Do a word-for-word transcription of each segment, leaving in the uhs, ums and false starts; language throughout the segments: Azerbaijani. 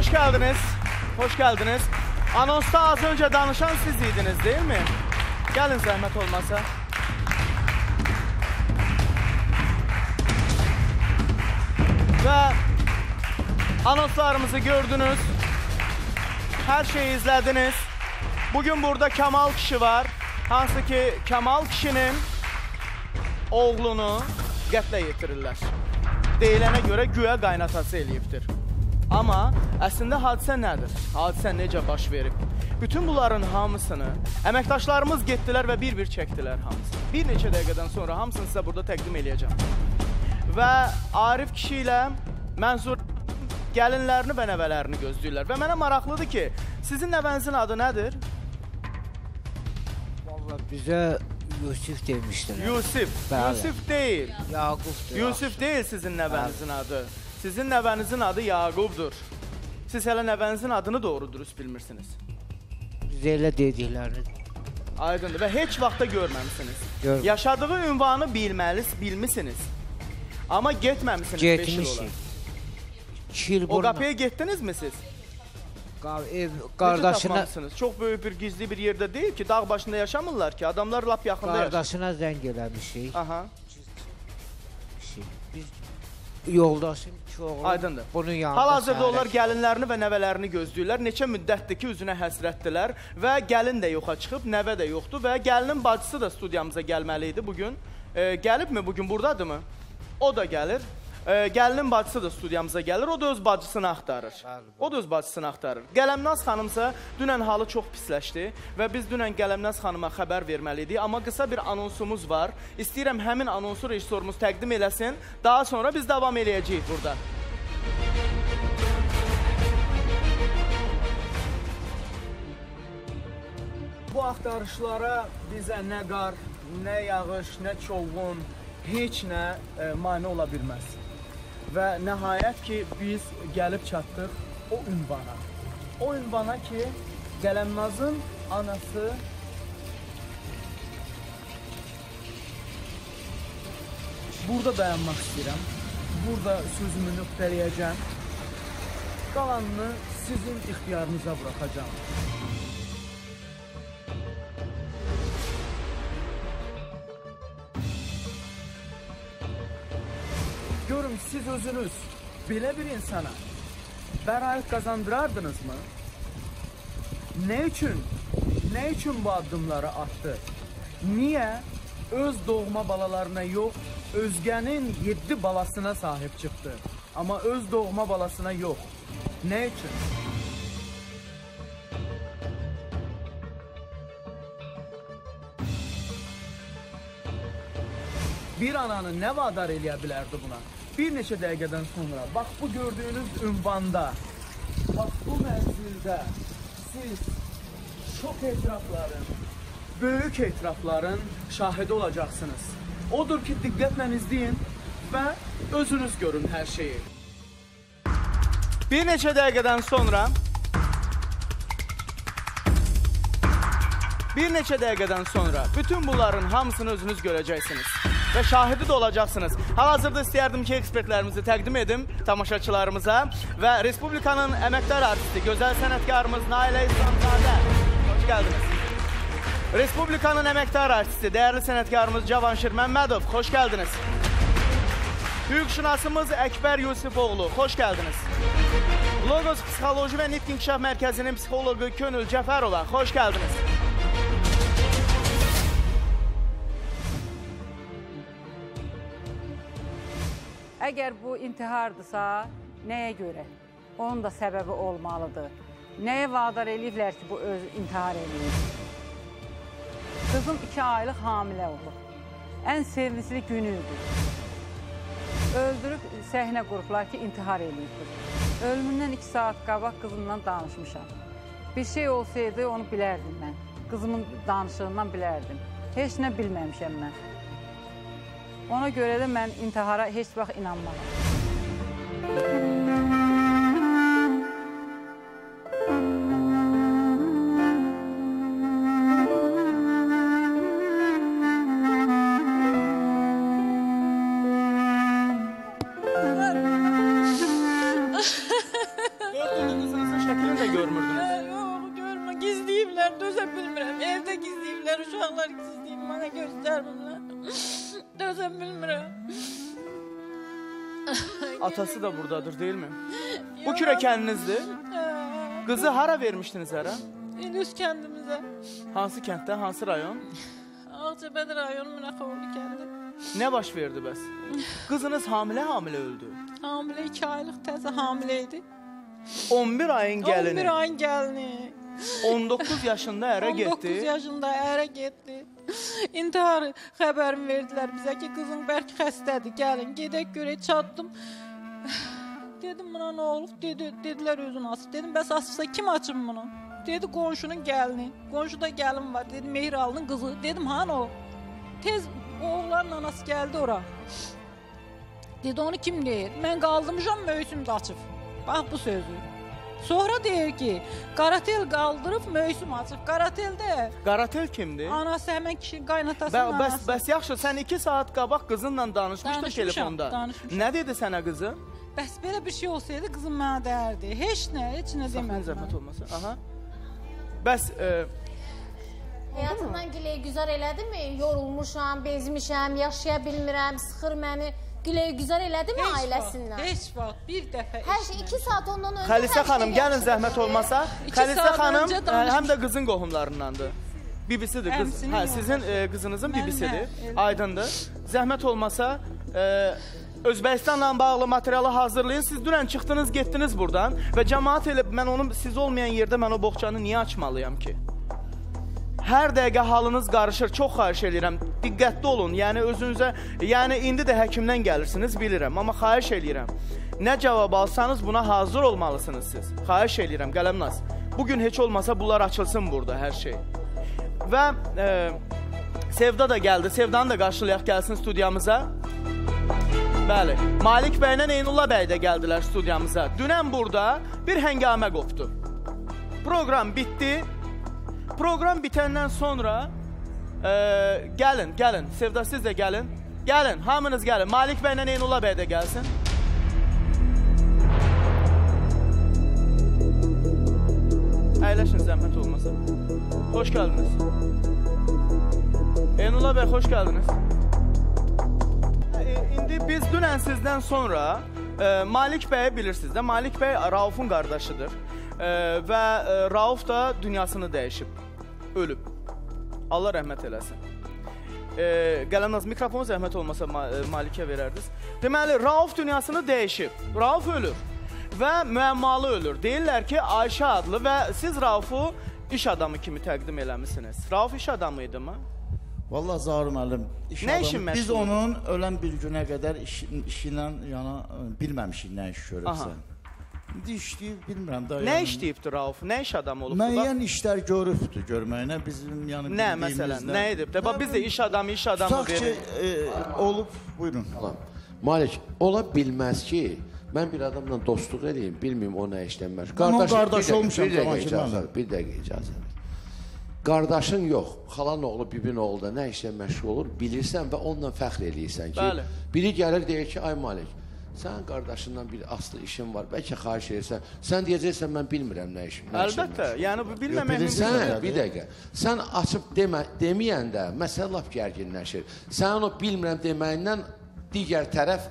hoş geldiniz. Hoş geldiniz. Anonsta az önce danışan siz idiniz değil mi? Gelin zahmet olmasa. Ve anonslarımızı gördünüz. Her şeyi izlediniz. Bugün burada Kemal kişi var. Hansı ki Kemal kişinin oğlunu qətlə yetirirlər. Deyilənə görə güya qaynatası eləyibdir. Amma əslində hadisə nədir? Hadisə necə baş verib? Bütün bunların hamısını əməkdaşlarımız getdilər və bir-bir çəkdilər hamısını. Bir neçə dəqiqədən sonra hamısını sizə burada təqdim eləyəcəm. Və Arif kişi ilə Mənsur gəlinlərini və nəvələrini gözləyirlər. Və mənə maraqlıdır ki, sizin nəvənizin adı nədir? Vallahi bizə Yusif demişdilər. Yusif. Bəli. Yusif deyil. Yaqubdur. Yusif deyil sizin nəvənizin adı. Sizin nəvənizin adı Yaqubdur. Siz hələ nəvənizin adını doğru dürüst bilmirsiniz. Biz elə dediklərini. Aydındır və heç vaxtda görməmisiniz. Görməm. Yaşadığı ünvanı bilməlis, bilmisiniz. Amma getməmisiniz beş il olar. Getmişik. İki il O burna. qapıya getdiniz mi siz? Ev Necə qardaşına, tapmamışsınız? Çox böyük bir gizli bir yerdə deyil ki, dağ başında yaşamırlar ki, adamlar lap yaxında yaşayır. qardaşına zəng eləmişik. Aha, Biz yoldaşım iki oğlu. aydındır. Bunun yanında. Hal-hazırda onlar səhərə- gəlinlərini və nəvələrini gözləyirlər. Neçə müddətdir ki, üzünə həsrətdilər və gəlin də yoxa çıxıb, nəvə də yoxdur və gəlinin bacısı da studiyamıza gəlməli idi bugün. E, gəlibmi bugün, buradadır mı? O da gəlir. E, gəlinin bacısı da studiyamıza gəlir, o da öz bacısını axtarır. O da öz bacısını axtarır. Qələmnaz xanımsa dünən halı çox pisləşdi və biz dünən Qələmnaz xanıma xəbər verməli idik, amma qısa bir anonsumuz var. İstəyirəm həmin anonsu rejissorumuz təqdim eləsin, daha sonra biz davam eləyəcəyik burada. Bu axtarışlara bizə nə qar, nə yağış, nə çovğun, heç nə e, mane ola bilməz. Və nəhayət ki, biz gəlib çatdıq o ünvana. O ünvana ki, Qələmnazın anası burada dayanmaq istəyirəm. Burada sözümü nöqtələyəcəm. Qalanını sizin ixtiyarınıza buraxacağım. Görün, siz özünüz belə bir insana bəraət qazandırardınızmı? Nə üçün, nə üçün bu addımları attı? Niyə öz doğma balalarına yox, özgənin yeddi balasına sahib çıxdı? Amma öz doğma balasına yox. Nə üçün? Bir ananı nə vadar eləyə bilərdi buna? Bir neçə dəqiqədən sonra, bax bu gördüyünüz ünvanda, bax bu mənzildə siz çox etirafların, böyük etirafların şahidi olacaqsınız. Odur ki, diqqətlə izləyin və özünüz görün hər şeyi. Bir neçə dəqiqədən sonra, bir neçə dəqiqədən sonra bütün bunların hamısını özünüz görəcəksiniz. Və şahidi də olacaqsınız. Hal-hazırda istəyərdim ki, ekspertlərimizi təqdim edim tamaşaçılarımıza və Respublikanın əməkdar artisti, gözəl sənətkarımız Nailə İslamzadə. Hoş gəldiniz. Respublikanın əməkdar artisti, dəyərli sənətkarımız Cavanşir Məmmədov. Hoş gəldiniz. Hüquqşünasımız Əkbər Yusifoğlu. Hoş gəldiniz. Logos Psixoloji və Nitq İnkişaf Mərkəzinin psixoloqu Könül Cəfərova. Hoş gəldiniz. Əgər bu intihardırsa, nəyə görə? Onun da səbəbi olmalıdır. Nəyə vadar eləyiblər ki, bu öz intihar eləyir? Qızım iki aylıq hamilə olub. Ən sevincli günüydür. Öldürüb səhnə qurublar ki, intihar eləyibdir. Ölümündən iki saat qabaq qızımla danışmışam. Bir şey olsaydı onu bilərdim mən. Qızımın danışığından bilərdim. Heç nə bilməmişəm mən. Ona görə də mən intihara heç vaxt inanmaram. Dört dönümüzün şəklini də görmürdünüz. Yox, görmə, gizləyiblər, dözə bilmirəm. Evdə gizləyiblər, uşaqlar gizləyib, mənə göstərmirlər. Dözə bilmirəm. Atası da buradadır, değil mi? Bu kürəkəninizdir. Qızı hara vermişdiniz hara? İlüz kəndimizə. Hansı kənddə, hansı rayon? Ağcabədi rayonu Münəxoğlu kəndi. Nə baş verdi bəs? Qızınız hamilə-hamilə öldü. Hamilə iki aylıq təzə hamilə idi. on bir ayın gəlini. on bir ayın gəlini. on doqquz yaşında ərə getdi. on doqquz yaşında ərə getdi. İntihar xəbərini verdilər bizə ki, qızın bəlkə xəstədir, gəlin, gedək görək, çatdım. Dedim, buna nə olub? Dedi, dedilər özün asıb. Dedim, bəs asıbsa kim açım bunu? Dedi, qonşunun gəlini. Qonşuda gəlin var. Dedi, Mehiralının qızı. Dedim, hanı o? Tez oğlanın anası gəldi ora. Dedi, onu kim deyir? Mən qaldırmışam, möysüm də açıb. Bax bu sözü. Sonra deyir ki, Qaratel qaldırıb, möysüm açıb. Qarateldə... Qaratel kimdir? Anası həmən kişi, qaynatasının Bə, bəs, anası. bəs yaxşı, sən iki saat qabaq qızınla danışmışdın Danışmışam, telefonda. danışmışam. Nə dedi sənə qızı? Bəs belə bir şey olsaydı qızım mənə dəyərdi. Heç nə, heç nə Saxın demədi. zəhmət olmasa. Aha. Bəs e, Həyatından giləy güzar elədimi? Yorulmuşam, bezmişəm, yaşaya bilmirəm, sıxır məni. Giləy güzar elədimi Heç ailəsindən? vaxt, heç vaxt, bir dəfə Hər şey iki saat ondan öncə Xəlisə hər şey xanım, gəlin yaxşı zəhmət idi. olmasa. İki Xəlisə saat xanım öncə e, danışmış. həm də qızın qohumlarındandır. Bibisidir qız. Əmsinin Hə, yoldaşı. sizin e, qızınızın Mənim, bibisidir. hə, elə. Aydındır. Zəhmət olmasa e, Özbəkistanla bağlı materialı hazırlayın. Siz dünən çıxdınız, getdiniz buradan və cəmaət elə mən onu siz olmayan yerdə mən o boğçanı niyə açmalıyam ki? Hər dəqiqə halınız qarışır. Çox xahiş edirəm. Diqqətli olun. Yəni özünüzə, yəni indi də həkimdən gəlirsiniz, bilirəm, amma xahiş edirəm. Nə cavab alsanız buna hazır olmalısınız siz. Xahiş edirəm, Qələmnaz. Bugün heç olmasa bunlar açılsın burada hər şey. Və e, Sevda da gəldi. Sevdanı da qarşılayaq gəlsin studiyamıza. Bəli. Malik bəylə Eynullah bəy də gəldilər studiyamıza. Dünən burada bir həngamə qopdu. Proqram bitdi. Proqram bitəndən sonra e, gəlin, gəlin. Sevda siz də gəlin. Gəlin, hamınız gəlin. Malik bəylə Eynullah bəy də gəlsin. Əyləşin zəhmət olmasa. Xoş gəldiniz. Eynullah bəy, xoş gəldiniz. E, indi biz dünən sizdən sonra e, Malik bəyi bilirsiniz də. Malik bəy Raufun qardaşıdır. E, və e, Rauf da dünyasını dəyişib. Ölüb. Allah rəhmət eləsin. E, Qələmnaz, mikrofonu zəhmət olmasa ma Malikə verərdiniz. Deməli, Rauf dünyasını dəyişib. Rauf ölür. Və müəmmalı ölür. Deyirlər ki, Ayşə adlı və siz Raufu iş adamı kimi təqdim eləmişsiniz. Rauf iş adamı idi mi? Vallahi Zahir müəllim, iş Nə işin adamı. Biz məşğul? onun ölən bir günə qədər iş, işindən yana bilməmişik nə iş görübsə. İndi işləyib bilmirəm da. Nə işləyibdir Rauf? Nə iş adamı olubdur? Müəyyən işlər görübdür görməyinə bizim yəni Nə məsələn? Nə edib? Də bax biz də iş adamı, iş adamı Tutaq ki, verir. e, olub, buyurun. Malik, ola bilməz ki, mən bir adamla dostluq edeyim, bilməyim o nə işlənmər. onun qardaşı bir dəqiqə, olmuşam, bir dəqiqə Cavan icazə, Kiməlim. bir dəqiqə icazə. Qardaşın yox, xalan oğlu, bibin oğlu da nə işlə məşğul olur, bilirsən və onunla fəxr eləyirsən ki, Bəli. biri gəlir deyir ki, ay Malik, sənin qardaşından bir aslı işin var, bəlkə xahiş edirsən, sən deyəcəksən, mən bilmirəm nə işim. Əlbəttə, yəni bu bilməmək bilirsən. mümkün. Sən, bir dəqiqə, sən açıb demə, deməyəndə məsələ lap gərginləşir. Sən onu bilmirəm deməyindən digər tərəf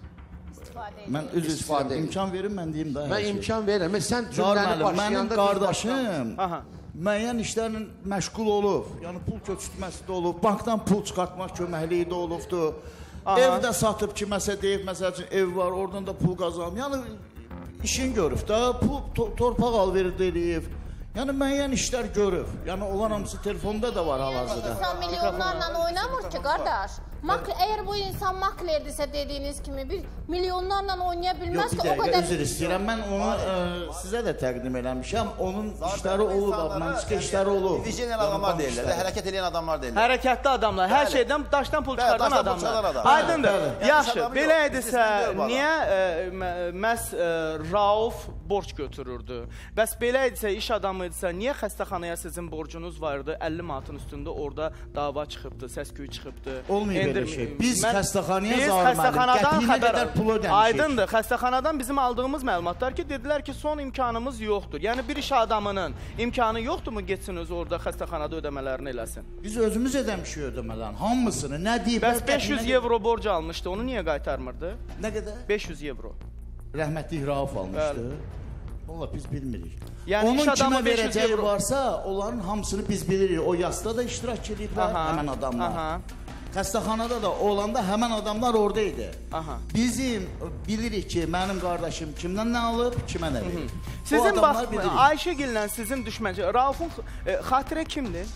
Mən üzr İstifadə istəyirəm, edin. imkan verin, mən deyim də. mən imkan verirəm. Sən Zahir cümləni müəllim, mənim başlayanda qardaşım Aha. müəyyən işlərlə məşğul olub. Yəni pul köçürtməsi də olub, bankdan pul çıxartmaq köməkliyi də olubdu. Aha. Evdə satıb kiməsə deyib, məsəl üçün ev var, oradan da pul qazanıb. Yəni işin görüb də, pul to torpaq alverdi eləyib. Yəni müəyyən işlər görüb. Yəni olan hamısı telefonda da var hal-hazırda. İnsan milyonlarla oynamır ki, qardaş. Makl əgər bu insan maklerdirsə dediyiniz kimi bir milyonlarla oynaya Yox, bilməz bir ki, o dəqiqə, qədər. üzr istəyirəm. Mən onu ə, sizə də təqdim eləmişəm. Onun işləri olub, abmançıq işləri olub. Vizyonel adamlar deyirlər, hərəkət edən adamlar deyirlər. Hərəkətli adamlar, hər Bəli. şeydən daşdan pul Bəli, çıxardan daşdan pul çıxaran adamlar. adam. Aydındır. Bəli, bəli. Yaxşı, Yəni iş belə adamı yox, idisə, istisna deyil bu niyə e, mə- məhz e, Rauf borc götürürdü? Bəs belə idisə, iş adamı idisə, niyə xəstəxanaya sizin borcunuz vardı? əlli manatın üstündə orada dava çıxıbdı, səs-küy çıxıbdı. Olmayıb elə Yönləndirmir. şey. Biz Mən- xəstəxanaya Biz zarmədik. xəstəxanadan Qəpiyinə xəbər qədər pul ödəmişik. Aydındır. Xəstəxanadan bizim aldığımız məlumatlar ki, dedilər ki, son imkanımız yoxdur. Yəni bir iş adamının imkanı yoxdurmu getsin özü orada xəstəxanada ödəmələrini eləsin? Biz özümüz edəmişik ödəmələrin hamısını. Nə deyib? Bəs beş yüz evro borc almışdı, onu niyə qaytarmırdı? Nə qədər? beş yüz evro. Rəhmətli Rauf almışdı. Valla biz bilmirik. Yəni Onun iş adamı kimə beş yüz verəcəyi evro varsa, onların hamısını biz bilirik. O yasda da iştirak ediblər Aha, həmən adamlar. aha. Xəstəxanada da olanda həmən adamlar oradaydı. Aha. Bizim bilirik ki, mənim qardaşım kimdən nə alıb, kimə nə verir. O Sizin adamlar bax bilirik. Ayşəgillə sizin düşmənçi Raufun e, xatirə kimdir?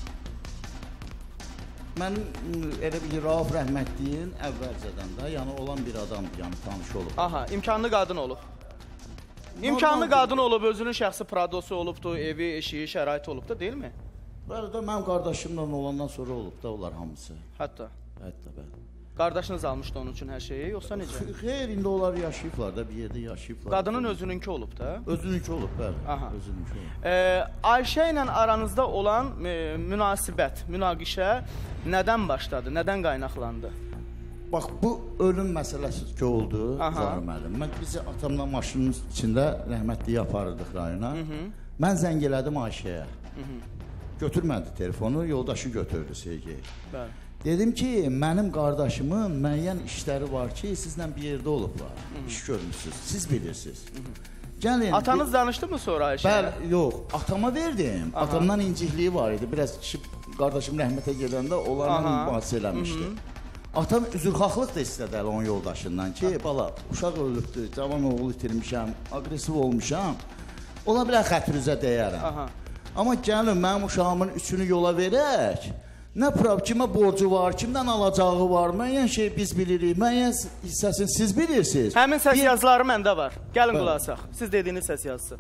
Mənim m, elə bir Rauf rəhmətliyin əvvəlcədən də, yəni olan bir adamdır, yəni tanış olub. Aha, imkanlı qadın olub. İmkanlı Normal qadın olub, özünün şəxsi pradosu olubdu, evi, eşiyi, şəraiti olubdu, deyil mi? Bəli də mənim qardaşımla olandan sonra olub da onlar hamısı. Hətta. Hətta bəli. Qardaşınız almışdı onun üçün hər şeyi, yoxsa necə? Xeyr, indi onlar yaşayıblar da, bir yerdə yaşayıblar. Qadının özününki olub da. Özününki olub, bəli. Aha. Özününki olub. Ee, Ayşə ilə aranızda olan e, münasibət, münaqişə nədən başladı, nədən qaynaqlandı? Bax, bu ölüm məsələsi ki oldu, Aha. Zahir müəllim. Mən bizi atamla maşının içində rəhmətliyi aparırdıq rayona. Mən zəng elədim Ayşəyə. Götürmədi telefonu, yoldaşı götürdü Sergey. Bəli. Dedim ki, mənim qardaşımın müəyyən işləri var ki, sizlə bir yerdə olublar. İş görmüsünüz, siz bilirsiniz. Gəlin. Atanız danışdı mı sonra Ayşəyə? Bəli, yox. Atama verdim. Aha. Atamdan incikliyi var idi. Biraz kişi qardaşım rəhmətə gedəndə onlarla mübahisə eləmişdi. Hı -hı. Atam üzrxahlıq da istədi onun yoldaşından ki, bala, uşaq ölübdür, cavan oğul itirmişəm, aqressiv olmuşam. Ola bilər xətrinizə dəyərəm. Aha. Amma gəlin, mənim uşağımın üçünü yola verək. Nə problem, kimə borcu var, kimdən alacağı var, müəyyən şey biz bilirik, müəyyən hissəsini siz bilirsiniz. Həmin səs bir... yazıları məndə var. Gəlin qulaq asaq. Siz dediyiniz səs yazısı.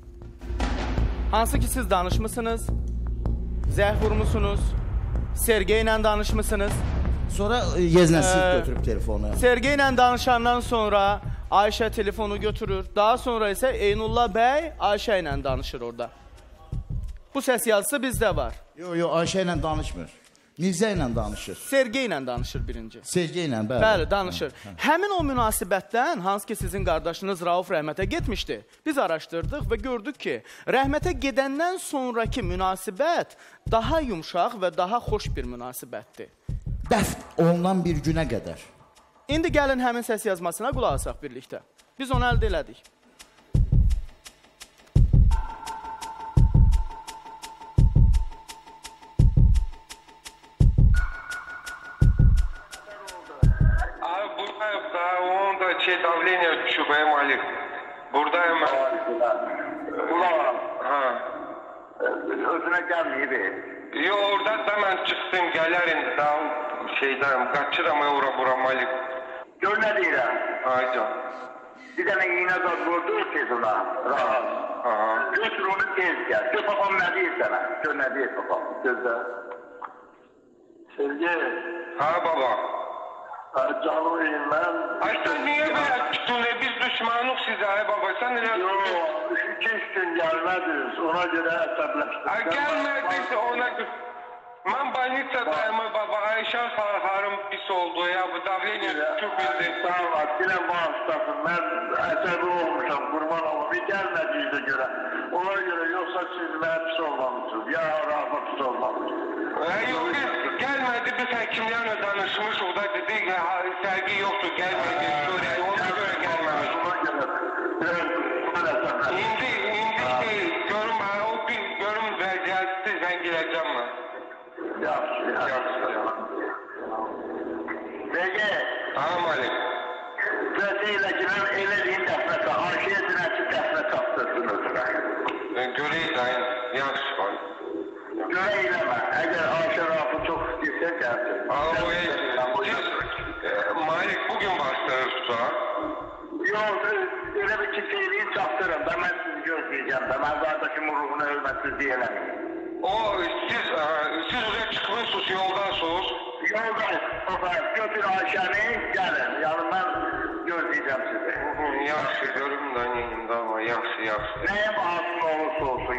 Hansı ki siz danışmısınız, zəh vurmusunuz, Sergey ilə danışmısınız. Sonra yeznəsiz ee, götürüb telefonu. Sergey ilə danışandan sonra Ayşə telefonu götürür. Daha sonra isə Eynullah bəy Ayşə ilə danışır orada. Bu səs yazısı bizdə var. Yox, yox, Ayşə ilə danışmır. Mirzə ilə danışır. Sergey ilə danışır birinci. Sergey ilə, bəli. Bəli, danışır. Hə, hə. Həmin o münasibətdən, hansı ki sizin qardaşınız Rauf rəhmətə getmişdi, biz araşdırdıq və gördük ki, rəhmətə gedəndən sonraki münasibət daha yumşaq və daha xoş bir münasibətdir. Dəfn olunan bir günə qədər. İndi gəlin həmin səs yazmasına qulaq asaq birlikdə. Biz onu əldə elədik. Abi buradayım daha onda şey davleniya düşüb ey Malik. Buradayım ben. Ulan. Ha. Özüne gelmeyip. Yo orada da ben çıktım gelirim daha şeyden kaçıram ora bura Malik. Gör ne deyirəm? Haydi. Bir tane iğne gaz vurdu tez ona. Rahat. Aha. Götür onu tez gel. Gör babam ne deyir sana? Gör ne deyir babam? Gözde. Sevgi. Ha baba. Canım iyiyim ben. Ay sen niye böyle tuttun? Biz düşmanlık size ay baba. Sen ne Yok. İki üç gün gelmediniz. Ona göre hesaplaştık. Ay gelmediyse ona göre. Ben banitsadayım baba. Ayşe Harım pis oldu ya. Bu davleniya çok bildi. Sağ ol. Dilen bağışlasın. Ben esebi olmuşum. Kurban olum. Bir gelmediğinize göre. Ona göre yoksa siz ben pis olmamışsınız. Ya Rafa pis olmamışsınız. Ay yok biz gelmedi. Biz hekimlerle danışmış. O da dedi ki sergi yoktu. Gelmedi. Göre, ona göre gelmemiş. Ona göre. Evet. İndi, indi şey. Görüm bana o bir görüm vəziyyəti ben gireceğim ben. Yaxşı, yaxşı. Peki. Ha Malik. Səsiylə girən elə deyin dəfnətə, Ayşəyə dinəçi dəfnə tapdırsın özünə. Görək dayın, yaxşı var. Görə eləmə, əgər Ayşə Rafı çox istəyirsə gəlsin. Aa, o ey, siz Malik bugün başlarız ha? Yox, elə bir ki şeyliyi çatdırın da mən sizi gözləyəcəm də, mən qardaşımın ruhuna hörmətsiz deyələm. O, siz, siz oraya çıkmışsınız, yoldasınız. Yoldayız, götür Ayşəni, gəlin, yəni mən gözləyəcəm sizi. Yaxşı, görüm da neyim də ama, yaxşı, yaxşı. Nəyə bahasın olursa olsun,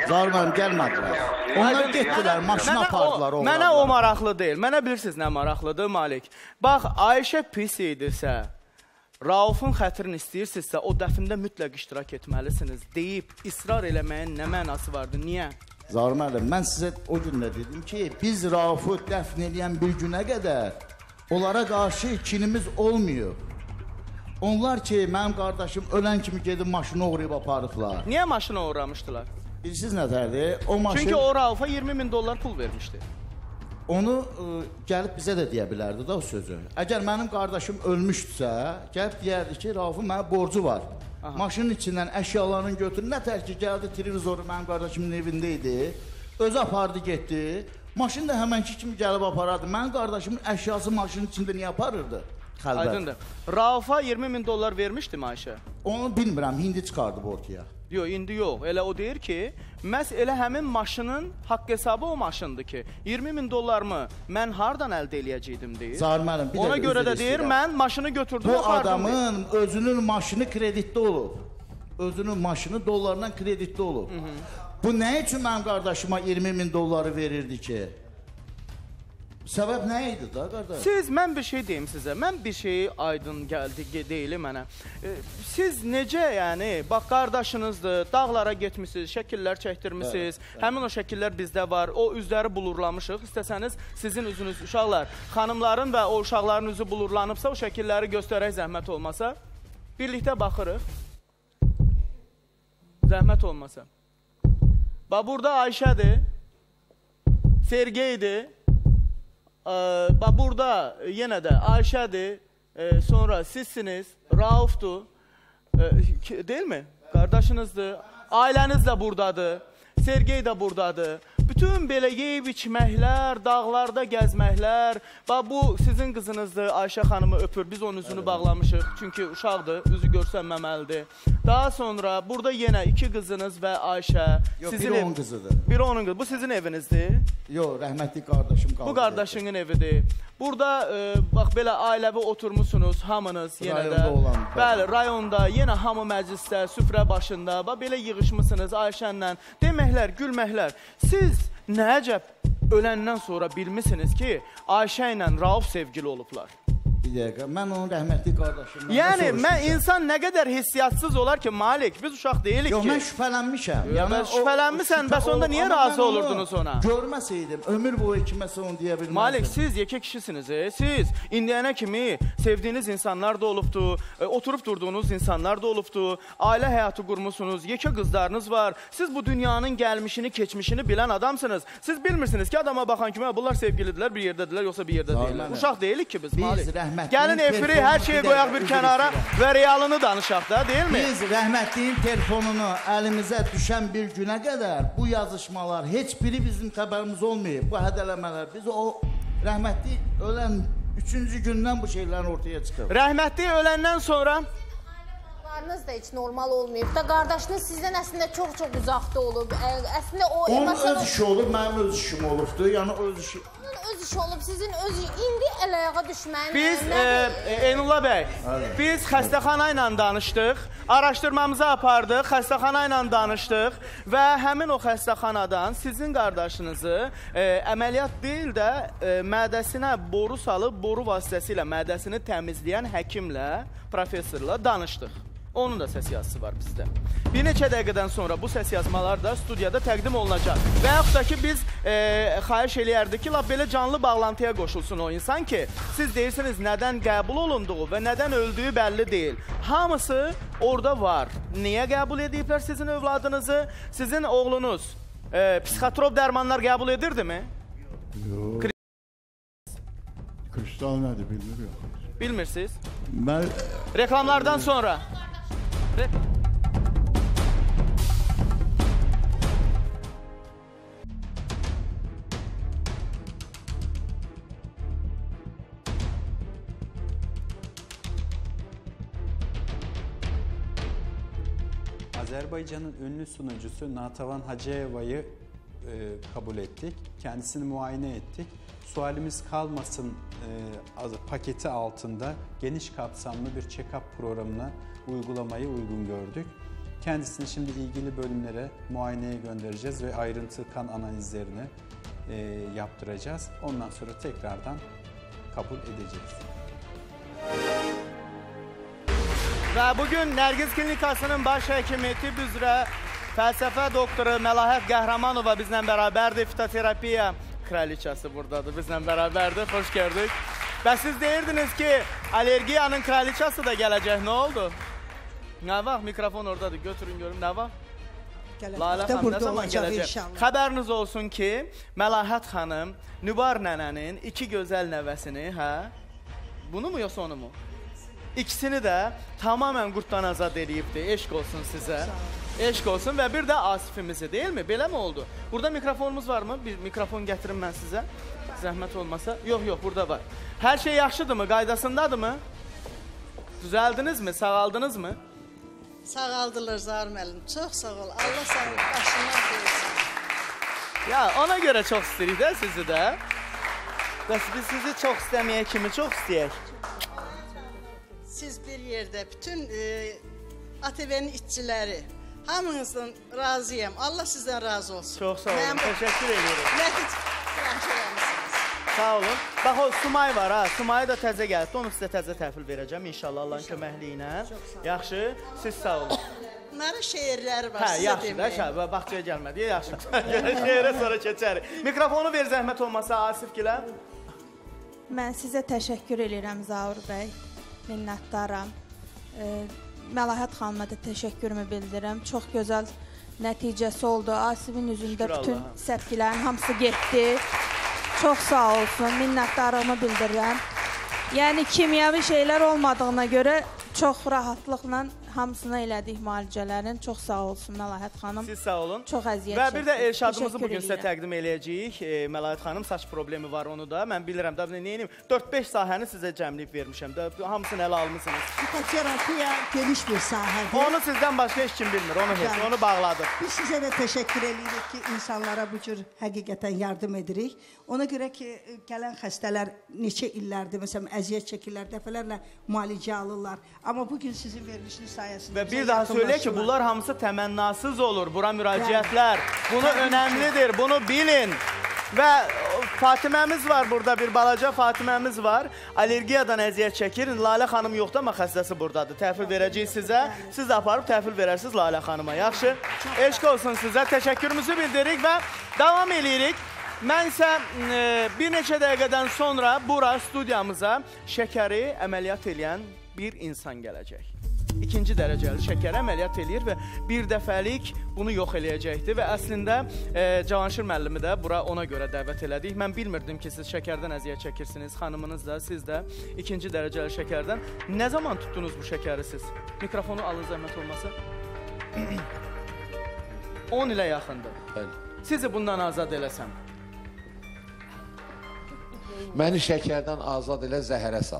Zahir müəllim gəlmədilər. Onlar getdilər, maşına apardılar onları. Mənə o maraqlı deyil. Mənə bilirsiniz nə maraqlıdır Malik? Bax, Ayşə pis idisə, Raufun xətrini istəyirsinizsə, o dəfində mütləq iştirak etməlisiniz deyib, israr eləməyin nə mənası vardı, niyə? Zahir müəllim, mən sizə o gündə dedim ki, biz Raufu dəfn edən bir günə qədər onlara qarşı kinimiz olmuyor. Onlar ki, mənim qardaşım ölən kimi gedib maşını uğrayıb aparıblar. Niyə maşını uğramışdılar? Bilirsiniz nətərdir? O maşın... Çünki o Raufa iyirmi min dollar pul vermişdi. Onu ə, gəlib bizə də deyə bilərdi da o sözü. Əgər mənim qardaşım ölmüşdüsə, gəlib deyərdi ki, Raufun mənə borcu var. Aha. Maşının içindən əşyalarını götürür, nətər ki, gəldi televizoru mənim qardaşımın evində idi, özü apardı, getdi. Maşın da həmənki kimi gəlib aparardı. Mənim qardaşımın əşyası maşının içində niyə aparırdı? Xəlbət. Aydındır. Raufa iyirmi min dollar vermişdi mi Ayşə? Onu bilmirəm, hindi çıxardı bu ortaya. Yox, indi yox. Elə o deyir ki, məhz elə həmin maşının haqq hesabı o maşındır ki, iyirmi min dollarımı mən hardan əldə eləyəcəydim deyir. Zahir müəllim, bir Ona görə də deyir, mən maşını götürdüm, bu apardım. adamın deyir. özünün maşını kreditli olub. Özünün maşını dollarla kreditli olub. Hı -hı. Bu nə üçün mənim qardaşıma iyirmi min dolları verirdi ki? Səbəb nə idi da qardaş? Siz, mən bir şey deyim sizə, mən bir şeyi aydın gəldi, deyili mənə. E, siz necə, yəni, bax, qardaşınızdır, dağlara getmişsiniz, şəkillər çəkdirmişsiniz, evet, evet. Həmin o şəkillər bizdə var, o üzləri bulurlamışıq, istəsəniz sizin üzünüz, uşaqlar, xanımların və o uşaqların üzü bulurlanıbsa, o şəkilləri göstərək zəhmət olmasa, birlikdə baxırıq, zəhmət olmasa. Bax, burada Ayşədir, Sergeydir, Bax, burada yenə də Ayşədir, e, sonra sizsiniz, Raufdur, e, deyil mi? Qardaşınızdır, ailəniz də buradadır, Sergey də buradadır. Bütün belə yeyib içməklər, dağlarda gəzməklər, bax, bu sizin qızınızdır, Ayşə xanımı öpür, biz onun üzünü bağlamışıq, çünki uşaqdır, üzü görsənməməlidir. Daha sonra burada yenə iki qızınız və Ayşə. Yox, biri onun qızıdır. Biri onun qızıdır. Bu sizin evinizdir? Yox, rəhmətli qardaşım qaldı. Bu qardaşının evidir. Burada, e, bax, belə ailəvi oturmuşsunuz, hamınız yenə də. Rayonda olan. Bəli, rayonda, yenə hamı məclisdə, süfrə başında, bax, belə yığışmışsınız Ayşənlə, deməklər, gülməklər. Siz nə əcəb öləndən sonra bilmişsiniz ki, Ayşə ilə Rauf sevgili olublar. Bir dəqiqə, mən onun rəhmətli qardaşımdan yəni, mən insan nə qədər hissiyatsız olar ki, Malik, biz uşaq deyilik Yox, ki. Yox, mən şübhələnmişəm. Yəni, şübhələnmişsən, bəs onda niyə razı olurdunuz ona? Görməsəydim, ömür boyu kiməsə onu deyə bilməzdim. Malik, siz yekə kişisiniz, e? Siz indiyənə kimi sevdiyiniz insanlar da olubdu, e, oturub durduğunuz insanlar da olubdu, ailə həyatı qurmuşsunuz, yekə qızlarınız var, siz bu dünyanın gəlmişini, keçmişini bilən adamsınız. Siz bilmirsiniz ki, adama baxan kimi, bunlar sevgilidirlər, bir yerdədirlər, yoxsa bir yerdə deyirlər. Uşaq deyilik ki biz, Malik. Gəlin efiri, hər şeyi qoyaq bir kənara və realını danışaq da, deyil mi? Biz rəhmətliyin telefonunu əlimizə düşən bir günə qədər bu yazışmalar heç biri bizim xəbərimiz olmayıb, bu hədələmələr. Biz o rəhmətli ölən üçüncü gündən bu şeylərin ortaya çıxıb. Rəhmətli öləndən sonra da heç normal olmayıb da, qardaşınız sizdən əslində çox-çox uzaqda olub. Əslində o onun öz işi olub, mənim öz işim olubdu. Yəni öz işi öz iş olub, sizin öz indi əl-ayağa düşməyin. Biz, e, Eynullah bəy, Hadi. biz xəstəxana ilə danışdıq, araşdırmamızı apardıq, xəstəxana ilə danışdıq və həmin o xəstəxanadan sizin qardaşınızı e, əməliyyat deyil də e, mədəsinə boru salıb, boru vasitəsilə mədəsini təmizləyən həkimlə, professorla danışdıq. Onun da səs yazısı var bizdə. Bir neçə dəqiqədən sonra bu səs yazmalar da studiyada təqdim olunacaq. Və yaxud da ki, biz e, xahiş eləyərdik ki, lap belə canlı bağlantıya qoşulsun o insan ki, siz deyirsiniz nədən qəbul olunduğu və nədən öldüyü bəlli deyil. Hamısı orada var. Niyə qəbul ediblər sizin övladınızı? Sizin oğlunuz e, psixotrop dərmanlar qəbul edirdimi? Yox. Kristal nədir bilmiyorum. Bilmirsiniz? Mən... Reklamlardan sonra. Re Azerbaycan'ın ünlü sunucusu Natavan Hacıyeva'yı e, kabul ettik. Kendisini muayene ettik. Sualimiz kalmasın e, paketi altında geniş kapsamlı bir check-up programına uygulamayı uygun gördük. Kendisini şimdi ilgili bölümlere muayeneye göndereceğiz ve ayrıntı kan analizlerini e, yaptıracağız. Ondan sonra tekrardan kabul edeceğiz. Və bugün Nərgiz Klinikasının baş həkimi, tibb üzrə fəlsəfə doktoru Məlahət Qəhrəmanova bizlə bərabərdir. Fitoterapiya kraliçası buradadır, bizlə bərabərdir. Xoş gördük. Və siz deyirdiniz ki, alergiyanın kraliçası da gələcək. Nə oldu? Nə vaxt? Mikrofon oradadır. Götürün görüm. Nə vaxt? Lalə xanım nə zaman gələcək? Xəbəriniz olsun ki, Məlahət xanım Nübar nənənin iki gözəl nəvəsini, hə? Bunu mu yoxsa onu mu? İkisini də tamamən qurtdan azad edibdir. Eşq olsun sizə. Eşq olsun və bir də Asifimizi, deyil mi? Belə mi oldu? Burada mikrofonumuz var mı? Bir mikrofon gətirim mən sizə. Zəhmət olmasa. Yox, yox, burada var. Hər şey yaxşıdırmı? Qaydasındadır mı? Düzəldiniz mi? Sağaldınız mı? Sağaldılar Zahir müəllim. Çox sağ ol. Allah sənin başından versin. Ya ona görə çox istəyirik də sizi də. Bəs biz sizi çox istəməyə kimi çox istəyək. Siz bir yerdə bütün e, A T V'nin işçiləri, hamınızdan razıyam. Allah sizdən razı olsun. Çox sağ olun. Mən Təşəkkür ediyorum. Nəticə yaxşı eləmişsiniz. Sağ olun. Bax o Sumay var ha. Sumay da təzə gəldi. Onu sizə təzə təhvil verəcəm inşallah Allahın köməkliyi ilə. Yaxşı. Siz sağ olun. Bunların şeirləri var hə, sizə yaxşı da, şə, baxçaya gəlmədi. Yaxşı. Şeirə sonra keçərik. Mikrofonu ver zəhmət olmasa Asifgilə. Mən sizə təşəkkür edirəm Zaur bəy. Minnətdaram. E, Məlahət xanıma da təşəkkürümü bildirirəm. Çox gözəl nəticəsi oldu. Asifin üzündə Şükür bütün Allaha. səpkilərin hamısı getdi. Çox sağ olsun. Minnətdarlığımı bildirirəm. Yəni kimyəvi şeylər olmadığına görə çox rahatlıqla hamısını elədik müalicələrin. Çox sağ olsun Məlahət xanım. Siz sağ olun. Çox əziyyət Və bir də çəkdik. Elşadımızı Təşəkkür bugün sizə edirəm. təqdim eləyəcəyik. E, Məlahət xanım saç problemi var onu da. Mən bilirəm da neyim. dörd beş sahəni sizə cəmləyib vermişəm də. Hamısını ələ almısınız. Fitoterapiya geniş bir sahədir. Onu sizdən başqa heç kim bilmir. Onu heç, onu bağladım. Biz sizə də təşəkkür edirik ki, insanlara bu cür həqiqətən yardım edirik. Ona görə ki, gələn xəstələr neçə illərdir, məsələn, əziyyət çəkirlər, dəfələrlə müalicə alırlar. Amma bugün sizin verilişiniz sayəsində Və bir daha söyləyək ki, bunlar hamısı təmənnasız olur. Bura müraciətlər. Bunu önəmlidir, bunu bilin. Və Fatiməmiz var burada, bir balaca Fatiməmiz var. Alergiyadan əziyyət çəkir. Lalə xanım yoxdur, amma xəstəsi buradadır. Təhvil verəcəyik sizə. Siz aparıb təhvil verərsiniz Lalə xanıma. Yaxşı. Eşq olsun sizə. Təşəkkürümüzü bildiririk və davam edirik. Mən isə e, bir neçə dəqiqədən sonra bura studiyamıza şəkəri əməliyyat edən bir insan gələcək. İkinci dərəcəli şəkəri əməliyyat eləyir və bir dəfəlik bunu yox eləyəcəkdir və əslində e, Cavanşir müəllimi də bura ona görə dəvət elədik. Mən bilmirdim ki, siz şəkərdən əziyyət çəkirsiniz, xanımınız da, siz də ikinci dərəcəli şəkərdən. Nə zaman tutdunuz bu şəkəri siz? Mikrofonu alın zəhmət olmasa. on ilə yaxındır. Bəli. Sizi bundan azad eləsəm. Məni şəkərdən azad elə, zəhərə sal.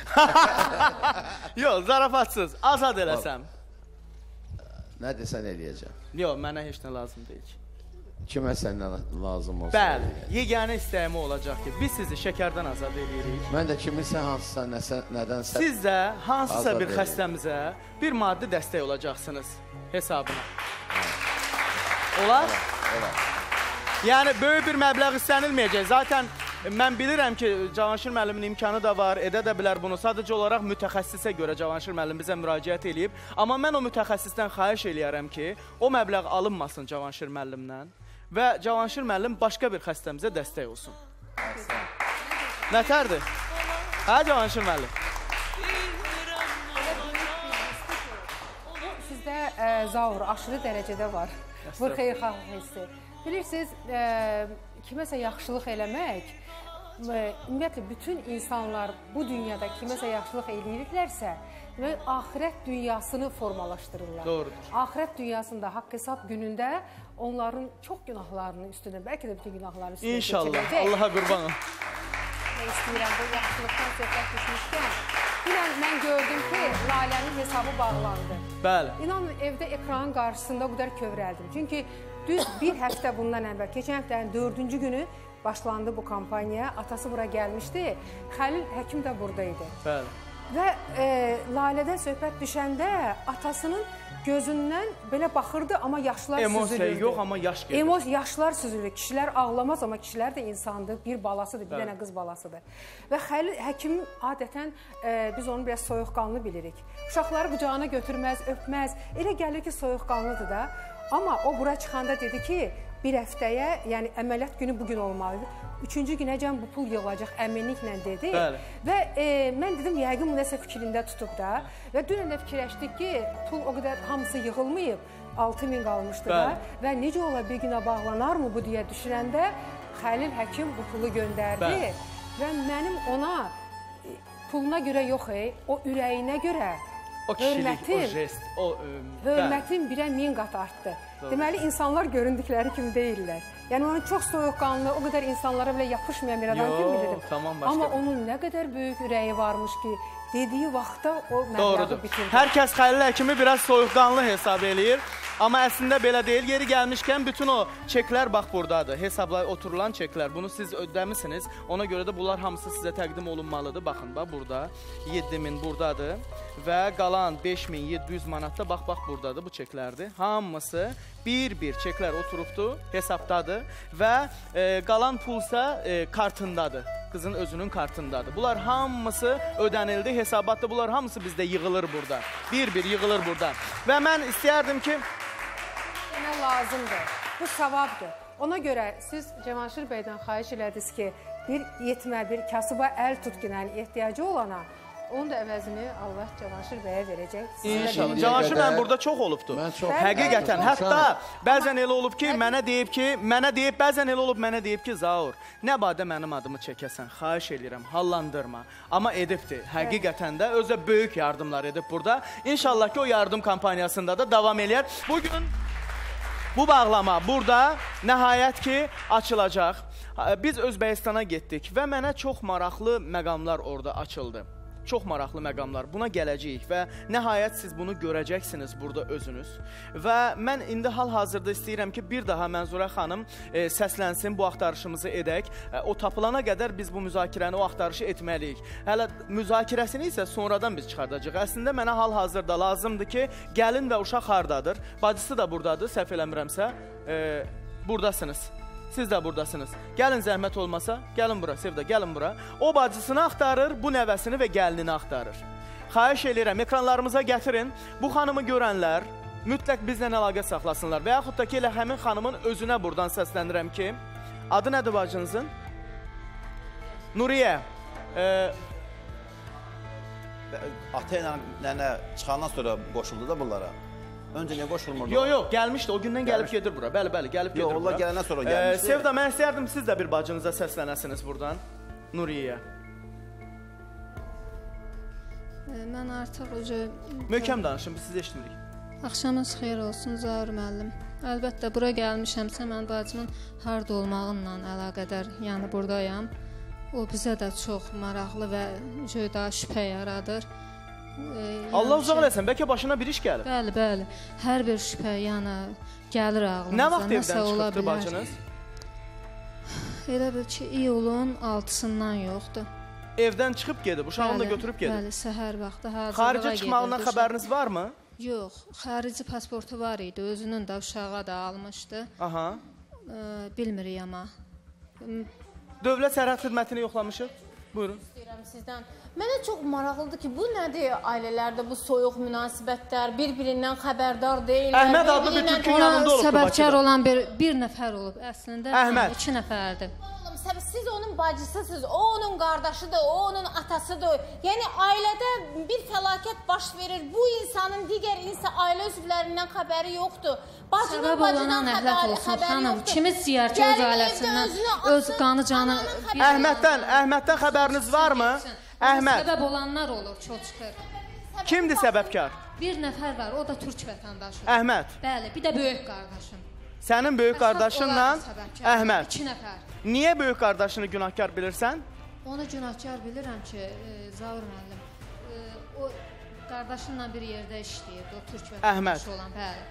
Yox, zarafatsız. Azad eləsəm. Nə desən eləyəcəm. Yox, mənə heç nə lazım deyil ki. Kimə səndən lazım olsun? Bəli, yeganə istəyimi olacaq ki, biz sizi şəkərdən azad edirik. Mən də kiminsə hansısa nəsə, nədənsə... Siz də hansısa bir edirik. xəstəmizə bir maddi dəstək olacaqsınız hesabına. Olar? Olar, olar. Yəni, böyük bir məbləğ istənilməyəcək. Zaten mən bilirəm ki, Cavanşir müəllimin imkanı da var, edə də bilər bunu. Sadəcə olaraq mütəxəssisə görə Cavanşir müəllim bizə müraciət eləyib. Amma mən o mütəxəssisdən xahiş eləyərəm ki, o məbləğ alınmasın Cavanşir müəllimdən və Cavanşir müəllim başqa bir xəstəmizə dəstək olsun. Nətərdir? Hə, Cavanşir müəllim? Sizdə e, zaur aşırı dərəcədə var. Bu xeyirxah hissi. Bilirsiniz, e, kiməsə yaxşılıq eləmək, e, ümumiyyətlə bütün insanlar bu dünyada kiməsə yaxşılıq eləyirlərsə, demək, axirət dünyasını formalaşdırırlar. Doğrudur. Axirət dünyasında haqq hesab günündə onların çox günahlarının üstünə, bəlkə də bütün günahların üstünə İnşallah, keçiriləcək. Allaha qurban ol. Nə istəyirəm, bu yaxşılıqdan söhbət düşmüşkən. Dünən mən gördüm ki, Lalənin hesabı bağlandı. Bəli. İnanın, evdə ekranın qarşısında o qədər kövrəldim. Çünki düz bir həftə bundan əvvəl, keçən həftənin dördüncü günü başlandı bu kampaniya. Atası bura gəlmişdi, Xəlil həkim də buradaydı. Bəli. Və e, Lalədən söhbət düşəndə atasının gözündən belə baxırdı, amma yaşlar Emosiya süzülürdü. Emosiya yox, amma yaş gedir. Emos, yaşlar süzülür. Kişilər ağlamaz, amma kişilər də insandır. Bir balasıdır, bir dənə qız balasıdır. Və Xəlil həkim adətən e, biz onu biraz soyuqqanlı bilirik. Uşaqları qucağına götürməz, öpməz. Elə gəlir ki, soyuqqanlıdır da. Amma o bura çıxanda dedi ki, bir həftəyə, yəni əməliyyat günü bugün olmalıdır. Üçüncü günəcən bu pul yığılacaq əminliklə dedi. Bəli. Və e, mən dedim, yəqin bu nəsə fikrində tutub da. Və dünən də fikirləşdik ki, pul o qədər hamısı yığılmayıb, altı min qalmışdı da. Və necə ola bir günə bağlanar mı bu deyə düşünəndə Xəlil həkim bu pulu göndərdi. Bəli. Və mənim ona puluna görə yox, ey, o ürəyinə görə o kişilik, o jest, o... Hörmətin birə min qat artdı. Deməli, insanlar göründükləri kimi deyirlər. Yəni, onu çox soyuqqanlı, o qədər insanlara belə yapışmayan bir adam kimi bilirim. Tamam, başqa. Amma onun nə qədər böyük ürəyi varmış ki, dediyi vaxtda o məbləği bitirdi. Hər kəs Xəlil həkimi biraz soyuqqanlı hesab eləyir. Amma əslində belə deyil. Yeri gəlmişkən bütün o çeklər bax buradadır. Hesabla oturulan çeklər. Bunu siz ödəmisiniz. Ona görə də bunlar hamısı sizə təqdim olunmalıdır. Baxın, bax burada. yeddi min buradadır. Və qalan beş min yeddi yüz manatda bax, bax buradadır. Bu çeklərdir. Hamısı bir-bir çeklər oturubdur, hesabdadır. Və e, qalan pulsa e, kartındadır. Qızın özünün kartındadır. Bunlar hamısı ödənildi, hesabatda. Bunlar hamısı bizdə yığılır burada. Bir-bir yığılır burada. Və mən istəyərdim ki... Nə lazımdır? Bu savabdır. Ona görə siz Cavanşir bəydən xahiş elədiniz ki, bir yetmə, bir kasıba əl tutqun, yəni ehtiyacı olana, onun da əvəzini Allah Cavanşir bəyə verəcək. İnşallah. Cavanşir mən burada çox olubdur. Həqiqətən. Hətta bəzən elə olub ki, mənə deyib ki, mənə deyib, bəzən elə olub mənə deyib ki, Zaur, nə badə mənim adımı çəkəsən, xahiş eləyirəm, hallandırma. Amma edibdir. Həqiqətən də özə böyük yardımlar edib burada. İnşallah ki, o yardım kampaniyasında da davam eləyər. Bugün bu bağlama burada nəhayət ki, açılacaq. Biz Özbəkistana getdik və mənə çox maraqlı məqamlar orada açıldı. Çox maraqlı məqamlar. Buna gələcəyik və nəhayət siz bunu görəcəksiniz burada özünüz. Və mən indi hal-hazırda istəyirəm ki, bir daha Mənzurə xanım e, səslənsin, bu axtarışımızı edək. E, o tapılana qədər biz bu müzakirəni, o axtarışı etməliyik. Hələ müzakirəsini isə sonradan biz çıxardacaq. Əslində mənə hal-hazırda lazımdır ki, gəlin və uşaq hardadır? Bacısı da buradadır, səhv eləmirəmsə. E, buradasınız. Siz də buradasınız. Gəlin zəhmət olmasa, gəlin bura, Sevda, gəlin bura. O bacısını axtarır, bu nəvəsini və gəlinini axtarır. Xahiş eləyirəm, ekranlarımıza gətirin. Bu xanımı görənlər mütləq bizlə əlaqə saxlasınlar. Və yaxud da ki, elə həmin xanımın özünə buradan səslənirəm ki, adı nədir bacınızın? Nuriyə. E, Ata ilə nənə çıxandan sonra qoşuldu da bunlara. Öncə niyə qoşulmurdu? Yox, yox, gəlmişdi. O gündən gəlib gedir bura. Bəli, bəli, gəlib gedir bura. Yox, onlar gələndən sonra gəlmişdi. Sevda, mən istəyərdim siz də bir bacınıza səslənəsiniz buradan. Nuriyə. Mən artıq ucu... Möhkəm danışın, biz sizi eşitmirik. Axşamınız xeyir olsun, Zaur müəllim. Əlbəttə, bura gəlmişəmsə, mən bacımın harda olmağınla əlaqədar, yəni buradayam. O bizə də çox maraqlı və daha şübhə yaradır. Allah uzaq eləsin, bəlkə başına bir iş gəlir. Bəli, bəli. Hər bir şübhə, yəni gəlir ağlımıza. Nə vaxt evdən çıxıbdır bacınız? Elə bil ki, iyulun altısından yoxdur. Evdən çıxıb gedib, uşağını da götürüb gedib. Bəli, səhər vaxtı hazırlığa gedirdi. Xaricə çıxmağından xəbəriniz varmı? Yox, xarici pasportu var idi, özünün də uşağa da almışdı. Aha. Bilmirik amma. Dövlət Sərhəd Xidmətini yoxlamışıq. Buyurun. İstəyirəm sizdən. Mənə çox maraqlıdır ki, bu nədir ailələrdə bu soyuq münasibətlər, bir-birindən xəbərdar deyirlər. Əhməd adlı bir türkün yanında olub. Səbəbkar olan bir, bir nəfər olub əslində. Əhməd. İki nəfərdir. Siz onun bacısısınız, o onun qardaşıdır, o onun atasıdır. Yəni ailədə bir fəlakət baş verir. Bu insanın digər insan ailə üzvlərindən xəbəri yoxdur. Bacının bacıdan xəbəri, xəbəri yoxdur. Kim istəyər ki, öz ailəsindən, öz qanı canı... Əhməddən, Əhməddən xəbəriniz varmı? Əhməd. Səbəb olanlar olur, çox çıxır. Kimdir səbəbkar? Bir nəfər var, o da türk vətəndaşıdır. Əhməd. Bəli, bir də böyük qardaşım. Sənin böyük qardaşınla Əhməd. İki nəfər. Niyə böyük qardaşını günahkar bilirsən? Onu günahkar bilirəm ki, Zaur müəllim, o qardaşınla bir yerdə işləyirdi, o türk vətəndaşı olan, bəli.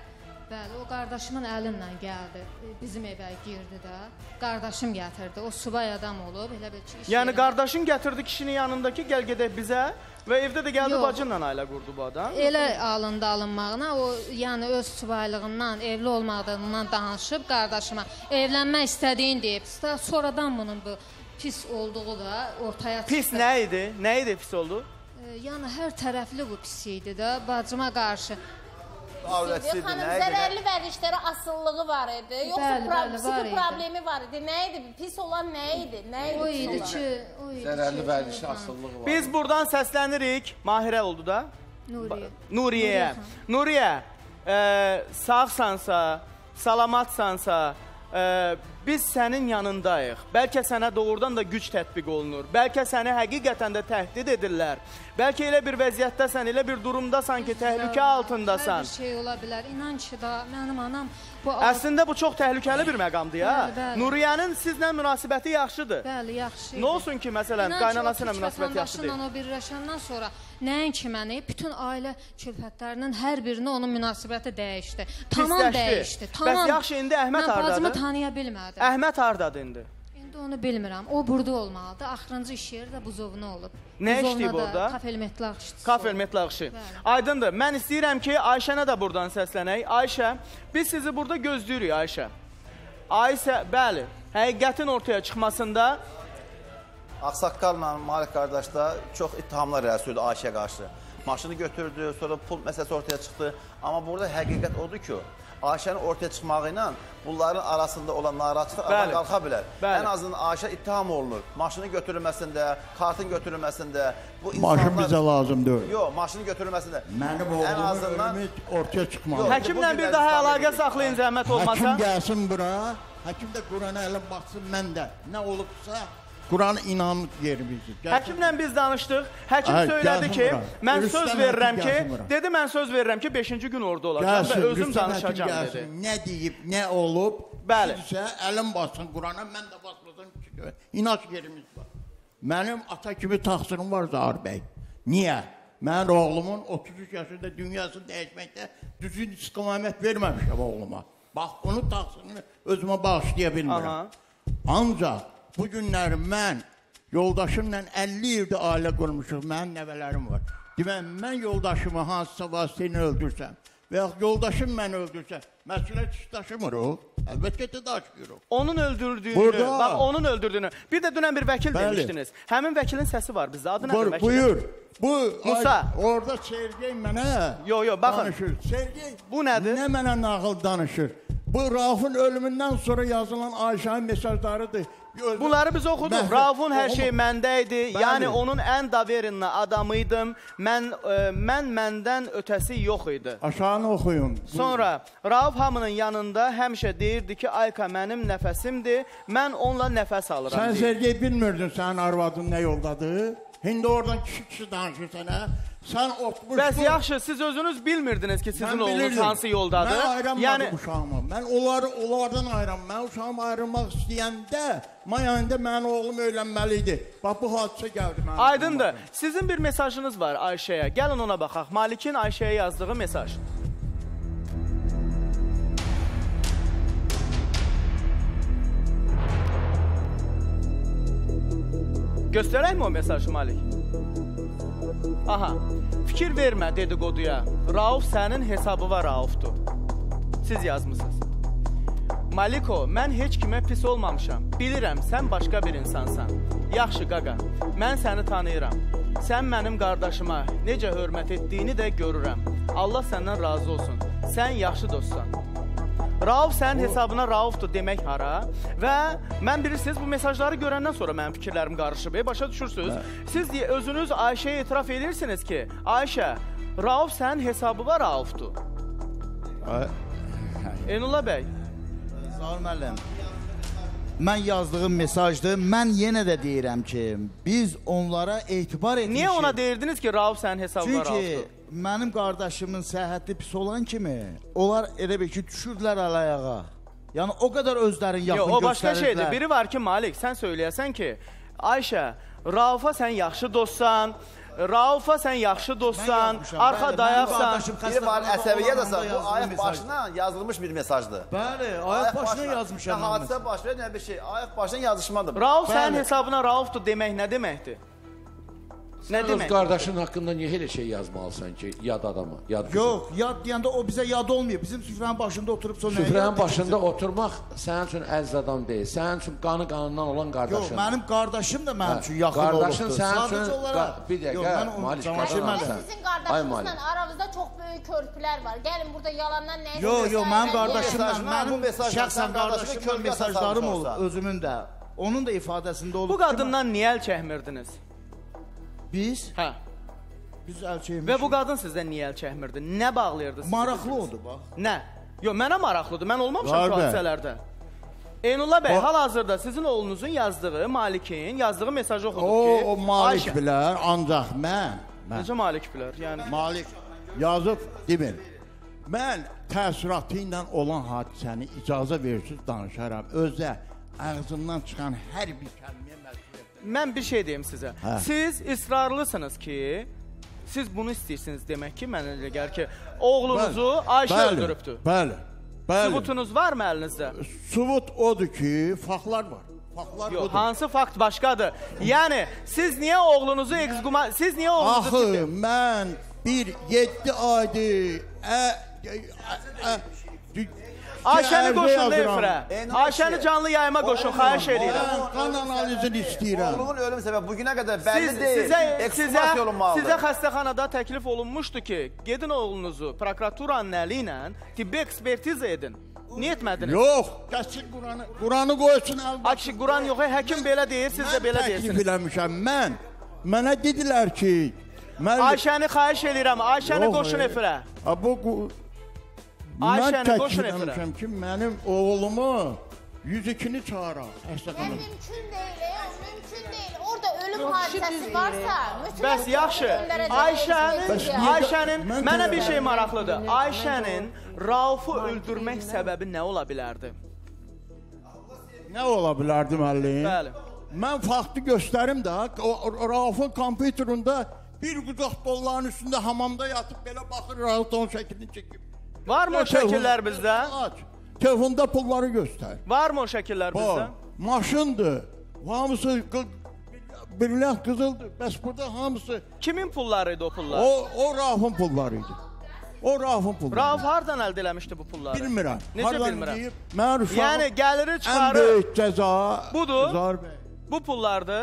Bəli, o qardaşımın əlinlə gəldi. Bizim evə girdi də. Qardaşım gətirdi. O subay adam olub, elə bir ki. Yəni qardaşın gətirdi kişinin yanındakı gəl gedək bizə və evdə də gəldi Yox. bacınla ailə qurdu bu adam. Elə alındı alınmağına, o yəni öz subaylığından, evli olmadığından danışıb qardaşıma evlənmək istədiyini deyib. Sonradan bunun bu pis olduğu da ortaya çıxdı. Pis nə idi? Nə idi pis oldu? E, yəni hər tərəfli bu pis idi də bacıma qarşı. Avlətsidir, Xanım, nə idi? zərərli vərdişlərə asılılığı var idi. Yoxsa Bəli, pro bəli, var psixi idi. problemi var idi. Nə idi? Pis olan nə idi? Nə idi? O pis idi olan? ki, o idi Zərərli ki, vərdişi asılılığı var. Biz buradan səslənirik. Mahirə oldu da. Nuriyə. Nuriye'yə. Nuriye, e, sağsansa, salamatsansa, e, biz sənin yanındayıq. Bəlkə sənə doğrudan da güc tətbiq olunur. Bəlkə səni həqiqətən də təhdid edirlər. Bəlkə elə bir vəziyyətdəsən, elə bir durumdasan ki, təhlükə altındasan. Hər bir şey ola bilər. İnan ki, da mənim anam bu Əslində bu çox təhlükəli bir məqamdır ya. Bəli, bəli. Nuriye'nin sizlə münasibəti yaxşıdır. Bəli, yaxşı idi. Nə olsun ki, məsələn, qaynanası ilə münasibəti yaxşı deyil. İnan ki, o birləşəndən sonra nəinki məni, bütün ailə külfətlərinin hər birini onun münasibəti dəyişdi. Tamam Pisləşdi. dəyişdi. Tamam. Bəs yaxşı, indi Əhməd Mən bacımı hardadır? tanıya bilmədim. Əhməd hardadır indi? İndi onu bilmirəm. O burada olmalıdır. Axırıncı iş yeri də Buzovna olub. Nə Buzovna işləyib da orada? Kafel metlaq işçisi. Kafel metlaq işi. Aydındır. Mən istəyirəm ki, Ayşənə də buradan səslənək. Ayşə, biz sizi burada gözləyirik Ayşə. Ayşə, bəli, həqiqətin ortaya çıxmasında Ağsaqqalla Malik qardaş da çox ittihamlar irəli sürdü Ayşəyə qarşı. Maşını götürdü, sonra pul məsələsi ortaya çıxdı. Amma burada həqiqət odur ki, Ayşənin ortaya çıxmağı ilə bunların arasında olan narahatlıq aradan qalxa bilər. Bəli. Ən azından Ayşə ittiham olunur. Maşının götürülməsində, kartın götürülməsində. Bu Maşın insanlar... bizə lazım deyil. Yox, maşının götürülməsində. Mənim Ən oğlumun azından... ölümü ortaya çıxmalı. Həkimlə bir daha əlaqə saxlayın zəhmət olmasa. Həkim gəlsin bura, həkim də Qurana ələ baxsın mən də. Nə olubsa, Quran inanıq yerimizdir. Həkimlə biz danışdıq. Həkim Hə, söylədi gəlsin ki, bura. mən Rüstəm söz həkim verirəm ki, gəlsin bura. dedi mən söz verirəm ki, beşinci gün orada olacağam Gəlsin, və özüm Rüstəm həkim danışacağam dedi. gəlsin. Nə deyib, nə olub, Bəli. sizsə əlim bassın Qurana, mən də basmasın ki, inanç yerimiz var. Mənim ata kimi taxsirim var Zahir bəy. Niyə? Mən oğlumun otuz üç yaşında dünyasını dəyişməkdə düzgün istiqamət verməmişəm oğluma. Bax, onun taxsirini özümə bağışlaya bilmirəm. Aha. Ancaq bu günləri mən yoldaşımla əlli ildə ailə qurmuşuq, mənim nəvələrim var. Deməm, mən yoldaşımı hansısa vasitə ilə öldürsəm və yaxud yoldaşım məni öldürsə, məsuliyyət hiç daşımır o. Əlbəttə də daşmıyor o. Onun öldürdüyünü, Burada. bax onun öldürdüyünü. Bir də dünən bir vəkil Bəli. demişdiniz. Həmin vəkilin səsi var bizdə. Adı nədir Buyur, vəkilin? buyur. Bu Musa. ay, orada Sergey mənə Yo, yo, baxın. danışır. Sergey bu nədir? Nə mənə nağıl danışır? Bu Rauf'un ölümündən sonra yazılan Ayşənin mesajlarıdır. Özü- Bunları biz oxuduq. Məhv- Rauf'un hər oxumu- şey məndə idi. Bəli. Yəni onun ən daverinli adamıydım. Mən e, mən məndən ötəsi yox idi. Aşağını oxuyun. Sonra Rauf hamının yanında həmişə deyirdi ki, Ayka mənim nəfəsimdir. Mən onunla nəfəs alıram. Sən deyir. Sergey bilmirdin sənin arvadın nə yoldadır? Hindi oradan kişi kişi danışır sənə. Sən otmuşdun. Bəs yaxşı, siz özünüz bilmirdiniz ki, sizin Mən oğlunuz bilirdim. hansı yoldadır. Mən ayıranmadım Yəni uşağımı. Mən onları onlardan ayıram. Mən uşağımı ayrılmaq istəyəndə may ayında mənim oğlum öyrənməli idi. Bax bu hadisə gəldi mənim. aydındır. Sizin bir mesajınız var Ayşəyə. Gəlin ona baxaq. Malikin Ayşəyə yazdığı mesaj. Göstərəkmi o mesajı Malik? Aha. Fikir vermə dedikoduya. Rauf sənin hesabı var Raufdur. Siz yazmısınız. Maliko, mən heç kimə pis olmamışam. Bilirəm, sən başqa bir insansan. Yaxşı, qaqa, mən səni tanıyıram. Sən mənim qardaşıma necə hörmət etdiyini də görürəm. Allah səndən razı olsun. Sən yaxşı dostsan. Rauf sənin hesabına Raufdur demək hara və mən bilirsiniz bu mesajları görəndən sonra mənim fikirlərim qarışıb. E, başa düşürsünüz? Siz özünüz Ayşəyə etiraf edirsiniz ki, Ayşə, Rauf sənin hesabı var Raufdur. Enullah bəy. Zahir müəllim, mən yazdığım mesajdır. Mən yenə də deyirəm ki, biz onlara etibar etmişik. Niyə ona deyirdiniz ki, Rauf sənin hesabı var Çünki Raufdur? mənim qardaşımın səhhəti pis olan kimi, onlar elə bil ki, düşürdülər əl-ayağa. Yəni o qədər özlərin yaxın göstərirdilər. Yox, o başqa şeydir. Biri var ki, Malik, sən söyləyəsən ki, Ayşə, Raufa sən yaxşı dostsan, Raufa sən yaxşı dostsan, arxa dayaqsan. Biri var əsəbiyyə də sən, bu ayaq başına yazılmış bir mesajdır. Bəli, ayaq başına yazmışam. Hadisə baş verir, nə bir şey, ayaq başına yazışmadır. Rauf sənin hesabına Raufdur demək nə deməkdir? Nə demək? Öz qardaşın haqqında niyə elə şey yazmalısan ki, yad adama, yad qızı? Yox, yad deyəndə o bizə yad olmuyor. Bizim süfrənin başında oturub sonra... Süfrənin başında oturmaq sənin üçün əziz adam deyil. Sənin üçün qanı qanından olan qardaşın. Yox, mənim qardaşım da mənim üçün yaxın olubdur. Qardaşın sənin üçün... Bir dəqiqə, Malik, Sizin qardaşınızla aranızda çox böyük körpülər var. Gəlin burada yalandan nə... Yox, yox, mənim qardaşımla, mənim şəxsən qardaşımla mesajlarım olub, özümün də. Onun da ifadəsində olub. Bu qadından niyə əl çəkmirdiniz? Biz? Hə. Biz əl çəkmişik. Və bu qadın sizdən niyə əl çəkmirdi? Nə bağlayırdı sizi? Maraqlı oldu, bax. Nə? Yox, mənə maraqlıdır. Mən olmamışam şu hadisələrdə. Eynullah bəy, hal-hazırda sizin oğlunuzun yazdığı, Malikin yazdığı mesajı oxuduq ki... O, o Malik bilər, ancaq mən... Necə Malik bilər? Yəni... Malik yazıb, demir. Mən təəssüratı ilə olan hadisəni icazə verirsiniz danışaram. Özdə ağzından çıxan hər bir kəlməyə məsul. Mən bir şey deyim sizə. Hə. Siz israrlısınız ki, siz bunu istəyirsiniz demək ki, mənə elə gəlir ki, oğlunuzu Ayşə öldürübdür. Bəli, bəli. Sübutunuz varmı əlinizdə? Sübut odur ki, faktlar var. Faktlar Yox, odur. hansı fakt başqadır? Yəni, siz niyə oğlunuzu ekzguma... Siz niyə oğlunuzu... Axı, mən bir yeddi aydır... Ayşəni qoşun Nefrə. Ayşəni canlı yayıma qoşun, xahiş edirəm. Mən qan analizini istəyirəm. Oğlunun ölüm səbəbi bugünə qədər bəlli deyil. Ekskursiyya olunmalıdır. Sizə xəstəxanada təklif olunmuşdu ki, gedin oğlunuzu prokuraturanın əli ilə tibbi ekspertiza edin. Niyə etmədiniz? Yox, kəsin Quranı, Quranı qoysun əlbəttə. Akşı, Quran yox, həkim belə deyir, siz də belə deyirsiniz. Mən təklif eləmişəm, mən. Mənə dedilər ki... Ayşəni xahiş edirəm, Ayşəni qoşun Efrə. Bu... Mən təklif eləmişəm ki, mənim oğlumu yüz ikini çağıraq. Mümkün deyil, mümkün deyil. Orada ölüm hadisəsi varsa, bəs yaxşı, Ayşənin, Ayşənin, mənə bir şey maraqlıdır. Ayşənin Raufu öldürmək səbəbi nə ola bilərdi? Nə ola bilərdi müəllim? Bəli. Mən faktı göstərim də, Raufun kompüterində bir quzaq dolların üstündə hamamda yatıb belə baxır, Rauf onun şəklini çəkib. Varmı o şəkillər bizdə? Telefonda pulları göstər. Varmı o şəkillər bizdə? Maşındır. Hamısı brilliant qızıldır. Bəs burada hamısı... Kimin pullarıydı o pullar? O, o Raufun pullarıydı. O Raufun pulları. Rauf hardan əldə eləmişdi bu pulları? Bilmirəm. Necə bilmirəm? Deyib, mən uşağım... Yəni gəliri çıxarı... Ən böyük cəza... Budur. Zahir bəy. Bu pullardır.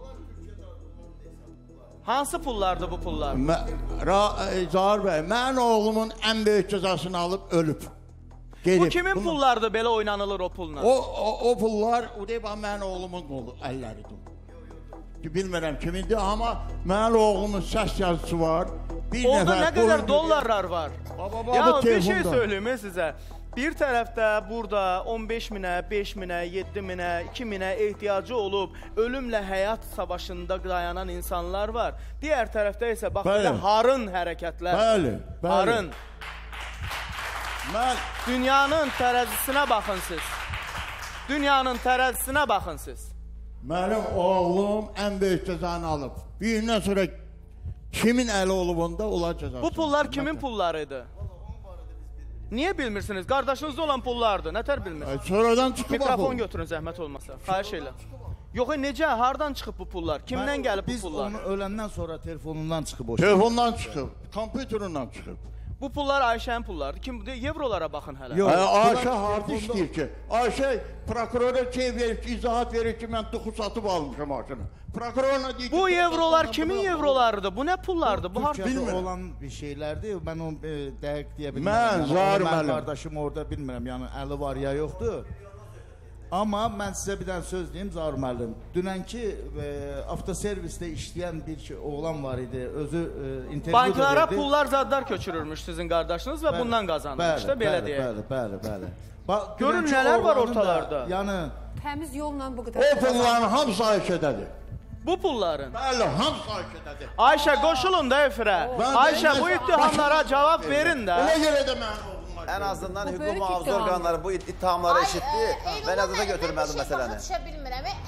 Hansı pullardır bu pullar? Zahir bəy, mən oğlumun ən böyük cəzasını alıb ölüb. Gedib. Bu kimin pullardır belə oynanılır o pulla? O, o, o pullar, o deyib, mən oğlumun qolu, əlləridir. Bilmirəm kimindir, amma mənim oğlumun səs yazısı var. Bir Orada nə qədər dollarlar var? Baba, ya bir şey söyleyeyim sizə. Bir tərəfdə burada on beş minə, beş minə, yeddi minə, iki minə ehtiyacı olub ölümlə həyat savaşında dayanan insanlar var. Digər tərəfdə isə bax belə harın hərəkətlər. Bəli, bəli. Harın. Mən... Dünyanın tərəzisinə baxın siz. Dünyanın tərəzisinə baxın siz. Mənim oğlum ən böyük cəzanı alıb. Bir gündən sonra kimin əli olubunda olar cəzası. Bu pullar kimin pullarıydı? Niyə bilmirsiniz? Qardaşınızda olan pullardır. Nətər bilmirsiniz? Sonradan çıxıb mikrofon götürün zəhmət olmasa. Xahiş elə. Yox, necə? Hardan çıxıb bu pullar? Kimdən gəlib bu pullar? Biz onu öləndən sonra telefonundan çıxıb o şey. Telefondan çıxıb, kompüterindən çıxıb. Bu pullar Ayşənin pullardır. Kim evrolara baxın hələ. Yox, Ayşə harda işləyir ki? Ayşə prokurora şey verir ki, izahat verir ki, mən duxu satıb almışam maşını. Prokurorla deyir ki... Bu evrolar kimin evrolarıdır? Bu nə pullardır? Bu Türkiyədə olan bir şeylərdir. Mən onu dəqiq deyə bilmirəm. Mən, Zahir müəllim. Mən qardaşım orada bilmirəm, yəni əli var ya yoxdur. Amma mən sizə bir dənə söz deyim, Zahir müəllim. Dünənki e, avtoservisdə işləyən bir oğlan var idi, özü e, intervyu da verdi. Banklara pullar zadlar köçürürmüş sizin qardaşınız və bəli, bundan qazanmış da, belə bəli, deyək. Bəli, bəli, bəli. Bax, görün nələr var ortalarda. Da, yəni... Təmiz yolla bu qədər... O pulların hamısı Ayşədədir. Bu pulların? Bəli, hamısı Ayşədədir. Ayşə, qoşulun da Efrə. Ayşə, bu ittihamlara cavab verin də. Ona görə də mən... Ən azından hüquq mühafizə orqanları bu ittihamları eşitdi və nəzərə götürməli məsələni. Düşə bilmirəm. Əgər bu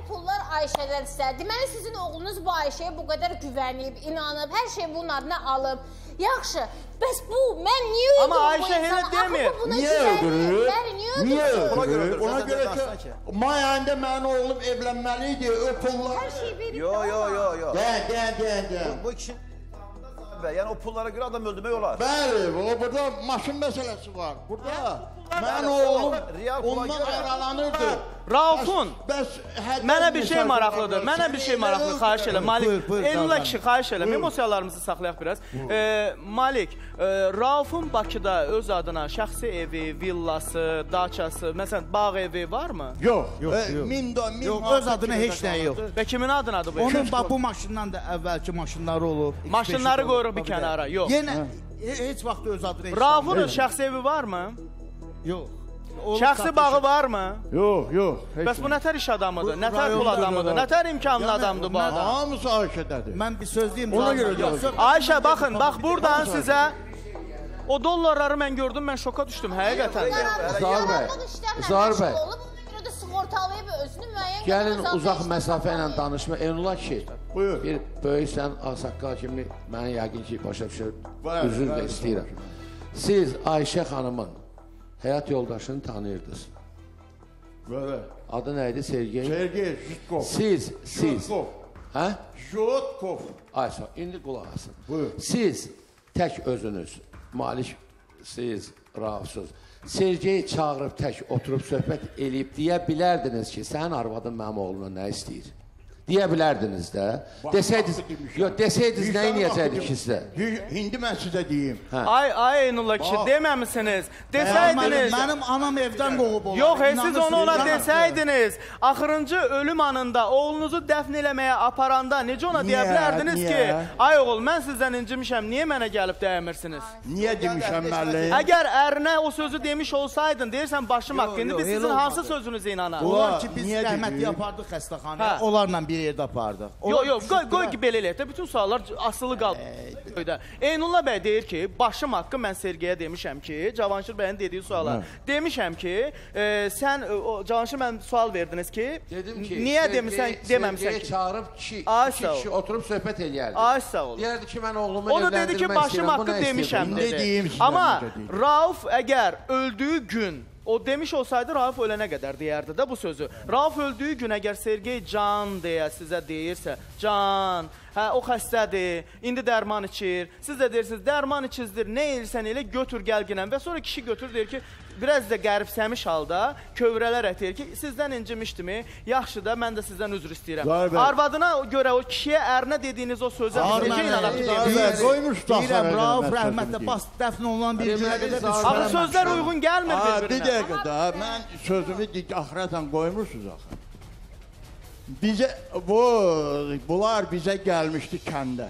pullar Ayşədən istər. Deməli, sizin oğlunuz bu Ayşəyə bu qədər güvənib, inanıb, hər şey bunun adına alıb. Yaxşı, bəs bu, mən niyə öldürüm Amma Ayşə elə demir. Niyə öldürür? Niyə öldürür? Ona Ona görə ki, may ayında mənim oğlum evlənməli idi, o pullar... Hər şey verib. Yo, yo, yo, yo. Deyən, deyən, deyən, deyən. Bu kişi... Yəni o pullara görə adam öldürmək olar. Bəli, o burada maşın məsələsi var. Burada mənim oğlum ondan aralanırdı. Raufun, mənə bir şey maraqlıdır, mənə bir şey maraqlıdır, xahiş elə, Malik, Elnula kişi, xahiş elə, emosiyalarımızı saxlayaq biraz. Malik, Raufun Bakıda öz adına şəxsi evi, villası, daçası, məsələn, bağ evi varmı? Yox, yox, öz adına heç nəyi yox. Və kimin adınadır bu? Onun bu maşından da əvvəlki maşınları olub. Maşınları qoyuruq bir kənara, yox. Yenə, heç vaxt öz adına heç Raufunun şəxsi evi varmı? Yox. Şəxsi bağı varmı? Yox, yox. Bəs bu nətər iş adamıdır, nətər pul adamıdır, nətər imkanlı adamdır bu adam? Hamısı Ayşədədir. Mən bir söz deyim. Ona görə yox. Ayşə, baxın, bax buradan sizə o dollarları mən gördüm, mən şoka düşdüm, həqiqətən. Zahir bəy, Zahir bəy. Sığortalayıb özünü müəyyən gəlin uzaq məsafə ilə danışma. Elnula kişi, buyur. Bir böyüksən, ağsaqqal kimi məni yəqin ki, başa düşür, üzr də istəyirəm. Siz Ayşə xanımın həyat yoldaşını tanıyırdınız. Böyle. Adı neydi? Sergey? Sergey Jitkov. Siz, siz. Jitkov. Hə? Jitkov. Ayşə, indi qulaq asın. Buyur. Siz tək özünüz, Malik, siz, Raufsuz, Sergeyi çağırıb tək oturub söhbət eləyib deyə bilərdiniz ki, sənin arvadın mənim oğluna nə istəyir? Deyə bilərdiniz də. Desəydiniz, yox, desəydiniz nə inəyəcəkdik ki sizə? İndi mən sizə deyim. Ay, ay Eynullah kişi, deməmisiniz. Desəydiniz. Mənim anam evdən qovub olar. Yox, siz onu ona desəydiniz. Axırıncı ölüm anında oğlunuzu dəfn eləməyə aparanda necə ona deyə bilərdiniz ki, ay oğul, mən sizdən incimişəm, niyə mənə gəlib dəyəmirsiniz? Niyə demişəm müəllim? Əgər ərinə o sözü demiş olsaydın, deyirsən başım haqqı, indi biz sizin hansı sözünüzə inanaq? Olar ki, biz rəhmətli yapardıq xəstəxanaya, onlarla bir yerdə apardıq. Yox, yox, qoy ki, belə eləyək də, bütün suallar asılı qaldı. Eynullah bəy deyir ki, başım haqqı mən Sergeyə demişəm ki, Cavanşir bəyin dediyi suala, demişəm ki, sən, Cavanşir mən sual verdiniz ki, niyə demişsən, deməmişsən ki, Sergeyi çağırıb kişi, iki kişi oturub söhbət eləyərdi. Ay sağ olun. Deyərdi ki, mən oğlumu evləndirmək istəyirəm, bu nə istəyirəm? O da dedi ki, başım haqqı demişəm dedi. Amma Rauf əgər öldüyü gün, o demiş olsaydı Rauf ölənə qədər deyərdi də bu sözü. Rauf öldüyü gün əgər Sergey can deyə sizə deyirsə, can, hə, o xəstədir, indi dərman içir, siz də deyirsiniz, dərman içizdir, nə elsən elə götür gəlginən və sonra kişi götür deyir ki, biraz da qəribsəmiş halda kövrələrək deyir ki, sizdən incimişdimi, yaxşı da mən də sizdən üzr istəyirəm. Arvadına görə o kişiyə, ərinə dediyiniz o sözə necə inanaq qoymuş deyirəm, Rauf rəhmətlə bas dəfn olunan bir günə qədər Axı sözlər uyğun gəlmir bir-birinə. Bir dəqiqə daha, mən sözümü axirətən qoymuşsunuz axı. Bizə, bu, bunlar bizə gəlmişdi kəndə.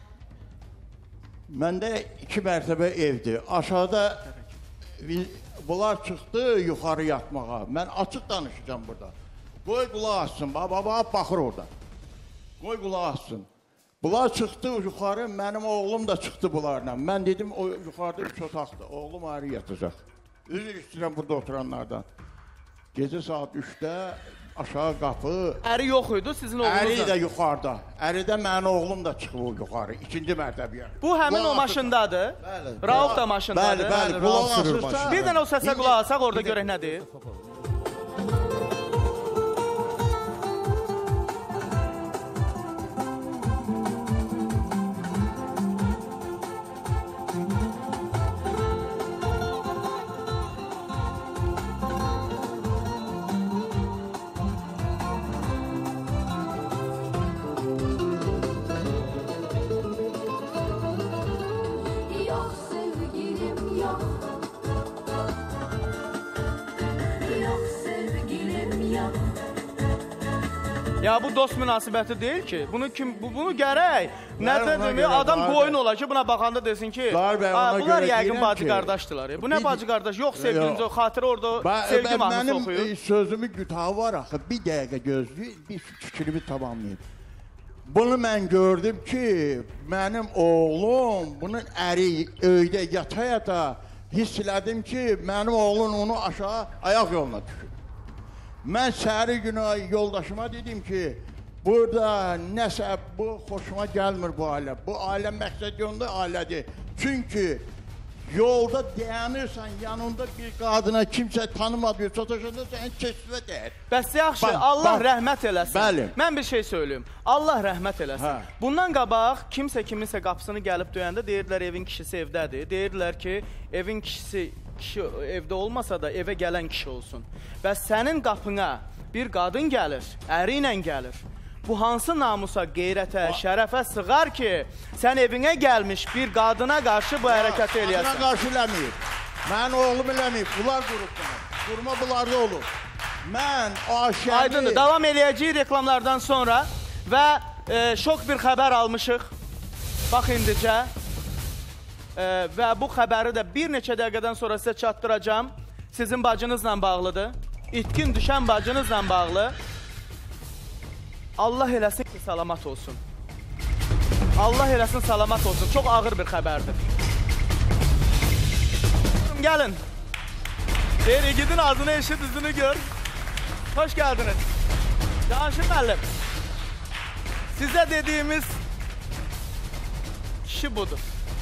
Məndə iki mərtəbə evdir. Aşağıda bunlar çıxdı yuxarı yatmağa. Mən açıq danışacağım burada. Qoy qulaq assın, baba, baba, baxır orada. Qoy qulaq assın. Bunlar çıxdı yuxarı, mənim oğlum da çıxdı bunlarla. Mən dedim, o yuxarıda üç otaqdır, oğlum ayrı yatacaq. Üzr istəyirəm burada oturanlardan. Gecə saat üçdə aşağı qapı... Əri yox idi, sizin oğlunuz da. Əri də yuxarıda. Əri də mənim oğlum da çıxıb yuxarı, ikinci mərtəbəyə. Bu həmin o maşındadır. Rauf da maşındadır. Bəli, bəli, qulaq asırsa... Bir dənə o səsə qulaq asaq, orada görək nədir? Ya bu dost münasibəti deyil ki. Bunu kim bu, bunu gərək nədə demək adam qoyun olar ki, buna baxanda desin ki, bunlar yəqin bacı qardaşdılar. Bu nə bacı qardaş? Yox, sevginiz o xatirə orada sevgi mahnısı oxuyur. Mənim sözümü gütağı var axı. Bir dəqiqə gözləyir, bir fikrimi tamamlayayım. Bunu mən gördüm ki, mənim oğlum, bunun əri öydə yata-yata hiss elədim ki, mənim oğlum onu aşağı ayaq yoluna düşür. Mən səhəri günü yoldaşıma dedim ki, burada nəsə bu xoşuma gəlmir bu ailə. Bu ailə məqsədyonlu ailədir. Çünki yolda dayanırsan, yanında bir qadına kimsə tanımadığı sataşanda səni kesvə deyir. Bəs yaxşı, Bax, Allah bax. rəhmət eləsin. Bəli. Mən bir şey söyleyeyim. Allah rəhmət eləsin. Hə. Bundan qabaq kimsə kiminsə qapısını gəlib döyəndə deyirdilər evin kişisi evdədir. Deyirdilər ki, evin kişisi kişi evdə olmasa da evə gələn kişi olsun. Bəs sənin qapına bir qadın gəlir, əri ilə gəlir. Bu hansı namusa, qeyrətə, şərəfə sığar ki, sən evinə gəlmiş bir qadına qarşı bu hərəkəti eləyəsən? Qadına qarşı eləməyib. Mən oğlum eləməyib. Bunlar qurub bunu. Qurma bunlarda olur. Mən aşəmi... Aydındır, davam eləyəcəyik reklamlardan sonra və e, şok bir xəbər almışıq. Bax indicə. E, və bu xəbəri də bir neçə dəqiqədən sonra sizə çatdıracağım. Sizin bacınızla bağlıdır. İtkin düşən bacınızla bağlı. Allah eləsin ki, salamat olsun. Allah eləsin, salamat olsun. Çox ağır bir xəbərdir. Gəlin. Deyir, gidin ağzını eşit, üzünü gör. Hoş geldiniz. Caşir müəllim. Sizə dediyimiz kişi budur.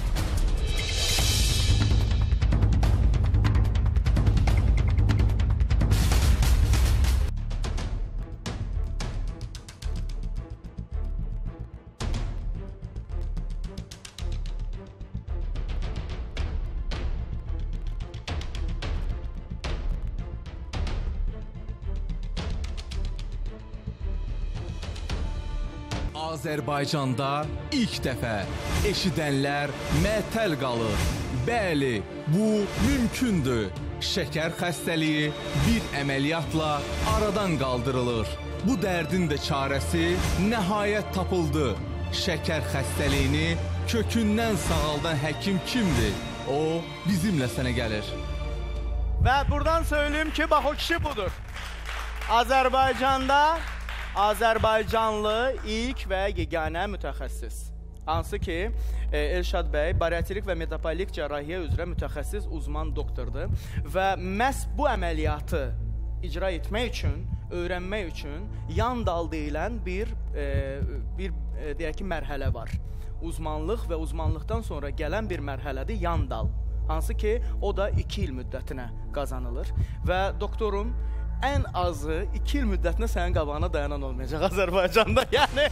Azərbaycanda ilk dəfə eşidənlər məəttəl qalır. Bəli, bu mümkündür. Şəkər xəstəliyi bir əməliyyatla aradan qaldırılır. Bu dərdin də çarəsi nəhayət tapıldı. Şəkər xəstəliyini kökündən sağaldan həkim kimdir? O, bizimlə sənə gəlir. Və buradan söyleyeyim ki, bax o kişi budur. Azərbaycanda Azərbaycanlı ilk və yeganə mütəxəssis. Hansı ki, Elşad bəy bariatrik və metabolik cərrahiyyə üzrə mütəxəssis uzman doktordur və məhz bu əməliyyatı icra etmək üçün, öyrənmək üçün yan dal deyilən bir, e, bir e, deyək ki, mərhələ var. Uzmanlıq və uzmanlıqdan sonra gələn bir mərhələdir yan dal. Hansı ki, o da iki il müddətinə qazanılır və doktorum ən azı iki il müddətinə sənin qabağına dayanan olmayacaq Azərbaycanda. Yəni,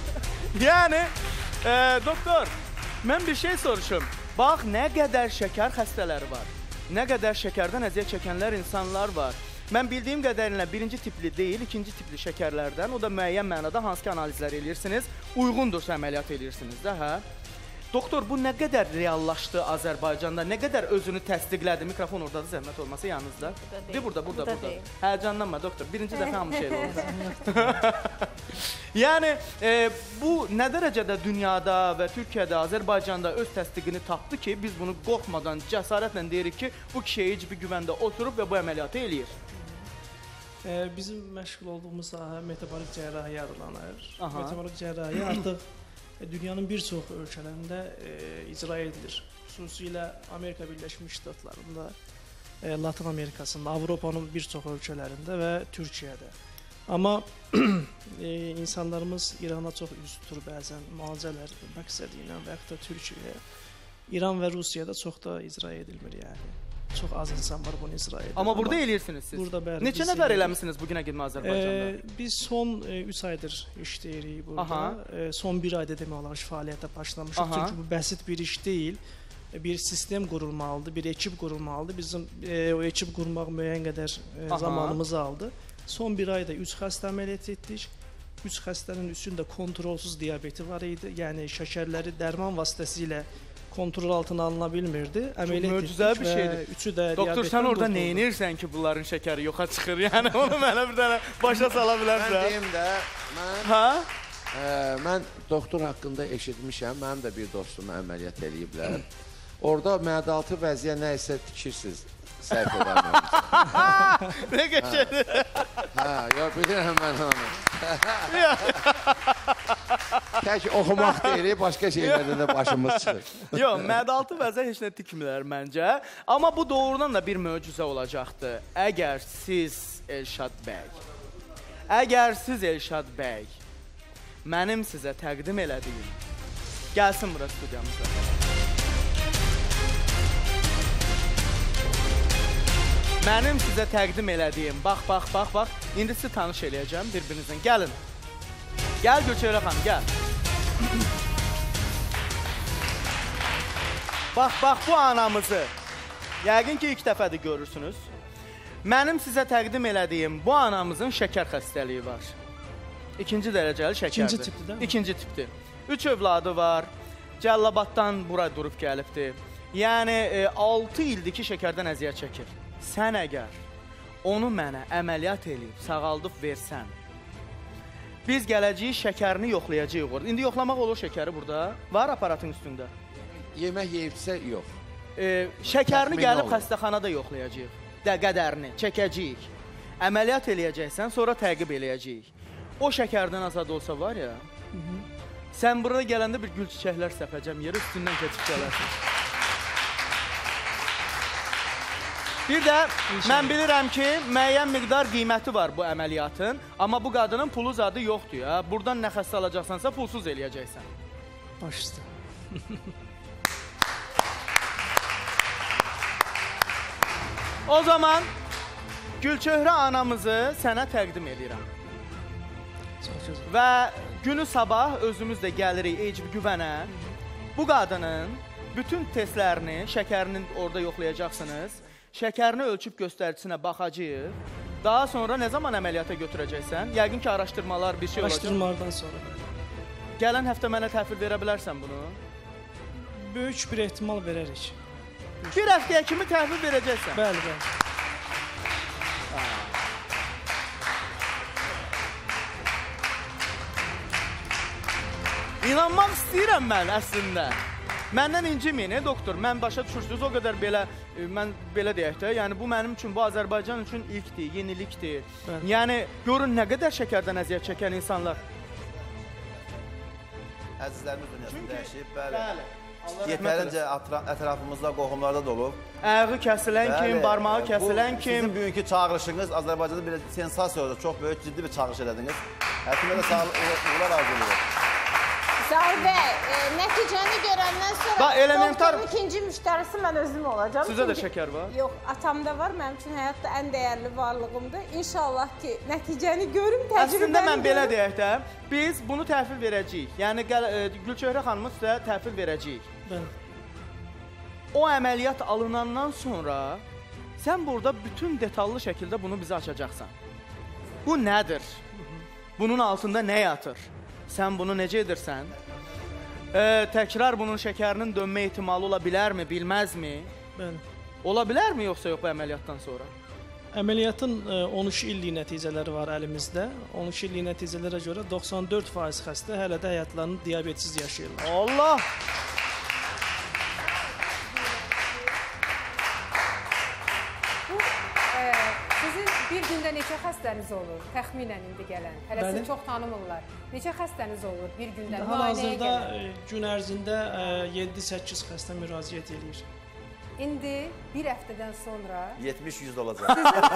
yəni e, doktor, mən bir şey soruşum. Bax, nə qədər şəkər xəstələri var, nə qədər şəkərdən əziyyət çəkənlər insanlar var. Mən bildiyim qədərilə birinci tipli deyil, ikinci tipli şəkərlərdən, o da müəyyən mənada hansı ki analizlər edirsiniz, uyğundursa əməliyyat edirsiniz də, hə? Doktor, bu nə qədər reallaşdı Azərbaycanda, nə qədər özünü təsdiqlədi? Mikrofon oradadır, zəhmət olmasa yanınızda. Bir burada, burada, burada. burada. Həyəcanlanma doktor, birinci dəfə hamı şey olur. Yəni, e, bu nə dərəcədə dünyada və Türkiyədə, Azərbaycanda öz təsdiqini tapdı ki, biz bunu qorxmadan, cəsarətlə deyirik ki, bu kişiyə hiçbir güvəndə oturub və bu əməliyyatı eləyir. E, bizim məşğul olduğumuz sahə metabolik cərrahiyyə adlanır. Aha. Metabolik cərrahiyyə artıq dünyanın bir çox ölkələrində e, icra edilir. Xüsusilə Amerika Birləşmiş Ştatlarında, e, Latin Amerikasında, Avropanın bir çox ölkələrində və Türkiyədə. Amma e, insanlarımız İrana çox üz tutur bəzən müalicələr məqsədi ilə və yaxud da Türkiyəyə. İran və Rusiyada çox da icra edilmir yəni. Çox az insan var bunu icra edir. Amma burada eləyirsiniz siz. Burada bəli. Neçə nəfər eləmisiniz bugünə gedmə Azərbaycanda? E, biz son üç e, aydır işləyirik burada. E, son bir ayda demək olar ki, fəaliyyətə başlamışıq. Aha. Çünki bu bəsit bir iş deyil. E, bir sistem qurulmalıdır, bir ekip qurulmalıdır. Bizim e, o ekip qurmaq müəyyən qədər e, zamanımız aldı. Son bir ayda üç xəstə əməliyyat etdik. Üç xəstənin üçündə kontrolsuz diabeti var idi. Yəni şəkərləri dərman vasitəsilə kontrol altına alına bilmirdi. Əməliyyat etdik möcüzəvi bir şeydir. Üçü də doktor, sən orada nə edirsən ki, bunların şəkəri yoxa çıxır? Yəni onu mənə bir dənə başa sala bilərsən. Mən deyim də, mən, ha? ə, mən doktor haqqında eşitmişəm, mənim də bir dostum əməliyyat eləyiblər. Orada məədaltı vəziyə nə isə tikirsiniz, səhv edəməm. Ne geçedi? Ha, yok bilirəm mən onu. Tək oxumaq deyil, başqa şeylərdə də başımız çıxır. Yox, mədaltı vəzə heç nə tikmirlər məncə. Amma bu doğrudan da bir möcüzə olacaqdır. Əgər siz Elşad bəy, əgər siz Elşad bəy, mənim sizə təqdim elədiyim, gəlsin bura studiyamıza. Mənim sizə təqdim elədiyim, bax, bax, bax, bax, indi sizi tanış eləyəcəm bir-birinizdən. Gəlin. Gəl Gülçöhrə xanım, gəl. Bax, bax, bu anamızı, yəqin ki, ilk dəfədir görürsünüz. Mənim sizə təqdim elədiyim bu anamızın şəkər xəstəliyi var. İkinci dərəcəli şəkərdir. İkinci tipdir, değil mi? İkinci tipdir. Üç övladı var, Cəllabaddan bura durub gəlibdir. Yəni, e, altı ildir ki, şəkərdən əziyyət çəkir. Sən əgər onu mənə əməliyyat eləyib, sağaldıb versən, biz gələcəyik, şəkərini yoxlayacaq orada. İndi yoxlamaq olur şəkəri burada. Var aparatın üstündə. Yemək yeyibsə, yox. E, şəkərini Təxmin gəlib olur. xəstəxanada yoxlayacaq. Də qədərini çəkəcəyik. Əməliyyat eləyəcəksən, sonra təqib eləyəcəyik. O şəkərdən azad olsa var ya, Hı -hı. sən burada gələndə bir gül çiçəklər səpəcəm, yeri üstündən keçib gələrsən. Bir də mən bilirəm ki, müəyyən miqdar qiyməti var bu əməliyyatın, amma bu qadının pulu zadı yoxdur ya. Buradan nə xəstə alacaqsansa pulsuz eləyəcəksən. Baş üstə. O zaman Gülçöhrə anamızı sənə təqdim edirəm. Çox gözəl. Və günü sabah özümüz də gəlirik Ecib Güvənə. Bu qadının bütün testlərini, şəkərini orada yoxlayacaqsınız. Şəkərini ölçüb göstəricinə baxacağıq. Daha sonra nə zaman əməliyyata götürəcəksən? Yəqin ki, araşdırmalar bir şey olacaq. Araşdırmalardan sonra. Gələn həftə mənə təhvil verə bilərsən bunu? Böyük bir ehtimal verərik. Bir həftəyə kimi təhvil verəcəksən? Bəli, bəli. İnanmaq istəyirəm mən əslində. Məndən inciməyin, e, doktor, mən başa düşürsünüz, o qədər belə, e, mən belə deyək də, yəni bu mənim üçün, bu Azərbaycan üçün ilkdir, yenilikdir. Bəli. Yəni, görün nə qədər şəkərdən əziyyət çəkən insanlar. Əzizlərimiz dünyasını dəyişib, bəli. Bəli. Yetərincə ətrafımızda, qohumlarda da olub. Ayağı kəsilən kim, barmağı kəsilən kim. Sizin bugünkü çağırışınız Azərbaycanda bir sensasiya oldu, çox böyük, ciddi bir çağırış elədiniz. Həkimə də sağlıqlar arzu edilir. Zaur bəy, e, nəticəni görəndən sonra Bax, elementar... doktorun ikinci müştərisi mən özüm olacağım. Sizdə də şəkər var? Yox, atamda var, mənim üçün həyatda ən dəyərli varlığımdır. İnşallah ki, nəticəni görüm, təcrübəni görüm. Əslində mən belə deyək də, biz bunu təhvil verəcəyik. Yəni, e, Gülçöhrə xanımı sizə təhvil verəcəyik. Bəli. O əməliyyat alınandan sonra sən burada bütün detallı şəkildə bunu bizə açacaqsan. Bu nədir? Bunun altında nə yatır? Sən bunu necə edirsən? E, təkrar bunun şəkərinin dönmə ehtimalı ola bilərmi, bilməzmi? Bəli. Ola bilərmi, yoxsa yox bu əməliyyatdan sonra? Əməliyyatın on üç illik nəticələri var əlimizdə. on üç illik nəticələrə görə doxsan dörd faiz xəstə hələ də həyatlarını diabetsiz yaşayırlar. Allah! Bir gündə neçə xəstəniz olur? Təxminən indi gələn. Hələ Bəli. sizi çox tanımırlar. Neçə xəstəniz olur bir gündə? Hal-hazırda gün ərzində yeddi səkkiz xəstə müraciət edir. İndi bir həftədən sonra yetmiş yüz olacaq.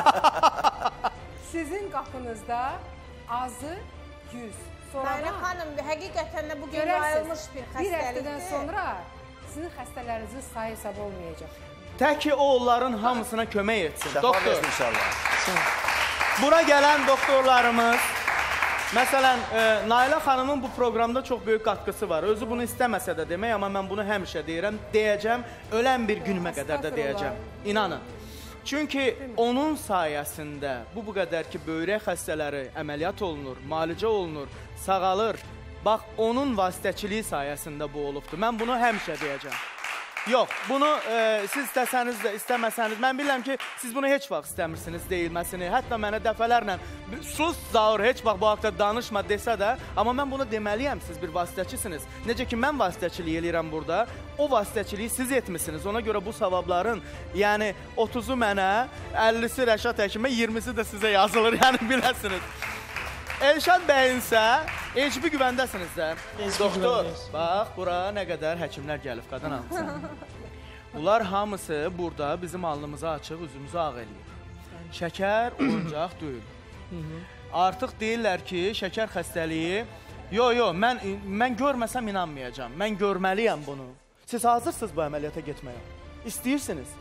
Sizin qapınızda azı yüz. Sonradan xanım, həqiqətən də bu gün yayılmış bir xəstəlikdir. Bir həftədən sonra sizin xəstələrinizin sayı hesab olmayacaq. Tək ki, o onların hamısına kömək etsin. Şəfa Doktor, versin inşallah. bura gələn doktorlarımız, məsələn, e, Nailə xanımın bu proqramda çox böyük qatqısı var. Özü bunu istəməsə də demək, amma mən bunu həmişə deyirəm, deyəcəm, ölən bir günümə qədər də deyəcəm. İnanın. Çünki onun sayəsində bu bu qədər ki, böyrək xəstələri əməliyyat olunur, müalicə olunur, sağalır. Bax, onun vasitəçiliyi sayəsində bu olubdur. Mən bunu həmişə deyəcəm. Yox, bunu e, siz istəsəniz də, istəməsəniz, mən bilirəm ki, siz bunu heç vaxt istəmirsiniz deyilməsini. Hətta mənə dəfələrlə, sus Zaur, heç vaxt bu haqda danışma desə də, amma mən bunu deməliyəm, siz bir vasitəçisiniz. Necə ki, mən vasitəçilik eləyirəm burada, o vasitəçiliyi siz etmişsiniz. Ona görə bu savabların, yəni otuzu mənə, əllisi Rəşad həkimə, iyirmisi də sizə yazılır, yəni biləsiniz. Elşad bəyin isə Ecibi güvəndəsiniz də. Doktor, bax, bura nə qədər həkimlər gəlib, qadın almışsan. Bunlar hamısı burada bizim alnımızı açıq, üzümüzü ağ eləyir. Şəkər oyuncaq deyil. Artıq deyirlər ki, şəkər xəstəliyi, yo, yo, mən, mən görməsəm inanmayacağam. Mən görməliyəm bunu. Siz hazırsınız bu əməliyyata getməyə? İstəyirsiniz?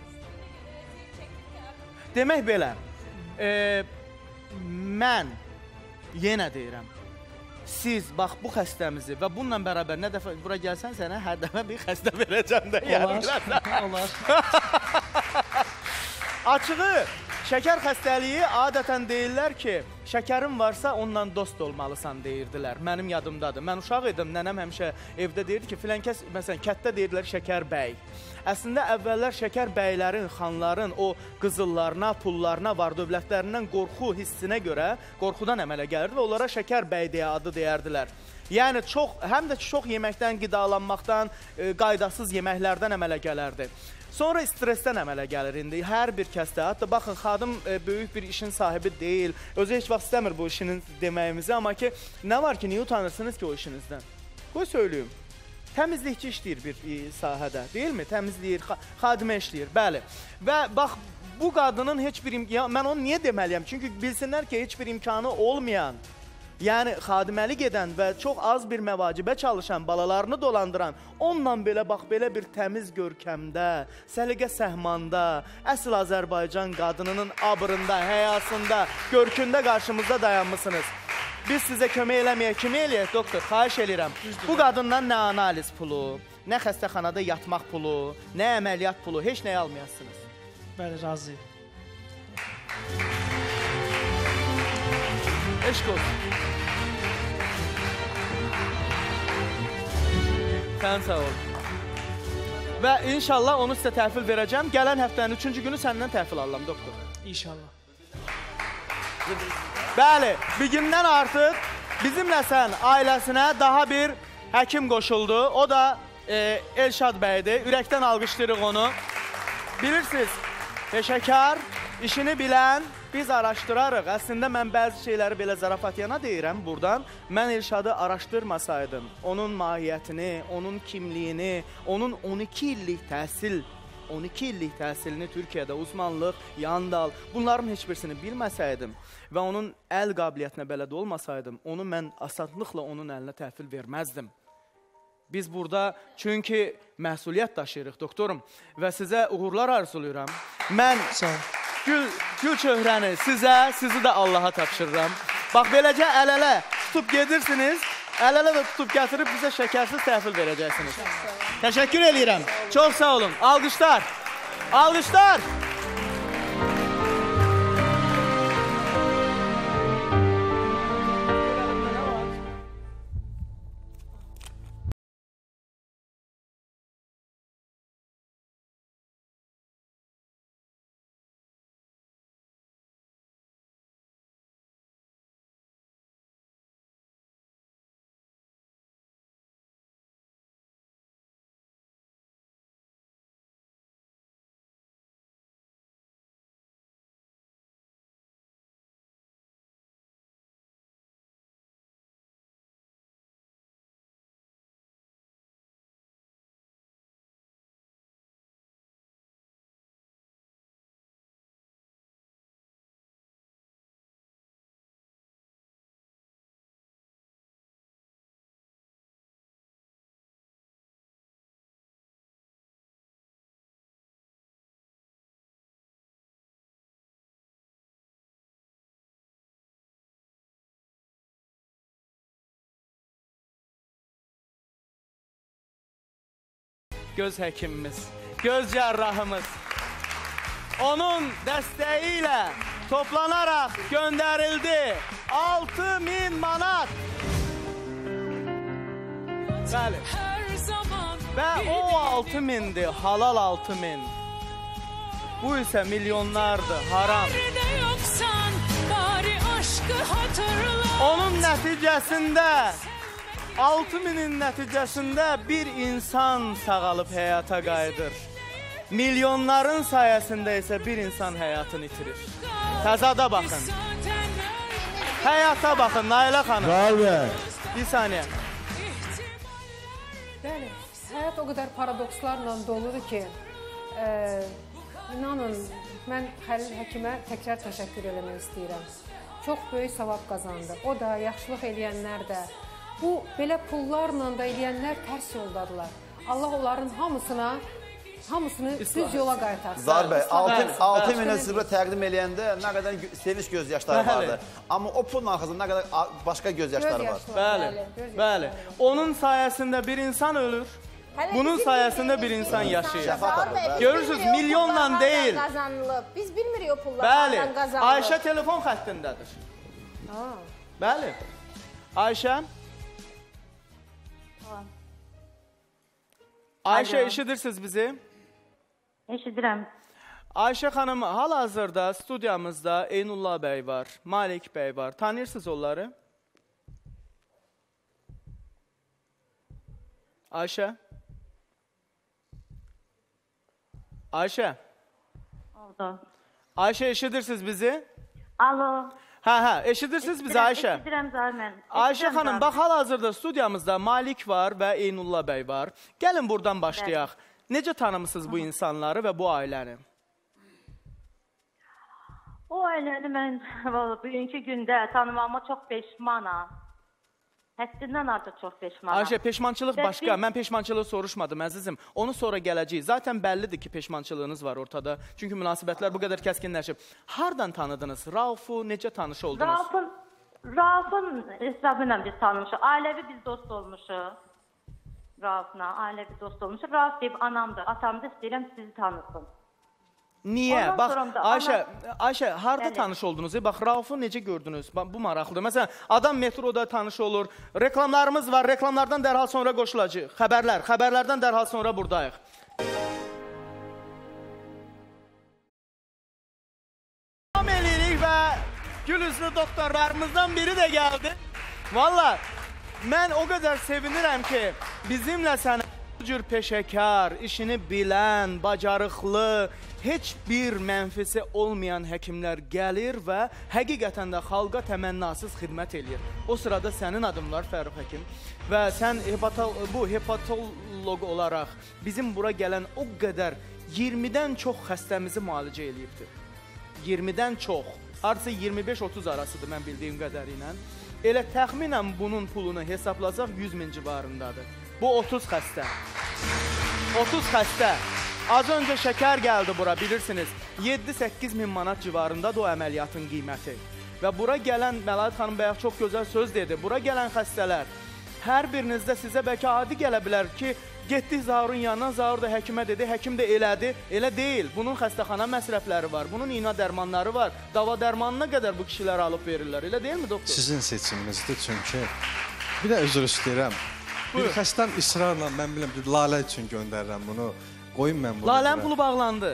Demək belə, e, mən yenə deyirəm, siz bax bu xəstəmizi və bununla bərabər nə dəfə bura gəlsən sənə hər dəfə bir xəstə verəcəm də. Olar, olar. Açığı, şəkər xəstəliyi adətən deyirlər ki, şəkərin varsa onunla dost olmalısan deyirdilər. Mənim yadımdadır. Mən uşaq idim, nənəm həmişə evdə deyirdi ki, filan kəs, məsələn, kətdə deyirlər şəkər bəy. Əslində, əvvəllər şəkər bəylərin, xanların o qızıllarına, pullarına, var dövlətlərindən qorxu hissinə görə qorxudan əmələ gəlirdi və onlara şəkər bəy deyə adı deyərdilər. Yəni, çox, həm də ki, çox yeməkdən, qidalanmaqdan, e, qaydasız yeməklərdən əmələ gələrdi. Sonra stressdən əmələ gəlir indi, hər bir kəsdə. Hətta baxın, xadım e, böyük bir işin sahibi deyil. Özü heç vaxt istəmir bu işinin deməyimizi, amma ki, nə var ki, niyə utanırsınız ki o işinizdən? Qoy söyləyim. Təmizlikçi işləyir bir e, sahədə, deyilmi? Təmizləyir, xadimə işləyir, bəli. Və bax, bu qadının heç bir imkanı, mən onu niyə deməliyəm? Çünki bilsinlər ki, heç bir imkanı olmayan, yəni xadiməlik edən və çox az bir məvacibə çalışan, balalarını dolandıran, onunla belə, bax, belə bir təmiz görkəmdə, səliqə səhmanda, əsl Azərbaycan qadınının abrında, həyasında, görkündə qarşımızda dayanmışsınız. Biz sizə kömək eləməyək, kimi eləyək, doktor? Xahiş eləyirəm. Bu qadından nə analiz pulu, nə xəstəxanada yatmaq pulu, nə əməliyyat pulu, heç nəyə almayasınız. Bəli, razıyım. Eşq olsun. Sən sağ ol. Və inşallah onu sizə təhvil verəcəm. Gələn həftənin üçüncü günü səndən təhvil alıram, doktor. İnşallah. Bəli, bir gündən artıq bizimlə sən ailəsinə daha bir həkim qoşuldu. O da e, Elşad bəydir. Ürəkdən alqışlayırıq onu. Bilirsiniz, peşəkar, işini bilən biz araşdırarıq. Əslində mən bəzi şeyləri belə zarafat yana deyirəm buradan. Mən Elşadı araşdırmasaydım, onun mahiyyətini, onun kimliyini, onun on iki illik təhsil on iki illik təhsilini Türkiyədə uzmanlıq, yandal, bunların heç birisini bilməsəydim və onun əl qabiliyyətinə bələd olmasaydım, onu mən asanlıqla onun əlinə təhvil verməzdim. Biz burada çünki məsuliyyət daşıyırıq, doktorum, və sizə uğurlar arzulayıram. Mən gül, gül çöhrəni sizə, sizi də Allaha tapşırıram. Bax, beləcə əl-ələ tutub gedirsiniz, əl-ələ də tutub gətirib bizə şəkərsiz təhvil verəcəksiniz. Təşəkkür edirəm. Çox sağ olun. Alqışlar. Alqışlar. Göz həkimimiz, göz cərrahımız. Onun dəstəyi ilə toplanaraq göndərildi altı min manat. Bəli. Və o altı mindir, halal altı min. Bu isə milyonlardır, haram. Onun nəticəsində altı minin nəticəsində bir insan sağalıb həyata qayıdır. Milyonların sayəsində isə bir insan həyatını itirir. Təzada baxın. Həyata baxın, Nailə xanım. Bəli. Bir saniyə. Bəli, həyat o qədər paradokslarla doludur ki, e, inanın, mən Xəlil həkimə təkrar təşəkkür eləmək istəyirəm. Çox böyük savab qazandı. O da, yaxşılıq eləyənlər də. Bu, belə pullarla da eləyənlər tərs yoldadılar. Allah onların hamısına, hamısını düz yola qaytarsın. Zahir bəy, altı minə sizə təqdim eləyəndə nə qədər sevinç gözyaşları vardı. Amma o pulun arxasında nə qədər başqa gözyaşları var. Bəli, bəli. Onun sayəsində bir insan ölür. Bunun sayəsində bir insan yaşayır. Görürsünüz, milyonla deyil. Biz bilmirik o pullardan qazanılıb. Bəli, Ayşə telefon xəttindədir. Bəli. Ayşə. Ayşə, eşidirsiniz bizi? Eşidirəm. Ayşə xanım, hal-hazırda studiyamızda Eynullah bəy var, Malik bəy var. Tanıyırsınız onları? Ayşə? Ayşə? Oldu. Ayşə, eşidirsiniz bizi? Alo. Hə, hə, eşidirsiniz bizi Ayşə? Eşidirəm Zahir. Ayşə xanım, bax hal-hazırda studiyamızda Malik var və Eynullah bəy var. Gəlin buradan başlayaq. Necə tanımısınız bu insanları və bu ailəni? O ailəni mən bugünkü gündə tanımağıma çox peşmanam. Həddindən artıq çox peşmanam. Ayşə, peşmançılıq başqa. Mən peşmançılığı soruşmadım, əzizim. Onu sonra gələcəyik. Zaten bəllidir ki, peşmançılığınız var ortada. Çünki münasibətlər bu qədər kəskinləşib. Hardan tanıdınız? Rauf'u necə tanış oldunuz? Rauf'un Rauf'un hesabıyla biz tanımışıq. Ailəvi biz dost olmuşuq. Rauf'la ailəvi dost olmuşuq. Rauf deyib anamdır, atamdır, istəyirəm sizi tanısın. Niyə? Bax, Ayşə, Ayşə, harada tanış oldunuz? Bax, Rauf'u necə gördünüz? Bu maraqlıdır. Məsələn, adam metroda tanış olur. Reklamlarımız var. Reklamlardan dərhal sonra qoşulacaq. Xəbərlər. Xəbərlərdən dərhal sonra buradayıq. Salam eləyirik və gül üzlü doktorlarımızdan biri də gəldi. Valla, mən o qədər sevinirəm ki, bizimlə sənə bu cür peşəkar, işini bilən, bacarıqlı, heç bir mənfisi olmayan həkimlər gəlir və həqiqətən də xalqa təmənnasız xidmət eləyir. O sırada sənin adın var, Fərux həkim, və sən bu hepatoloq olaraq bizim bura gələn o qədər iyirmidən çox xəstəmizi müalicə eləyibdir. iyirmidən çox, hardasa iyirmi beş otuz arasıdır mən bildiyim qədərilə. Elə təxminən bunun pulunu hesablasaq yüz min civarındadır. Bu otuz xəstə. otuz xəstə. Az öncə şəkər gəldi bura, bilirsiniz. yeddi səkkiz min manat civarındadır o əməliyyatın qiyməti. Və bura gələn, Məlahət xanım bayaq çox gözəl söz dedi. Bura gələn xəstələr, hər birinizdə sizə bəlkə adi gələ bilər ki, getdik Zaurun yanına, Zaur da həkimə dedi, həkim də elədi. Elə deyil. Bunun xəstəxana məsrəfləri var, bunun iğnə dərmanları var. Dava dərmanına qədər bu kişilər alıb verirlər. Elə deyil mi, doktor? Sizin seçiminizdir çünki. Bir də özür istəyirəm. Bir xəstəm israrla, mən biləm, Lalə üçün göndərirəm bunu. Qoyun mən bunu. Lalənin pulu bağlandı.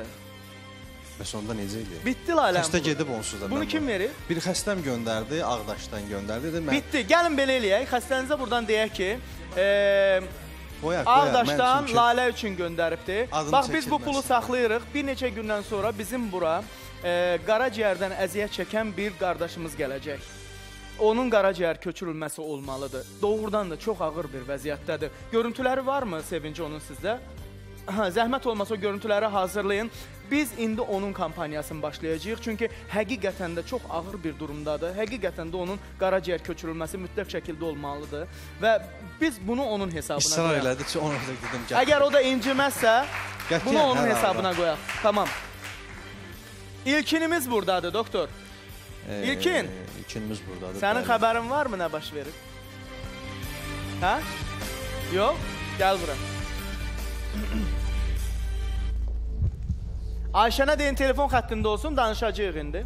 Bəs onda necə eləyir? Bitti Lalənin pulu. Xəstə gedib onsuz da. Bunu kim verir? Bir xəstəm göndərdi, Ağdaşdan göndərdi. Mən... Bitti. Gəlin belə eləyək. Xəstənizə buradan deyək ki, e, qoyaq, Ağdaşdan çünki... Lalə üçün göndəribdir. Bax, biz bu pulu saxlayırıq. Bir neçə gündən sonra bizim bura e, qaraciyərdən əziyyət çəkən bir qardaşımız gələcək. Onun qaraciyər köçürülməsi olmalıdır. Doğrudan da çox ağır bir vəziyyətdədir. Görüntüləri varmı Sevinci onun sizdə? Zəhmət olmasa o görüntüləri hazırlayın. Biz indi onun kampaniyasını başlayacağıq. Çünki həqiqətən də çox ağır bir durumdadır. Həqiqətən də onun qaraciyər köçürülməsi mütləq şəkildə olmalıdır. Və biz bunu onun hesabına qoyaq. İsrar elədi ki, onu da gedim gəl. Əgər o da inciməzsə, bunu onun hesabına qoyaq. Tamam. İlkinimiz buradadır, doktor. İlkin. İlkinimiz buradadır. Sənin xəbərin varmı nə baş verir? Hə? Yox? Gəl bura. Ayşənə deyin telefon xəttində olsun, danışacağıq indi.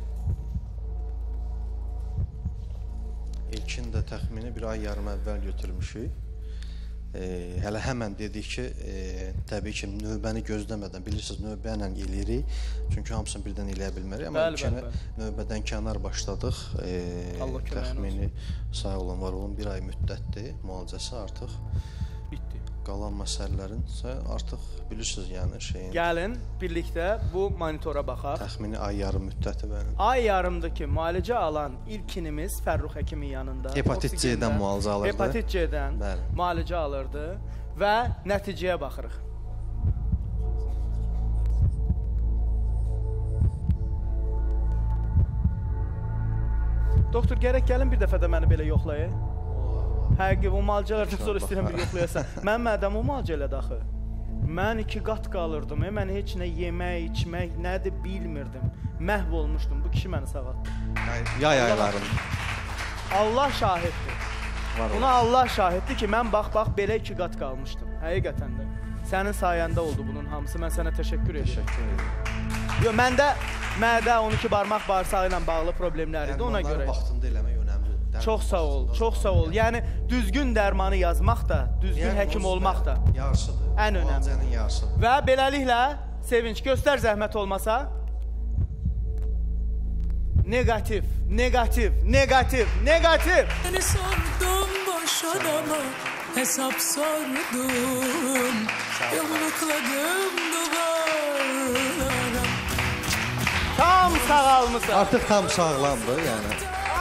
İlkin də təxmini bir ay yarım əvvəl götürmüşük. E, hələ həmən dedik ki, e, təbii ki, növbəni gözləmədən, bilirsiniz, növbə ilə eləyirik. Çünki hamısını birdən eləyə bilmərik. Amma ilkini növbədən kənar başladıq. E, təxmini, sağ olun, var olun, bir ay müddətdir. Müalicəsi artıq qalan məsələlərin isə artıq bilirsiniz, yəni şeyin. Gəlin birlikdə bu monitora baxaq. Təxmini ay yarım müddəti bəli. Ay yarımdır ki, müalicə alan ilkinimiz Fərrux həkimin yanında. Hepatit C-dən müalicə alırdı. Hepatit C-dən bəli. müalicə alırdı və nəticəyə baxırıq. Doktor, gərək gəlin bir dəfə də məni belə yoxlayın. Həqiqi, o müalicələrdən sonra istəyirəm bir yoxlayasan. Mən mədəm o müalicə elədi axı. Mən iki qat qalırdım. Mən heç nə yemək, içmək, nədir bilmirdim. Məhv olmuşdum. Bu kişi məni sağaltdı. Yay aylarım. Allah şahiddir. Buna Allah şahiddir ki, mən bax-bax belə iki qat qalmışdım. Həqiqətən də. Sənin sayəndə oldu bunun hamısı. Mən sənə təşəkkür edirəm. Təşəkkür edirəm. Yox, məndə mədə on iki barmaq bağırsağı ilə bağlı problemlər idi, ona görə. Yəni, vaxtında eləmək önəmlidir. Çox sağ ol, çox sağ ol. Yəni, düzgün dərmanı yazmaq da, düzgün həkim olmaq da yarısıdır. Ən önəmli. Müalicənin yarısıdır. Və beləliklə, Sevinç, göstər zəhmət olmasa. Negativ, negativ, negativ, negativ. Seni sordum boş adama, hesap sordum, yumrukladım duvarlara. Tam sağalmısan. Artıq tam sağlamdır, yəni.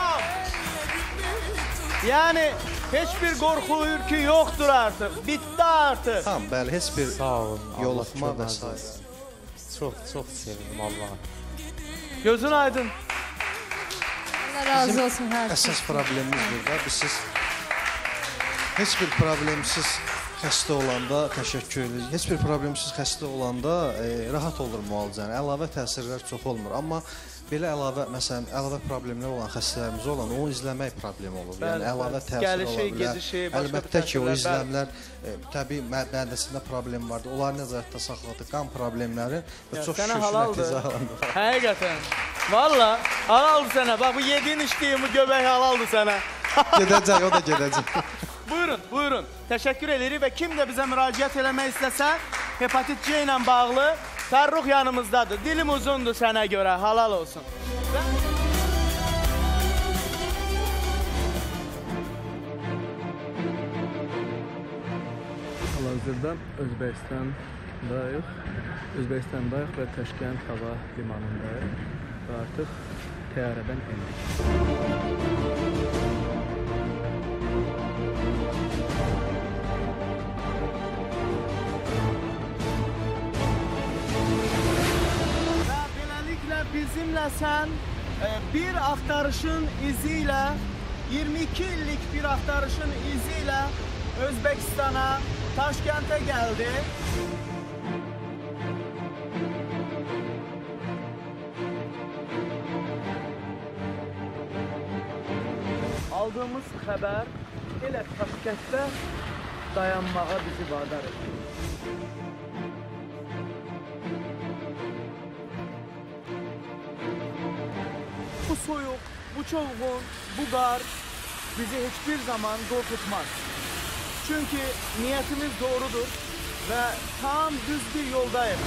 Yəni, heç bir qorxu, ürkü yoxdur artıq. Bitdi artıq. Tam, bəli, heç bir yoluxma və s. Çox, çox sevindim, Allah. Gözün aydın. Allah razı olsun hər şey. Əsas problemimiz burada. Biz siz heç bir problemsiz xəstə olanda təşəkkür edirik. Heç bir problemsiz xəstə olanda e, rahat olur müalicəni. Əlavə təsirlər çox olmur. Amma belə əlavə, məsələn, əlavə problemlər olan xəstələrimiz olan, onu izləmək problemi olur. Bəli, yəni əlavə təsir gəlişi, ola bilər. gedişi, Əlbəttə ki, o izləmlər e, təbii mədəsində problem vardır. Onları nəzarətdə saxladı. Qan problemləri və çox şükür nəticə alındı. Həqiqətən. Valla, halaldır sənə. Bax, bu yediyin içdiyin bu göbək halaldır sənə. Gedəcək, o da gedəcək. Buyurun, buyurun. Təşəkkür edirik və kim də bizə müraciət eləmək istəsə, hepatit C ilə bağlı Fərrux yanımızdadır. Dilim uzundur sənə görə, halal olsun. Və... Hal-hazırda Özbəkistandayıq. Özbəkistandayıq və Təşkənd hava limanındayıq və artıq təyyarədən endik. Bizimlə sən e, bir axtarışın izi ilə, iyirmi iki illik bir axtarışın izi ilə Özbəkistana, Taşkəntə gəldi. Aldığımız xəbər elə Taşkəntdə dayanmağa bizi vadar edir. Bu soyuq, bu çovğun, bu qar bizi hiçbir zaman qorxutmaz. Çünkü niyetimiz doğrudur ve tam düz bir yoldayız.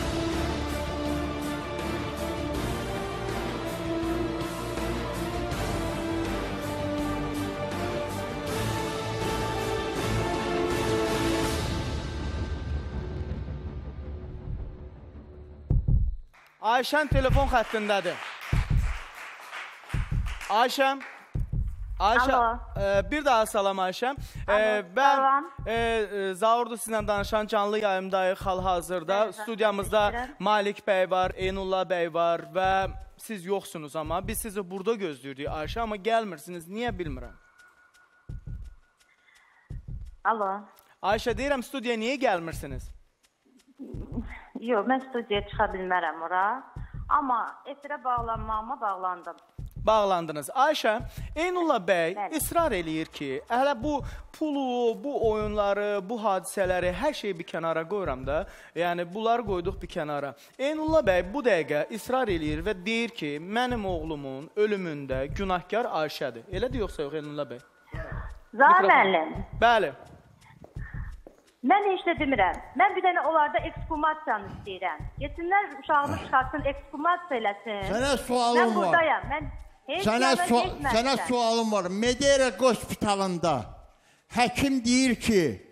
Ayşen telefon xəttindədir. Ayşem. Ayşe, e, bir daha salam Ayşem. E, ben e, Zaurdu sizinlə danışan canlı yayımdayıq hal-hazırda. Evet, Studiyamızda Malik Bey var, Eynullah Bey var ve siz yoxsunuz ama biz sizi burada gözlüyorduk Ayşe ama gelmirsiniz. Niye bilmirəm. Alo. Ayşe deyirəm studiyaya niye gelmirsiniz? Yox, mən studiyaya çıxa bilmərəm ora. Amma efirə bağlanmağıma bağlandım. Bağlandınız. Ayşe, Eynullah Bey Bəli. ısrar eləyir ki, hələ bu pulu, bu oyunları, bu hadisələri, hər şeyi bir kənara qoyuram da, yəni bunları qoyduq bir kənara. Eynullah Bey bu dəqiqə ısrar eləyir və deyir ki, mənim oğlumun ölümündə günahkar Ayşədir. Elədir yoxsa yox Eynullah Bey? Zahir müəllim. Bəli. Mən heç də demirəm. Mən bir dənə onlarda ekskumasiyanı istəyirəm. Yesinlər uşağımı çıxartsın, ekskumasiya eləsin. Sənə sualım mən var. Mən buradayım. Mən heç Sənə, yana su getməmişəm. sənə sualım var. Medera hospitalında həkim deyir ki,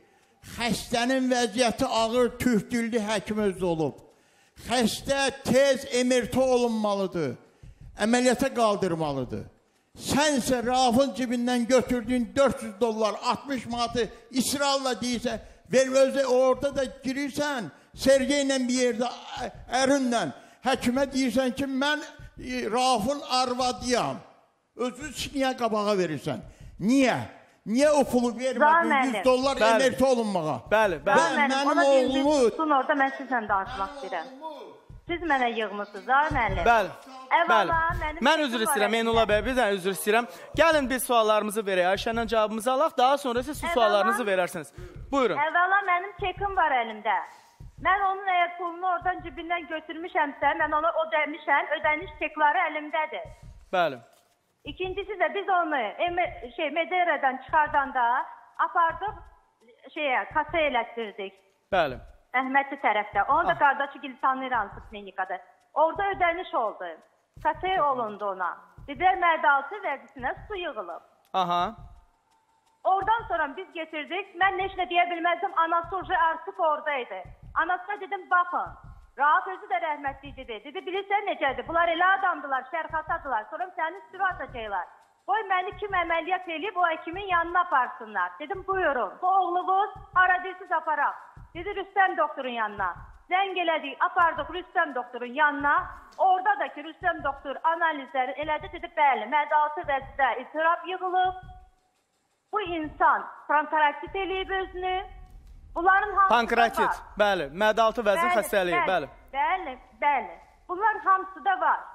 xəstənin vəziyyəti ağır tühdüllü həkim özü olub. Xəstə tez emerti olunmalıdır. Əməliyyata qaldırmalıdır. Sən isə Raufun cibindən götürdüyün dörd yüz dollar, altmış manatı israrla deyirsən, ver özü orada da girirsən, Sergeylə bir yerdə ərinlə həkimə deyirsən ki, mən Raufun arvadıyam. Özünü niyə qabağa verirsən? Niyə? Niyə o pulu vermədin yüz dollar emerti olunmağa? Bəli, bəli. Mənim oğlumu... Tutun orada mən sizlə danışmaq istəyirəm. Siz mənə yığmışsınız, Zahir müəllim. Bəli, Əvvəla, bəli. Mən üzr istəyirəm, Eynullah bəy, bizdən üzr istəyirəm. Gəlin biz suallarımızı verək, Ayşənin cavabımızı alaq, daha sonra siz suallarınızı verərsiniz. Buyurun. Əvvəla mənim çekim var əlimdə. Mən onun əgər pulunu oradan cibindən götürmüşəmsə, mən ona o demişəm, ödəniş çekləri əlimdədir. Bəli. İkincisi də biz onu şey, Medeyrədən çıxardanda apardıq, şeyə, kasa elətdirdik. Bəli. Əhmədli tərəfdə. Onu da qardaşı gibi tanıyıram klinikada. Orada ödəniş oldu. Kasaya olundu ona. Dedilər mədaltı vəzisinə su yığılıb. Aha. Oradan sonra biz getirdik. Mən heç nə deyə bilməzdim. Anası orada artıq oradaydı. Anasına dedim bakın. Rauf özü də rəhmətli dedi. Dedi bilirsən necədir? Bunlar elə adamdılar, şərxatadılar. Sonra səni üstüvə atacaqlar. Qoy məni kim əməliyyat eləyib o həkimin yanına aparsınlar. Dedim buyurun. Bu oğlunuz aradisiz aparaq. Dedi Rüstəm doktorun yanına. Zəng elədik, apardıq Rüstəm doktorun yanına. Orada da ki Rüstəm doktor analizləri elədi. Dedi bəli, mədaltı vəzdə itiraf yığılıb. Bu insan pankreatit eləyib özünü. Bunların hamısı Pankreatit, var. bəli. Mədaltı vəzin Bəli, xəstəliyi, bəli. Bəli, bəli. Bunlar hamısı da var.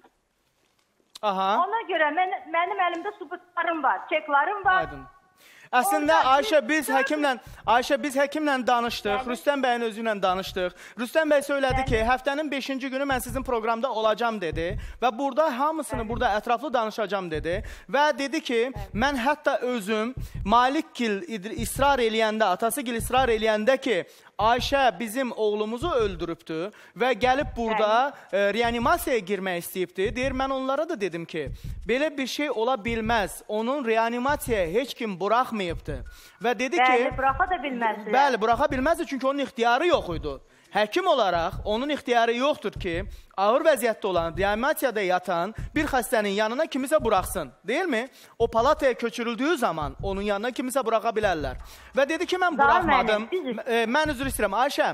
Aha. Ona görə mən, mənim əlimdə subutlarım var, çeklarım var. Aydın. Əslində Ayşə biz həkimlə Ayşə biz həkimlə danışdıq. Rüstəm bəyin özü ilə danışdıq. Rüstəm bəy söylədi ki, həftənin beşinci günü mən sizin proqramda olacağam dedi və burada hamısını burada ətraflı danışacağam dedi və dedi ki, mən hətta özüm Malikgil israr eləyəndə, atasıgil israr eləyəndə ki, Ayşə bizim oğlumuzu öldürübdü və gəlib burada e, reanimasiyaya girmək istəyibdi. Deyir, mən onlara da dedim ki, belə bir şey ola bilməz. Onun reanimasiyaya heç kim buraxmayıbdı. Və dedi bəli, ki... Bəli, buraxa da bilməzdir. Bəli, buraxa bilməzdir çünki onun ixtiyarı yox idi. Həkim olaraq onun ixtiyarı yoxdur ki, ağır vəziyyətdə olan, reanimasiyada yatan bir xəstənin yanına kimisə buraxsın, deyilmi? O palataya köçürüldüyü zaman onun yanına kimisə buraxa bilərlər. Və dedi ki, mən buraxmadım. E, mən üzr istəyirəm. Ayşə,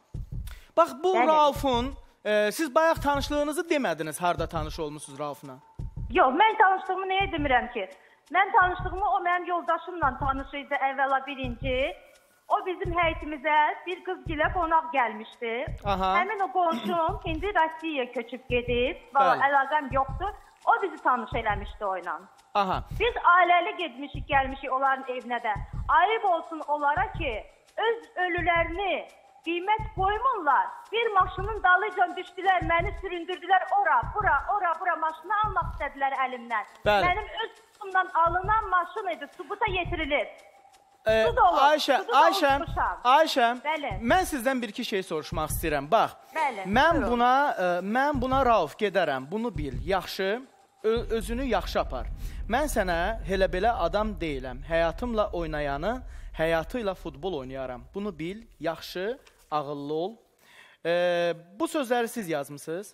bax bu bəli. Raufun, e, siz bayaq tanışlığınızı demədiniz, harada tanış olmuşsunuz Raufla? Yox, mən tanışlığımı nəyə demirəm ki? Mən tanışlığımı o mənim yoldaşımla tanış idi əvvəla birinci. O bizim həyitimizə bir qız gilə qonaq gəlmişdi. Aha. Həmin o qonşum indi Rusiyaya köçüb gedib. Əlaqəm yoxdur. O bizi tanış eləmişdi o ilə. Aha. Biz ailəli getmişik, gəlmişik onların evinə də. Ayıb olsun onlara ki, öz ölülərini qiymət qoymurlar. Bir maşının dalıca düşdülər, məni süründürdülər ora, bura, ora, bura maşını almaq istədilər əlimdən. Bəli. Mənim öz tutumdan alınan maşın idi, subuta yetirilib. Ee, Ayşə, Ayşə, Ayşə, mən sizdən bir-iki şey soruşmaq istəyirəm. Bax, Bəli, mən buna, ə, mən buna Rauf gedərəm, bunu bil, yaxşı, özünü yaxşı apar. Mən sənə elə belə adam deyiləm, həyatımla oynayanı, həyatıyla futbol oynayaram. Bunu bil, yaxşı, ağıllı ol. Ee, bu sözləri siz yazmısınız?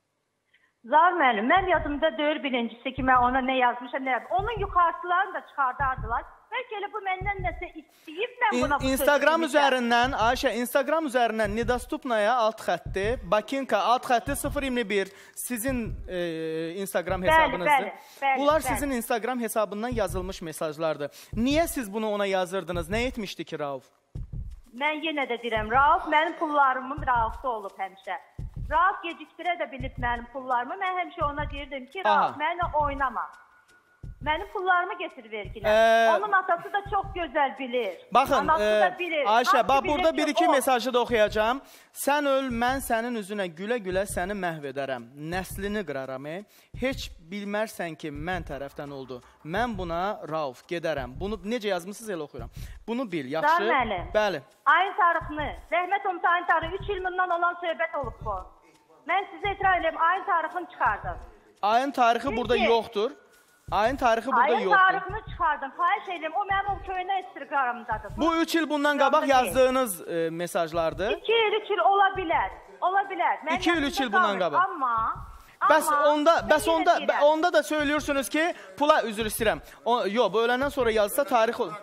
Zahir müəllim, mən yadımda deyil birincisi ki, mən ona nə yazmışam, nə yazmışam. Onun yuxarısılarını da çıxardardılar. Bəlkə elə bu məndən nəsə istəyib, mən buna bu Instagram üzərindən, Ayşə, Instagram üzərindən Nedostupnaya alt xətti, Bakinka alt xətti sıfır iyirmi bir sizin e, Instagram hesabınızdır. Bəli, bəli, bəli, Bunlar bəli. sizin Instagram hesabından yazılmış mesajlardır. Niyə siz bunu ona yazırdınız? Nə etmişdi ki Rauf? Mən yenə də deyirəm, Rauf mənim pullarımın Raufda olub həmişə. Rauf gecikdirə də bilib mənim pullarımı. Mən həmişə ona deyirdim ki, Rauf mənimlə oynama. Mənim pullarımı getir vergilər. Ee, Onun atası da çox gözəl bilir. Baxın, Anası e, da bilir. Ayşə, bax burada bir-iki o... mesajı da oxuyacağım. Sən öl, mən sənin üzünə gülə-gülə səni məhv edərəm. Nəslini qıraram. E. Heç bilmərsən ki, mən tərəfdən oldu. Mən buna Rauf gedərəm. Bunu necə yazmışsınız elə oxuyuram. Bunu bil, yaxşı? Bəli. Bəli. Ayın tarixini, Rəhmət onun ayın tarixi üç il bundan olan söhbət olub bu. Mən sizə etiraz edirəm, ayın tarixini çıxardım. Ayın tarixi burada yoxdur. Ayın tarixi burada Ayın yoxdur. tarixini çıxardım. Xahiş edirəm. O mənim o köynə istiqamımdadır. Bu üç il bundan qabaq yazdığınız e, mesajlardır. iki il, üç il ola bilər. Ola bilər. Mən iki il, üç il bundan qabaq. Amma Bəs amma, onda bəs onda deyirəm. onda da söylüyorsunuz ki, pula üzr istəyirəm. O, yo, bu öləndən sonra yazsa tarix ol.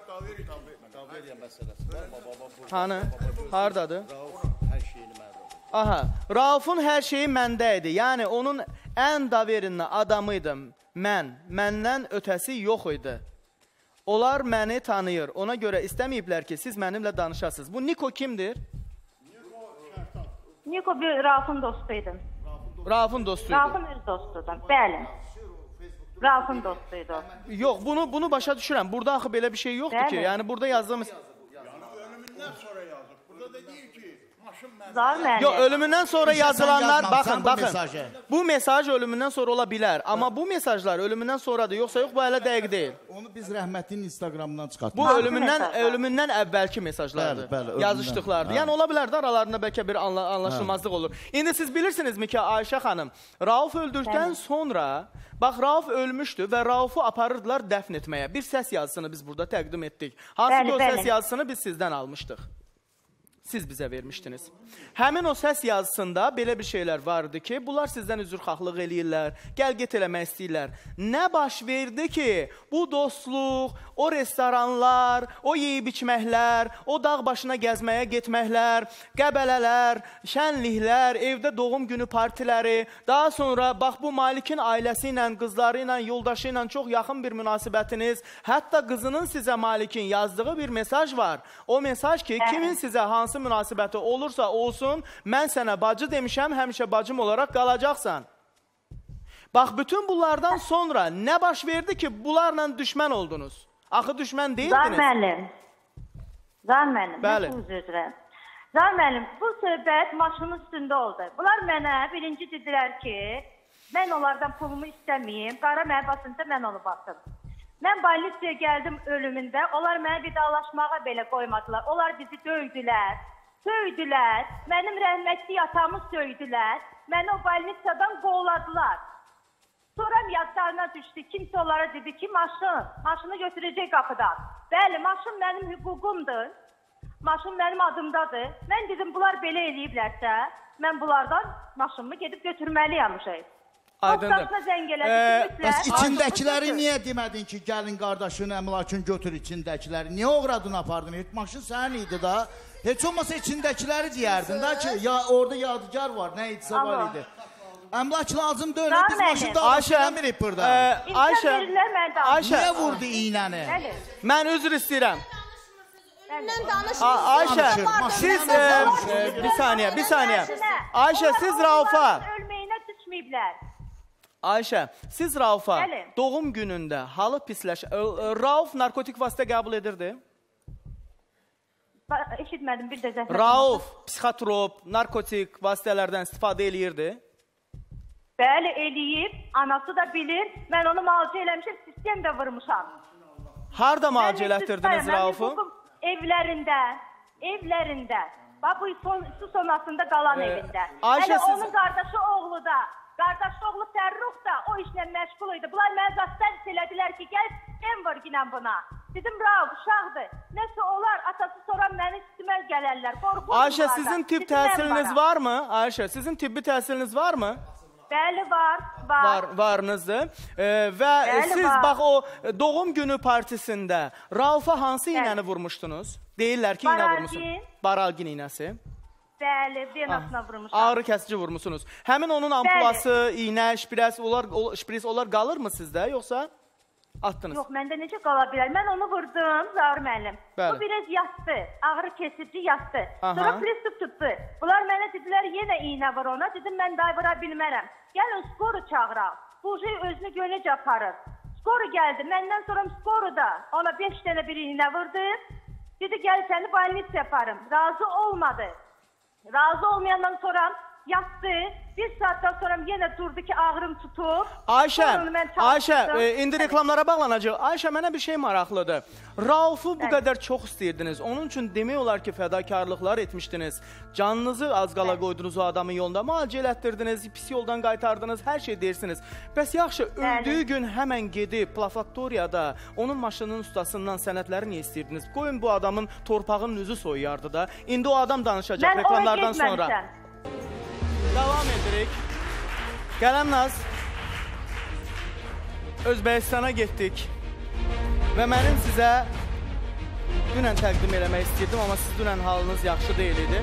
Hanı? Hardadır? Aha, Raufun hər şeyi məndə idi. Yəni onun ən daverinli adamıydım. Mən, məndən ötəsi yox idi. Onlar məni tanıyır. Ona görə istəməyiblər ki, siz mənimlə danışasınız. Bu Niko kimdir? Niko bir Raufun dostuydu. Raufun dostuydu. Raufun öz dostudur. Bəli. Raufun dostuydu. Yox, bunu bunu başa düşürəm. Burada axı belə bir şey yoxdur Bəli. ki. Yəni burada yazdığımız Ölümündən sonra yazıb. Burada da deyir ki, maşın mənim. Zar müəllim. Yox, ölümündən sonra Bilirsən, yazılanlar, sən baxın, bu baxın. mesajı. Bu mesaj ölümündən sonra ola bilər. Amma bu mesajlar ölümündən sonradır, yoxsa yox, bu hələ dəqiq deyil. Onu biz rəhmətin Instagramdan çıxartdıq. Bu ölümündən ölümündən əvvəlki mesajlardır. Bəli, bəli, ölümündən. Yazışdıqlardır. Hə. Yəni ola bilər də aralarında bəlkə bir anla anlaşılmazlıq olur. İndi siz bilirsinizmi ki, Ayşə xanım, Rauf öldükdən Bəli. sonra, bax Rauf ölmüşdü və Raufu aparırdılar dəfn etməyə. Bir səs yazısını biz burada təqdim etdik. Hansı Bəli, ki o bəli. səs yazısını biz sizdən almışdıq. Siz bizə vermişdiniz. Həmin o səs yazısında belə bir şeylər vardı ki, bunlar sizdən üzrxahlıq eləyirlər, gəl-get eləmək istəyirlər. Nə baş verdi ki, bu dostluq, o restoranlar, o yeyib-içməklər, o dağ başına gəzməyə getməklər, qəbələlər, şənliklər, evdə doğum günü partiləri, daha sonra bax bu Malikin ailəsi ilə, qızları ilə, yoldaşı ilə çox yaxın bir münasibətiniz, hətta qızının sizə Malikin yazdığı bir mesaj var. O mesaj ki, kimin sizə hansı münasibəti olursa olsun, mən sənə bacı demişəm, həmişə bacım olaraq qalacaqsan. Bax, bütün bunlardan sonra nə baş verdi ki, bunlarla düşmən oldunuz? Axı düşmən deyildiniz. Zar müəllim. Zar müəllim. Bəli. Nəsə üzr istəyirəm. Zar müəllim, bu söhbət maşının üstündə oldu. Bunlar mənə birinci dedilər ki, mən onlardan pulumu istəməyim, qara mənə basınca mən onu basım. Mən balistaya gəldim ölümündə, onlar mənə vidalaşmağa belə qoymadılar. Onlar bizi döydülər, söydülər, mənim rəhmətli atamı söydülər, məni o balnistadan qovladılar. Sonra yadlarına düşdü, kimsə onlara dedi ki, maşın, maşını götürəcək qapıdan. Bəli, maşın mənim hüququmdur, maşın mənim adımdadır. Mən dedim, bunlar belə eləyiblərsə, mən bunlardan maşınımı gedib götürməliyəm şey. Aydındır. Bəs içindəkiləri niyə demədin ki, gəlin qardaşın, əmlakın götür içindəkiləri? Niyə oğradın, apardın? Heç maşın sənin idi da. Heç olmasa içindəkiləri deyərdin da ki, ya orada yadigar var, nə idisə var idi. Əmlak lazım deyil, biz maşın davası eləmirik burada. Ayşə, Ayşə, niyə vurdu iynəni? Mən üzr istəyirəm. Mən danışmışsınız. Ayşə, siz, bir saniyə, bir saniyə. Ayşə, siz Raufa. Ölməyinə düşməyiblər. Ayşə, siz Raufa Bəli. doğum günündə halı pisləş... Rauf narkotik vasitə qəbul edirdi? Eşitmədim, bir də zəhmət. Rauf psixotrop, narkotik vasitələrdən istifadə eləyirdi? Bəli, eləyib, anası da bilir. Mən onu müalicə eləmişəm, sistem də vurmuşam. Harda müalicə elətdirdiniz Raufu? Evlərində, evlərində. Bax, bu son, su sonrasında qalan Ee, evində. Ayşə, Hələ siz- onun qardaşı oğlu da, qardaşı oğlu Fərruh da o işlə məşğul idi. Bunlar mənə zasten elədilər ki, gəl, Denver ginən buna. Dedim, Rauf, uşaqdır. Nəsə olar, atası sonra məni üstümə gələrlər. Qorxurdum Ayşə, bunlardan. sizin tibb Dedim, mən təhsiliniz varam. varmı? Ayşə, sizin tibbi təhsiliniz varmı? Bəli, var, var. Var, varınızdır. Ee, və Bəli, siz var. bax o doğum günü partisində Raufa hansı iynəni vurmuşdunuz? Deyirlər ki, iynə Baralgin. vurmuşsunuz. Baralgin iynəsi. Bəli, venasına vurmuşam. Ağrı kəsici vurmusunuz. Həmin onun ampulası, iynə, şpres, onlar, o- şpris, onlar qalırmı sizdə, yoxsa atdınız? Yox, məndə necə qala bilər? Mən onu vurdum, Zaur müəllim. Bəli. Bu biraz yatdı, ağrı kesici yatdı. Aha. Sonra pristup tutdu. Bunlar mənə dedilər, yenə iynə var ona. Dedim, mən day vura bilmərəm. Gəlin, skoru çağıraq. Bu şey özünü gönəcə aparır. Skoru gəldi, məndən sonra skoru da ona beş dənə bir iynə vurdu. Dedi, gəl səni balnit yaparım. Razı olmadı. Razı olmayandan sonra yatdı. Bir saatdən sonra yenə durdu ki, ağrım tutub. Ayşə, Sonra onu mən Ayşə, çağırdım. e, indi reklamlara bağlanacaq. Ayşə, mənə bir şey maraqlıdır. Raufu bu Bəli. qədər çox istəyirdiniz. Onun üçün demək olar ki, fədakarlıqlar etmişdiniz. Canınızı az qala qoydunuz o adamın yolunda. Müalicə elətdirdiniz, pis yoldan qaytardınız, hər şey deyirsiniz. Bəs yaxşı, öldüyü gün həmən gedib plafaktoriyada onun maşının ustasından sənədləri niyə istəyirdiniz? Qoyun bu adamın torpağının üzü soyuyardı da. İndi o adam danışacaq Mən reklamlardan ora sonra. getməmişəm. Davam edirik. Qələmnaz, Özbəkistana getdik və mənim sizə dünən təqdim eləmək istəyirdim, amma siz dünən halınız yaxşı deyil idi.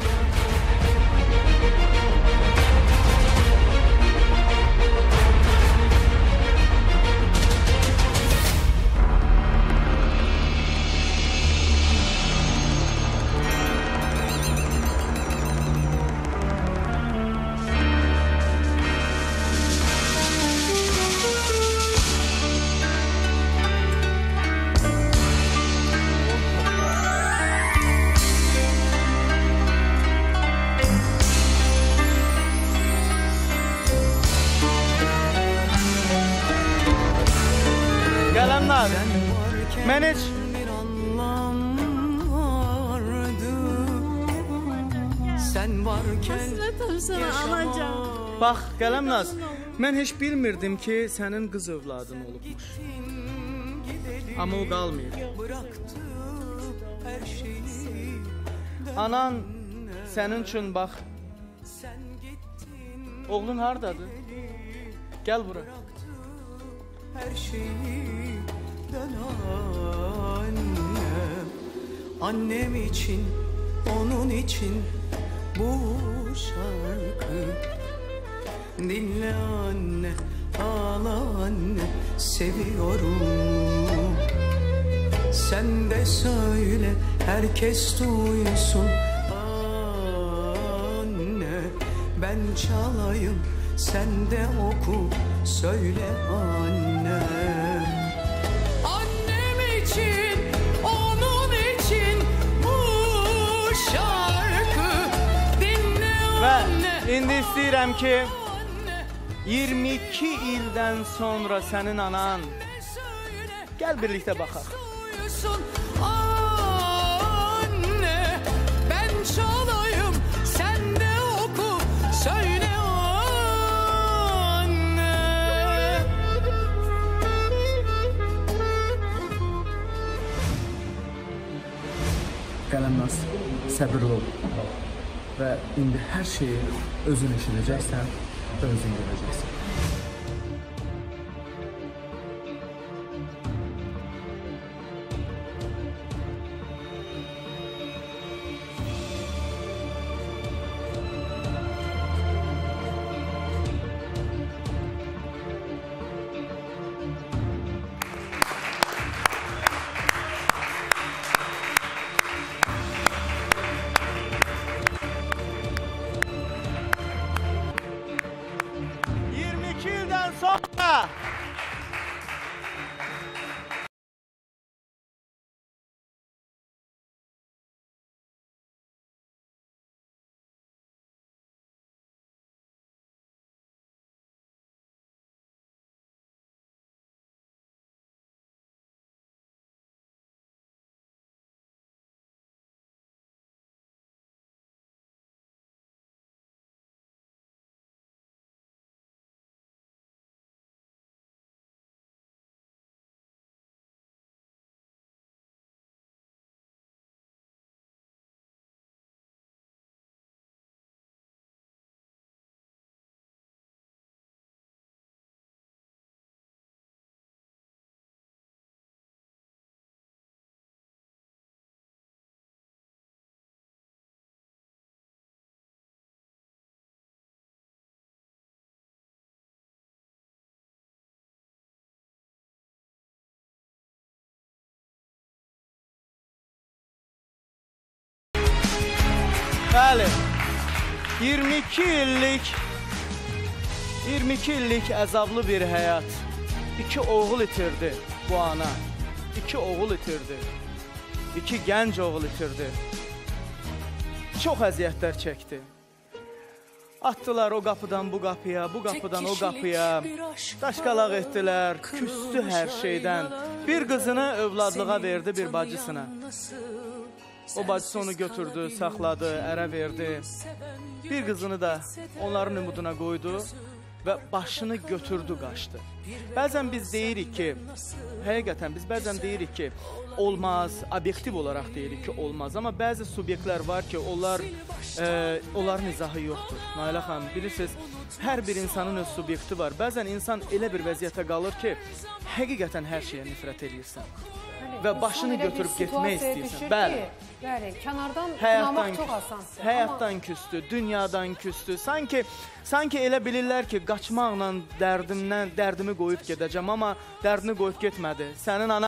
Qələmnaz, mən heç... Sen varken anacan. Bax, Qələmnaz, mən heç bilmirdim ki, sənin qız övladın olubmuş. Amma o qalmayır. Anan sənin üçün bax, oğlun haradadır? Gəl bura. her şeyi dön annem. Annem için, onun için bu şarkı. Dinle anne, ağla anne, seviyorum. Sen de söyle, herkes duysun. Anne, ben çalayım, sen de oku, söyle anne. Annem için, onun için bu şarkı. Dinle anne. Və indi istəyirəm ki, iyirmi iki ildən sonra sənin anan, gəl birlikdə baxaq. Anne, ben çalayım, sen de oku, söyle anne. Qələmnaz, səbirli ol və indi hər şeyi özün eşidəcəksən və özün görəcəksən. iyirmi iki ildən sonra Bəli, iyirmi iki illik, iyirmi iki illik əzablı bir həyat. İki oğul itirdi bu ana. İki oğul itirdi. İki gənc oğul itirdi. Çox əziyyətlər çəkdi. Atdılar o qapıdan bu qapıya, bu qapıdan o qapıya. Daşqalaq etdilər, küstü hər şeydən. Bir qızını övladlığa verdi bir bacısına. O bacısı onu götürdü, saxladı, ərə verdi. Bir qızını da onların ümuduna qoydu və başını götürdü, qaçdı. Bəzən biz deyirik ki, həqiqətən biz bəzən deyirik ki, olmaz, obyektiv olaraq deyirik ki, olmaz. Amma bəzi subyektlər var ki, onlar, e, onların izahı yoxdur. Nailə xanım, bilirsiniz, hər bir insanın öz subyekti var. Bəzən insan elə bir vəziyyətə qalır ki, həqiqətən hər şeyə nifrət edirsən. Və başını götürüb getmək istəyirsən. Bəli. Bəli, kənardan həyatdan, qınamaq çox asansın. Həyatdan küstü, dünyadan küstü. Sanki, sanki elə bilirlər ki, qaçmaqla dərdimdən, dərdimi qoyub gedəcəm, amma dərdini qoyub getmədi. Sənin ana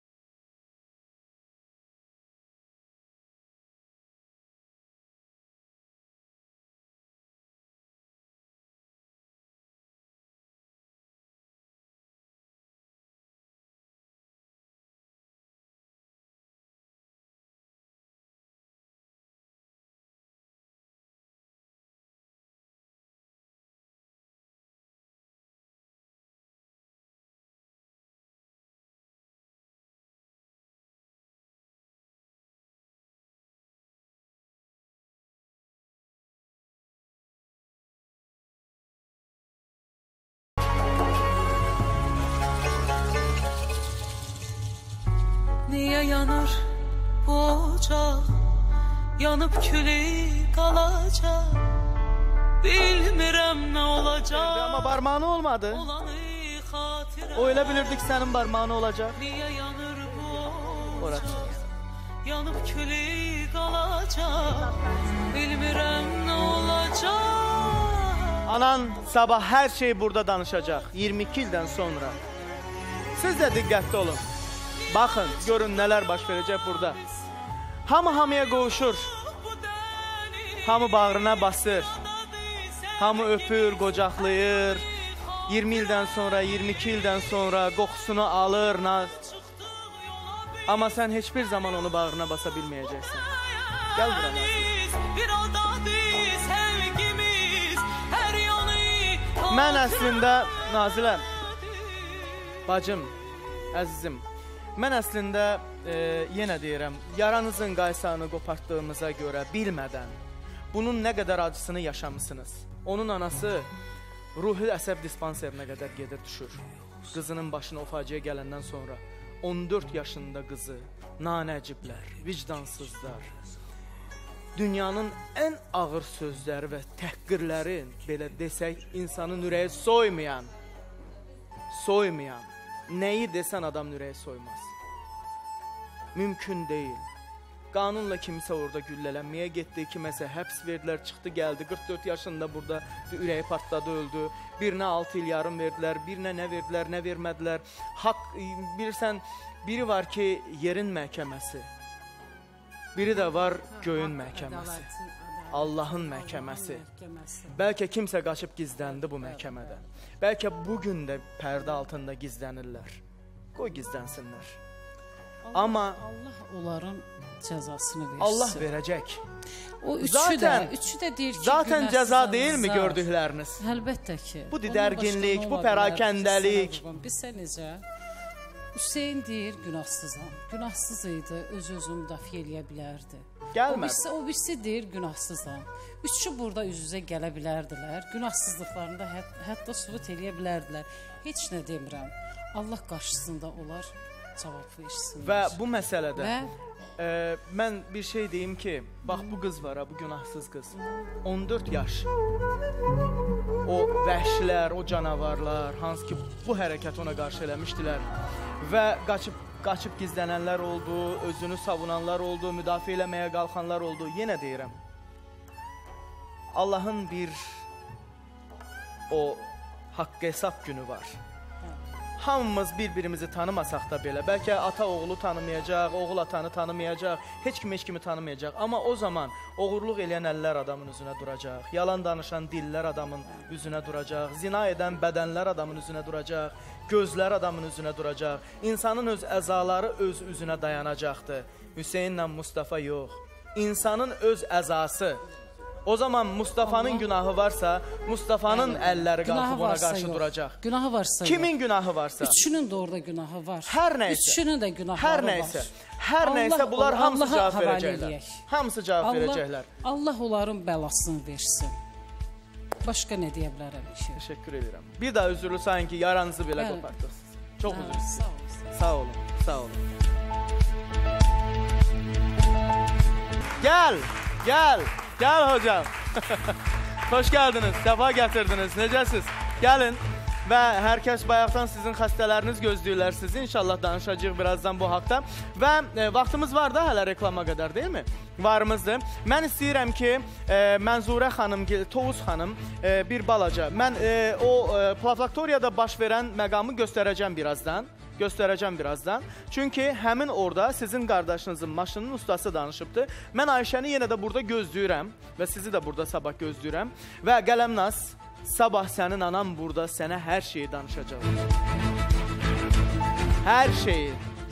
Niye yanır bu ocaq, yanıb külü qalacaq, bilmirəm nə olacaq. Amma barmağını olmadı. O elə bilirdik sənin barmağını olacaq. Niye yanır bu ocaq, yanıb külü qalacaq, bilmirəm nə olacaq. Anan sabah hər şey burada danışacaq, iyirmi iki ildən sonra. Siz də diqqətli olun. Baxın, görün nələr baş verəcək burada. Hamı hamıya qovuşur. Hamı bağrına basır. Hamı öpür, qocaqlayır. iyirmi ildən sonra, iyirmi iki ildən sonra qoxusunu alır. Amma sən heç bir zaman onu bağrına basa bilməyəcəksən. Gəl bura Nazilə. Mən əslində, Naziləm, bacım, əzizim, mən əslində e, yenə deyirəm, yaranızın qaysağını qopartdığımıza görə bilmədən bunun nə qədər acısını yaşamışsınız. Onun anası ruhi əsəb dispanserinə qədər gedir düşür. Qızının başına o faciə gələndən sonra on dörd yaşında qızı, nanəciblər, vicdansızlar, dünyanın ən ağır sözləri və təhqirləri, belə desək, insanın ürəyi soymayan, soymayan, nəyi desən adam ürəyi soymaz. Mümkün deyil. Qanunla kimisə orada güllələnməyə getdi, kiməsə həbs verdilər, çıxdı, gəldi. qırx dörd yaşında burada ürəyi partladı, öldü. Birinə altı il yarım verdilər, birinə nə verdilər, nə vermədilər. Haqq, bilirsən, biri var ki, yerin məhkəməsi. Biri də var göyün məhkəməsi. Allahın məhkəməsi. Bəlkə kimsə qaçıb gizləndi bu məhkəmədə. Bəlkə bugün də pərdə altında gizlənirlər. Qoy gizlənsinlər. Amma Allah onların cəzasını versin. Allah verəcək. O üçü zaten, də, üçü də deyir ki, zaten cəza deyil mi gördükləriniz? Əlbəttə ki. Bu didərginlik, bu pərakəndəlik. Bilsə necə? Hüseyin deyir günahsızam. Günahsız idi, öz-özünü müdafiə eləyə bilərdi. Gəlmədi. O birisi, o birisi deyir günahsızam. Üçü burada üz-üzə gələ bilərdilər. Günahsızlıqlarını da hət, hətta sübut eləyə bilərdilər. Heç nə demirəm. Allah qarşısında onlar cavab versinlər. Və bu məsələdə Və... e, mən bir şey deyim ki, bax bu qız var ha, bu günahsız qız. on dörd yaş. O vəhşilər, o canavarlar, hansı ki bu hərəkət ona qarşı eləmişdilər və qaçıb qaçıb gizlənənlər oldu, özünü savunanlar oldu, müdafiə eləməyə qalxanlar oldu. Yenə deyirəm. Allahın bir o haqq hesab günü var. Hamımız bir-birimizi tanımasaq da belə, bəlkə ata oğlu tanımayacaq, oğul atanı tanımayacaq, heç kim heç kimi tanımayacaq. Amma o zaman oğurluq eləyən əllər adamın üzünə duracaq, yalan danışan dillər adamın üzünə duracaq, zina edən bədənlər adamın üzünə duracaq, gözlər adamın üzünə duracaq, insanın öz əzaları öz üzünə dayanacaqdır. Hüseynlə Mustafa yox, insanın öz əzası O zaman Mustafa'nın günahı varsa, Mustafa'nın əlləri qalxıb ona qarşı yox. duracaq. Günahı varsa Kimin yox. günahı varsa? Üçünün də orada günahı var. Hər nəysə. Üçünün də günahları Hər var. nəysə. Hər Allah nəysə bunlar onu hamısı Allaha cavab havale verəcəklər. eləyək. Hamısı cavab Allah- verəcəklər. Allah onların bəlasını versin. Başqa nə deyə bilərəm ki? Təşəkkür edirəm. Bir daha üzürlü sayın ki, yaranızı belə Bəli. qopartdınız. Çox Hə, üzür istəyirəm. sağ olun. Sağ olun, sağ olun. Gəl, gəl, gəl hocam. Xoş gəldiniz, səfa gətirdiniz. Necəsiz? Gəlin. Və hər kəs bayaqdan sizin xəstələriniz gözləyirlər sizi. İnşallah danışacağıq birazdan bu haqda. Və e, vaxtımız var da hələ reklama qədər, deyil mi? Varımızdır. Mən istəyirəm ki, e, Mənzurə xanım, Tovuz xanım e, bir balaca. Mən e, o e, Plavaktoriyada baş verən məqamı göstərəcəm birazdan. Göstərəcəm birazdan. Çünki həmin orada sizin qardaşınızın maşının ustası danışıbdır. Mən Ayşəni yenə də burada gözləyirəm və sizi də burada sabah gözləyirəm. Və Qələmnaz, sabah sənin anam burada sənə hər şeyi danışacaq. Hər şeyi.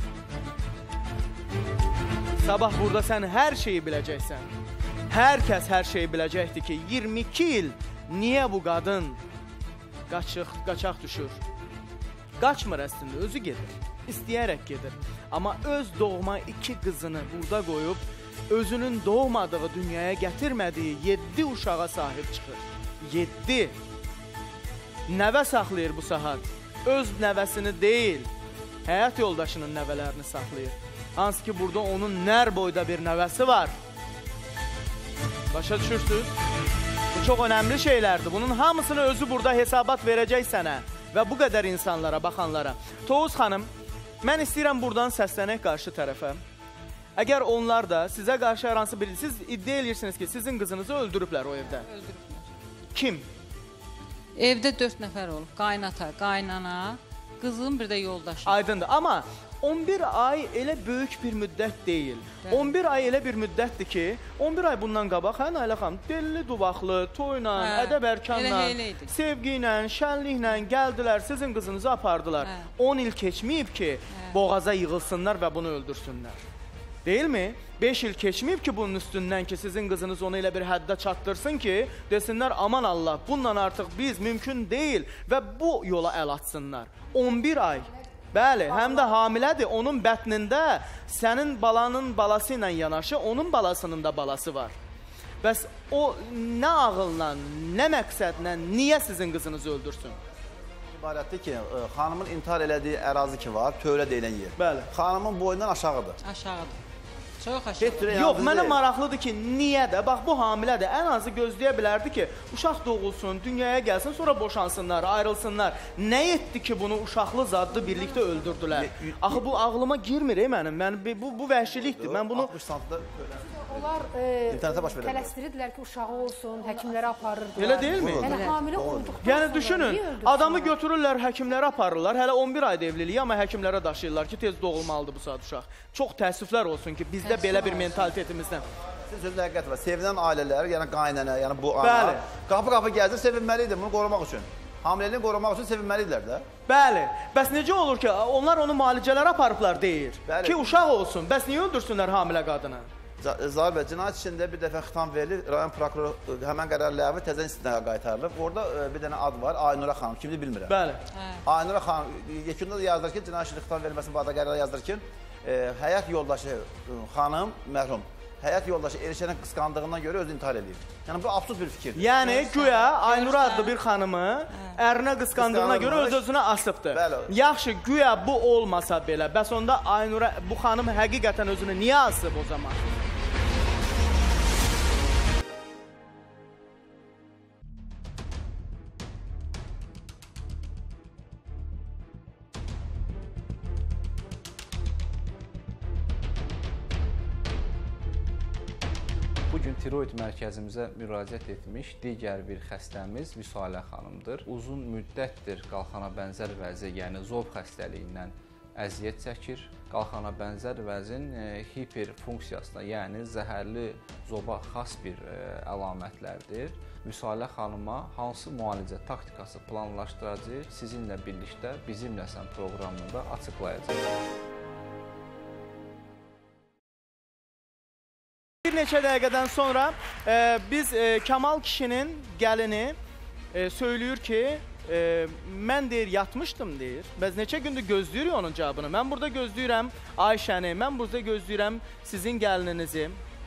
Sabah burada sən hər şeyi biləcəksən. Hər kəs hər şeyi biləcəkdir ki, iyirmi iki il niyə bu qadın qaçıq, qaçaq düşür? Qaçmır əslində, özü gedir. İstəyərək gedir. Amma öz doğma iki qızını burada qoyub, özünün doğmadığı dünyaya gətirmədiyi yeddi uşağa sahib çıxır. Yeddi. Nəvə saxlayır bu saat. Öz nəvəsini deyil, həyat yoldaşının nəvələrini saxlayır. Hansı ki, burada onun nər boyda bir nəvəsi var. Başa düşürsünüz? Bu çox önəmli şeylərdir. Bunun hamısını özü burada hesabat verəcək sənə və bu qədər insanlara, baxanlara. Tovuz xanım, mən istəyirəm buradan səslənək qarşı tərəfə. Əgər onlar da sizə qarşı hər hansı bir... Siz iddia edirsiniz ki, sizin qızınızı öldürüblər o evdə. Öldürüblər. Kim? Evdə dörd nəfər olub. Qaynata, qaynana, qızın bir də yoldaşı. Aydındır. Amma on bir ay elə böyük bir müddət deyil. Bəli. on bir ay elə bir müddətdir ki, on bir ay bundan qabaq, hə Nailə xanım, delli duvaqlı, toyla, Hə, ədəb ərkanla, elə elə idi. sevgi ilə, şənliklə gəldilər, sizin qızınızı apardılar. Hə. on il keçməyib ki, boğaza yığılsınlar və bunu öldürsünlər. Deyilmi? beş il keçməyib ki, bunun üstündən ki, sizin qızınız onu elə bir həddə çatdırsın ki, desinlər, aman Allah, bundan artıq biz mümkün deyil və bu yola əl atsınlar. on bir ay. Bəli, həm də hamilədir. Onun bətnində sənin balanın balası ilə yanaşı, onun balasının da balası var. Bəs o nə ağılla, nə məqsədlə, niyə sizin qızınızı öldürsün? İbarətdir ki, xanımın intihar elədiyi ərazi ki var, tövlə deyilən yer. Bəli. Xanımın boyundan aşağıdır. Aşağıdır. Çox aşağıdır. Yox, mənə maraqlıdır ki, niyə də? Bax, bu hamilədir. Ən azı gözləyə bilərdi ki, uşaq doğulsun, dünyaya gəlsin, sonra boşansınlar, ayrılsınlar. Nə etdi ki, bunu uşaqlı zadlı birlikdə öldürdülər? Axı, bu ağlıma girmir, ey mənim. Mən, bu, bu vəhşilikdir. Mən bunu... altmış santda Onlar e, İnternetə baş verirlər. tələsdirirlər ki, uşağı olsun, həkimlərə aparırdılar. Elə deyilmi? Yəni hamilə olduqdan Yəni sonra düşünün, niyə öldürsünlər? adamı götürürlər, həkimlərə aparırlar. Hələ on bir ayda evliliyi, amma həkimlərə daşıyırlar ki, tez doğulmalıdır bu saat uşaq. Çox təəssüflər olsun ki, bizdə belə bir mentalitetimizdən. Sizin sözün həqiqəti var. Sevinən ailələr, yəni qaynənə, yəni bu ana, Bəli. qapı-qapı gəzir, sevinməli idi bunu qorumaq üçün. Hamileliğini qorumaq üçün sevinməli idilər də. Bəli. Bəs necə olur ki, onlar onu müalicələrə aparıblar deyir. Bəli. Ki, uşaq olsun. Bəs niyə öldürsünlər hamilə qadını? Zahir bəy, cinayət işində bir dəfə xitam verilir, rayon prokuroru həmən qərar ləğvi təzən istinaqa qaytarılıb. Orada e, bir dənə ad var, Aynura xanım, kimdir bilmirəm. Bəli. Aynura xanım, yekunda da yazdır ki, cinayət işində xitam verilməsin, bu adda qərar yazdır ki, e, həyat yoldaşı e, xanım, mərhum, həyat yoldaşı erişənin qısqandığından görə özü intihar edir. Yəni bu absurd bir fikirdir. Yəni güya Aynura adlı bir xanımı ərinə qısqandığına görə öz-özünə asıbdır. Bəli. Yaxşı, güya bu olmasa belə, bəs onda Aynura, bu xanım həqiqətən özünü niyə asıb o zaman? Bugün tiroid mərkəzimizə müraciət etmiş digər bir xəstəmiz Vüsalə xanımdır. Uzun müddətdir qalxana bənzər vəzi, yəni zob xəstəliyindən əziyyət çəkir. Qalxana bənzər vəzin e, hiperfunksiyasına, yəni zəhərli zoba xas bir e, əlamətlərdir. Vüsalə xanıma hansı müalicə taktikası planlaşdıracaq, sizinlə birlikdə Bizimləsən proqramında açıqlayacaq. bir neçə dəqiqədən sonra e, biz e, Kamal kişinin gəlini e, söylüyor ki, e, mən deyir yatmışdım deyir. Biz neçə gündür gözləyirik onun cavabını. Mən burada gözləyirəm Ayşəni, mən burada gözləyirəm sizin gəlininizi.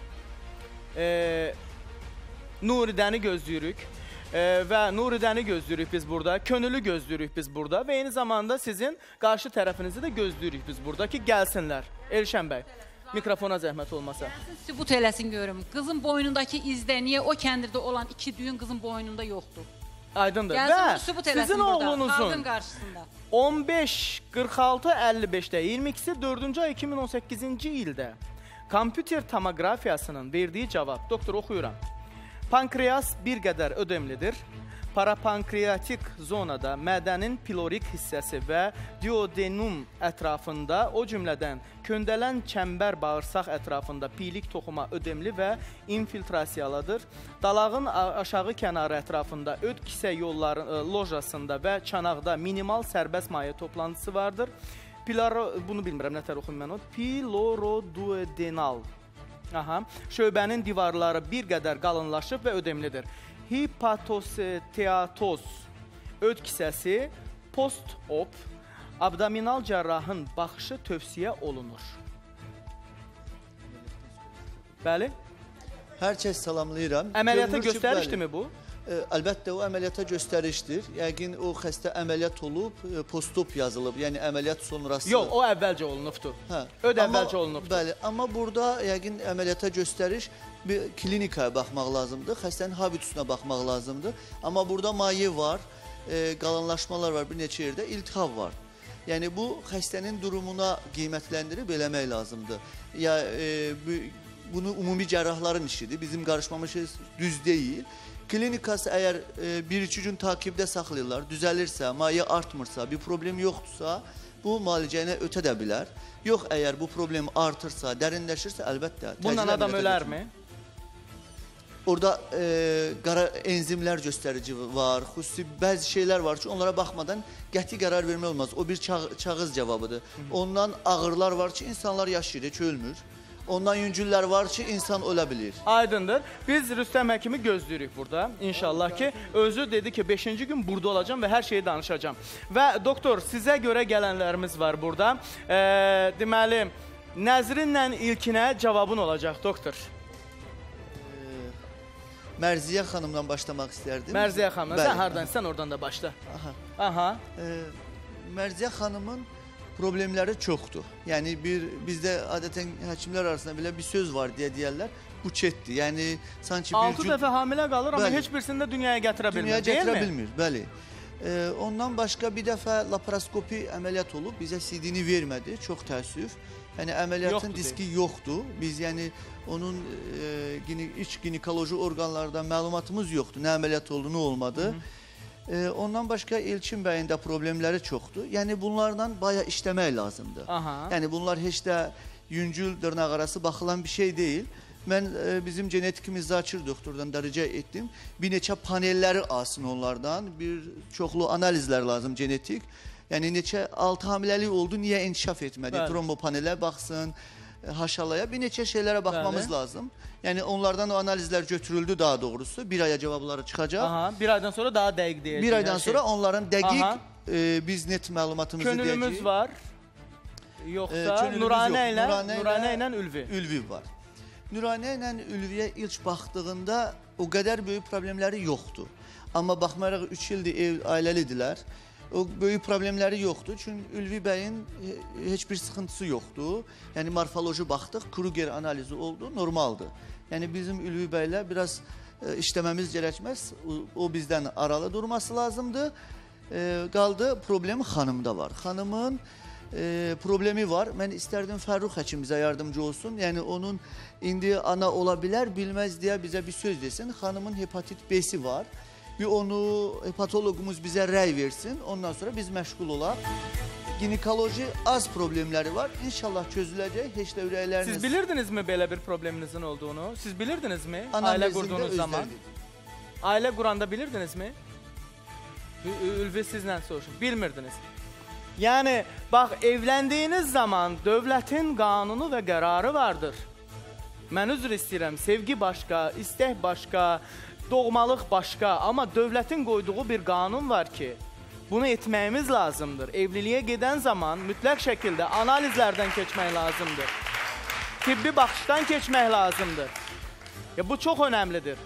E, Nuridəni gözləyirik. Ee, və Nuridəni gözləyirik biz burada, könüllü gözləyirik biz burada və eyni zamanda sizin qarşı tərəfinizi də gözləyirik biz burada ki, gəlsinlər. Elşən bəy, mikrofona zəhmət olmasa. Gəlsin, sübut eləsin görüm. Qızın boynundakı izdə niyə o kəndirdə olan iki düyün qızın boynunda yoxdur? Aydındır. Gəlsin, və sübut eləsin sizin burada, oğlunuzun xalqın qarşısında. on beş qırx altı əlli beşdə iyirmi ikisi dördüncü ay iki min on səkkizinci ildə kompüter tomografiyasının verdiyi cavab, doktor oxuyuram. Pankreas bir qədər ödemlidir. Parapankreatik zonada mədənin pilorik hissəsi və duodenum ətrafında, o cümlədən köndələn çəmbər bağırsaq ətrafında pilik toxuma ödemli və infiltrasiyalıdır. Dalağın aşağı kənarı ətrafında öd kisə yolları lojasında və çanaqda minimal sərbəst maye toplantısı vardır. Pilaro, bunu bilmirəm, nətər oxuyum mən o. Piloroduodenal. Aha. Şöbənin divarları bir qədər qalınlaşıb və ödemlidir. Hepatosteatoz öd kisəsi post-op abdominal cərrahın baxışı tövsiyə olunur. Bəli? Hər kəs salamlayıram. Əməliyyata göstərişdirmi bu? Ə, əlbəttə o əməliyyata göstərişdir. Yəqin o xəstə əməliyyat olub, post-op yazılıb, yəni əməliyyat sonrası. Yox, o əvvəlcə olunubdur. Hə. Öd Amma, əvvəlcə olunubdur. Bəli, amma burada yəqin əməliyyata göstəriş bir klinikaya baxmaq lazımdır, xəstənin habitusuna baxmaq lazımdır. Amma burada maye var, e, qalınlaşmalar var, bir neçə yerdə iltihab var. Yəni bu xəstənin durumuna qiymətləndirib eləmək lazımdır. Ya e, bu, bunu ümumi cərrahların işidir. Bizim qarışmamışız düz deyil. Klinikası əgər e, bir iki gün takibdə saxlayırlar, düzəlirsə, maye artmırsa, bir problem yoxdursa, bu müalicəni ötə də bilər. Yox, əgər bu problem artırsa, dərinləşirsə, əlbəttə. Bundan adam ölərmi? Orada e, qara enzimlər göstərici var, xüsusi bəzi şeylər var ki, onlara baxmadan qəti qərar vermək olmaz. O bir çağ, çağız cavabıdır. Ondan ağırlar var ki, insanlar yaşayır, heç ölmür. Ondan yüngüllər var ki, insan ölə bilir. Aydındır. Biz Rüstəm həkimi gözləyirik burada. İnşallah ki, özü dedi ki, beşinci gün burada olacağım və hər şeyi danışacağım. Və doktor, sizə görə gələnlərimiz var burada. E, deməli, Nəzrinlə ilkinə cavabın olacaq, doktor. Mərziyə xanımdan başlamaq istərdim. Mərziyə xanımdan, sən hardan, sən oradan da başla. Aha. Aha. E, Mərziyə xanımın problemləri çoxdur. Yəni bir bizdə adətən həkimlər arasında belə bir söz var deyə deyərlər. Bu çetdir. Yəni sanki bir altı dəfə hamilə qalır, amma heç birisini də dünyaya gətirə bilmir. Dünyaya gətirə bilmir, bəli. E, ondan başqa bir dəfə laparoskopi əməliyyat olub, bizə C D-ni vermədi. Çox təəssüf. Yəni əməliyyatın yoxdur, diski deyil. yoxdur. Biz yəni onun e, iç ginekoloji orqanlardan məlumatımız yoxdur. Nə əməliyyat oldu, nə olmadı. Hı -hı. E, ondan başqa Elçin bəyin də problemləri çoxdur. Yəni bunlardan bayağı işləmək lazımdır. Aha. Yəni bunlar heç də yüngül dırnaq arası baxılan bir şey deyil. Mən e, bizim genetikimiz Zakir doktordan da rica etdim. Bir neçə panelləri alsın onlardan. Bir çoxlu analizlər lazım genetik. Yəni neçə altı hamiləlik oldu, niyə inkişaf etmədi? Bəli. Trombopanelə baxsın, haşalaya bir neçə şeylərə baxmamız Bəli. lazım. Yəni onlardan o analizlər götürüldü daha doğrusu. Bir aya cavabları çıxacaq. Aha, bir aydan sonra daha dəqiq deyəcək. Bir aydan sonra şey. onların dəqiq e, biz net məlumatımızı deyəcəyik. Könülümüz var. Yoxsa e, Nuranə ilə Nuranə ilə Ülvi. Ülvi var. Nuranə ilə Ülviyə ilk baxdığında o qədər böyük problemləri yoxdur. Amma baxmayaraq üç ildir ev ailəlidirlər. O böyük problemləri yoxdur. Çünki Ülvi bəyin heç bir sıxıntısı yoxdur. Yəni morfoloji baxdıq, Kruger analizi oldu, normaldır. Yəni bizim Ülvi bəylə biraz e, işləməmiz gərəkməz. O, o bizdən aralı durması lazımdır. E, qaldı problemi xanımda var. Xanımın e, problemi var. Mən istərdim Fərrux həkim bizə yardımcı olsun. Yəni onun indi ana ola bilər, bilməz deyə bizə bir söz desin. Xanımın hepatit B-si var. Bir onu hepatologumuz bizə rəy versin. Ondan sonra biz məşğul olaq. Ginekoloji az problemləri var. İnşallah çözüləcək. Heç də ürəkləriniz... Siz bilirdinizmi belə bir probleminizin olduğunu? Siz bilirdinizmi ailə qurduğunuz zaman? Ailə quranda bilirdinizmi? Ülvi sizlə soruşun. Bilmirdiniz. Yəni, bax, evləndiyiniz zaman dövlətin qanunu və qərarı vardır. Mən üzr istəyirəm, sevgi başqa, istək başqa, doğmalıq başqa, amma dövlətin qoyduğu bir qanun var ki, bunu etməyimiz lazımdır. Evliliyə gedən zaman mütləq şəkildə analizlərdən keçmək lazımdır. Tibbi baxışdan keçmək lazımdır. Ya, bu çox önəmlidir.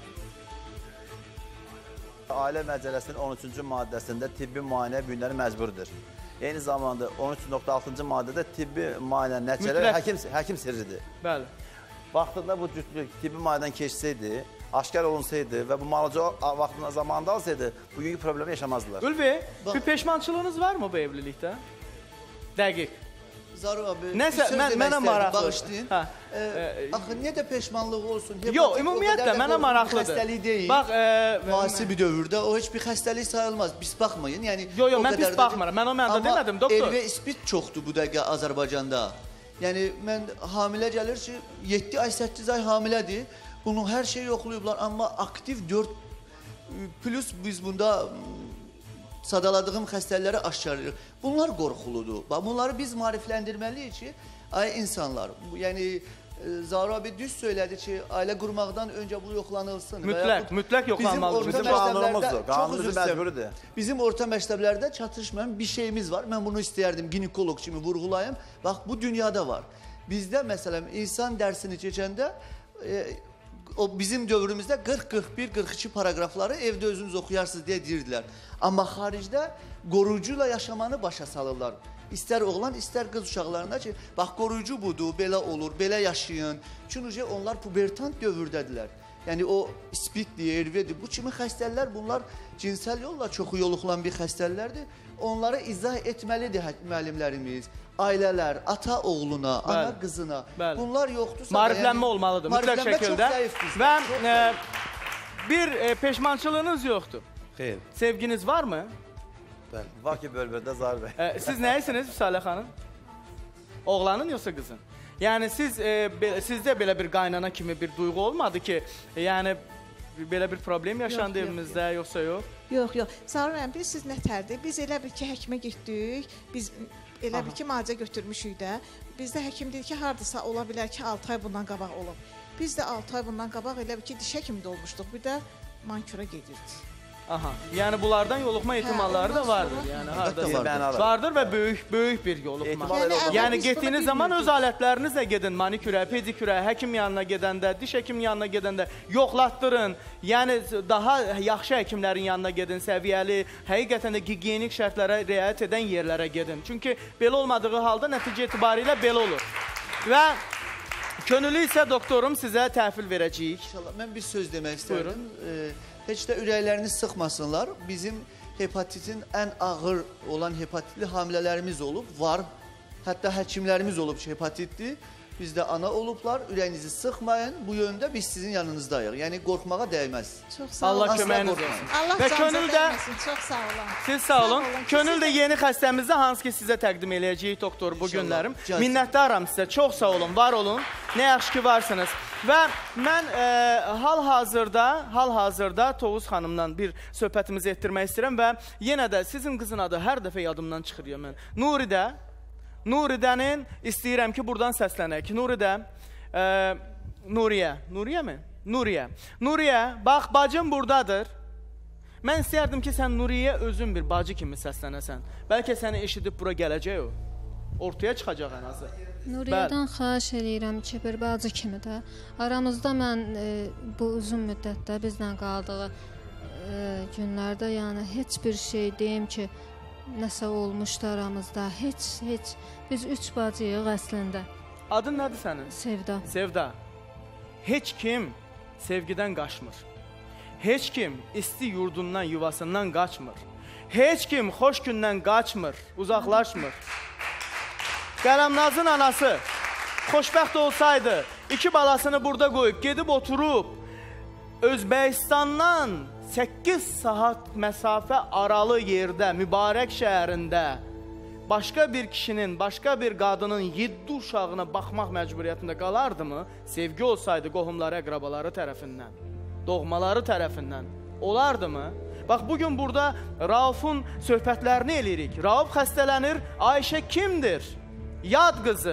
Ailə Məcəlləsinin on üçüncü maddəsində tibbi müayinə günləri məcburdur. Eyni zamanda on üç nöqtə altıncı maddədə tibbi müayinə nəticələri həkim, həkim sirridir. Bəli. Vaxtında bu cütlük tibbi müayinədən keçsəydi, aşkar olunsaydı və bu müalicə vaxtında zamanında alsaydı, bugünkü problemi yaşamazdılar. Ülvi, bir peşmançılığınız var mı bu evlilikdə? Dəqiq. Zaru abi, Nəsə, bir söz mən, demək mənə istəyirdim, maraqlı. bağışlayın. Hə. E, axı, niyə də peşmanlıq olsun? Yox, ümumiyyətlə, mənə maraqlıdır. Xəstəlik deyil. Bax, e, müasir bir dövrdə o heç bir xəstəlik sayılmaz. Pis baxmayın. Yəni, yox, yox, mən pis baxmıram. Mən o mənada demədim, doktor. Amma ervə ispit çoxdur bu dəqiqə Azərbaycanda. Yəni, mən hamilə gəlir ki, yeddi ay, səkkiz ay hamilədir. Bunun hər şeyi yoxlayıblar, amma aktiv dörd plus biz bunda sadaladığım xəstəlikləri aşkarlayır. Bunlar qorxuludur. Bunları biz marifləndirməliyik ki, ay insanlar, yəni Zaru abi düz söylədi ki, ailə qurmaqdan öncə bu yoxlanılsın. Mütləq, mütləq yoxlanmalıdır. Bizim qanunumuzdur, qanunumuz məcburidir. Bizim orta məktəblərdə çatışmayan bir şeyimiz var. Mən bunu istəyərdim ginekoloq kimi vurğulayım. Bax, bu dünyada var. Bizdə, məsələn, insan dərsini keçəndə e, o bizim dövrümüzdə qırx, qırx bir, qırx iki paragrafları evdə özünüz oxuyarsınız deyə deyirdilər. Amma xaricdə qoruyucuyla yaşamanı başa salırlar. İstər oğlan, istər qız uşaqlarında ki, bax, qoruyucu budur, belə olur, belə yaşayın. Çünki onlar pubertant dövrdədirlər. Yəni, o spikdir, ervedir, bu kimi xəstələr, bunlar cinsel yolla çoxu yoluxulan bir xəstələrdir. Onları izah etməlidir müəllimlərimiz, ailələr, ata oğluna, Bəli. ana qızına. Bəli. Bunlar yoxdursa... Mariflənmə yəni, olmalıdır, mütləq şəkildə. Və e, bir e, peşmançılığınız yoxdur. Xeyr. Sevginiz varmı? Bəli, var ki, bölbədə Zar bəy. E, siz nəyisiniz Salih xanım? Oğlanın yoxsa qızın? Yəni, siz, e, be, sizdə belə bir qaynana kimi bir duyğu olmadı ki, e, yəni, belə bir problem yaşandı yox, evimizdə, yox, yox. yoxsa yox? Yox, yox. Sarı biz siz nətərdir? Biz elə bir ki, həkimə getdik, biz elə bir ki, müalicə götürmüşük də. Bizdə həkim dedi ki, hardasa ola bilər ki, altı ay bundan qabaq olub. Biz də altı ay bundan qabaq elə bir ki, diş həkimdə olmuşduq, bir də mankura gedirdik. Aha, yəni bunlardan yoluxma ehtimalları hə, da vardır. Yəni hardasa vardır və böyük böyük bir yoluxma. Yəni, yəni getdiyiniz zaman öz alətlərinizlə gedin, manikürə, pedikürə, həkim yanına gedəndə, diş həkim yanına gedəndə yoxlatdırın. Yəni daha yaxşı həkimlərin yanına gedin, səviyyəli, həqiqətən də gigiyenik şərtlərə riayət edən yerlərə gedin. Çünki belə olmadığı halda nəticə etibarilə belə olur. Və könüllü isə doktorum sizə təhvil verəcəyik. İnşallah mən bir söz demək istəyirəm. Heç də ürəklərini sıxmasınlar. Bizim hepatitin ən ağır olan hepatitli hamilələrimiz olub, var. Hətta həkimlərimiz olub ki, hepatitli. Bizdə ana olublar, ürəyinizi sıxmayın. Bu yöndə biz sizin yanınızdayıq. Yəni qorxmağa dəyməz. Çox sağ olun. Allah köməyiniz olsun. Allah canınıza dəyməsin. Çox sağ olun. Siz sağ olun. Könül də yeni xəstəmizdə hansı ki sizə təqdim eləyəcəyik doktor bu günlərim. Minnətdaram sizə. Çox sağ olun, var olun. Nə yaxşı ki varsınız. Və mən e, hal-hazırda, hal-hazırda Toğuz xanımdan bir söhbətimizi etdirmək istəyirəm və yenə də sizin qızın adı hər dəfə yadımdan çıxır mən. Nuridə, Nuridənin istəyirəm ki, buradan səslənək. Nuridə, e, Nuriyə, Nuriyə mi? Nuriyə. Nuriyə, bax, bacım buradadır. Mən istəyərdim ki, sən Nuriyə özün bir bacı kimi səslənəsən. Bəlkə səni eşidib bura gələcək o. Ortaya çıxacaq ən azı. Nuriyədən xahiş edirəm ki, bir bacı kimi də. Aramızda mən e, bu uzun müddətdə bizlə qaldığı e, günlərdə, yəni heç bir şey deyim ki, nəsə olmuşdu aramızda. Heç, heç. Biz üç bacıyıq əslində. Adın nədir sənin? Sevda. Sevda. Heç kim sevgidən qaçmır. Heç kim isti yurdundan, yuvasından qaçmır. Heç kim xoş gündən qaçmır, uzaqlaşmır. Qələmnazın anası xoşbəxt olsaydı, iki balasını burada qoyub, gedib oturub, Özbəkistandan səkkiz saat məsafə aralı yerdə, mübarək şəhərində başqa bir kişinin, başqa bir qadının yeddi uşağına baxmaq məcburiyyətində qalardımı? Sevgi olsaydı qohumları, əqrabaları tərəfindən, doğmaları tərəfindən olardımı? Bax, bugün burada Raufun söhbətlərini eləyirik. Rauf xəstələnir, Ayşə kimdir? Yad qızı,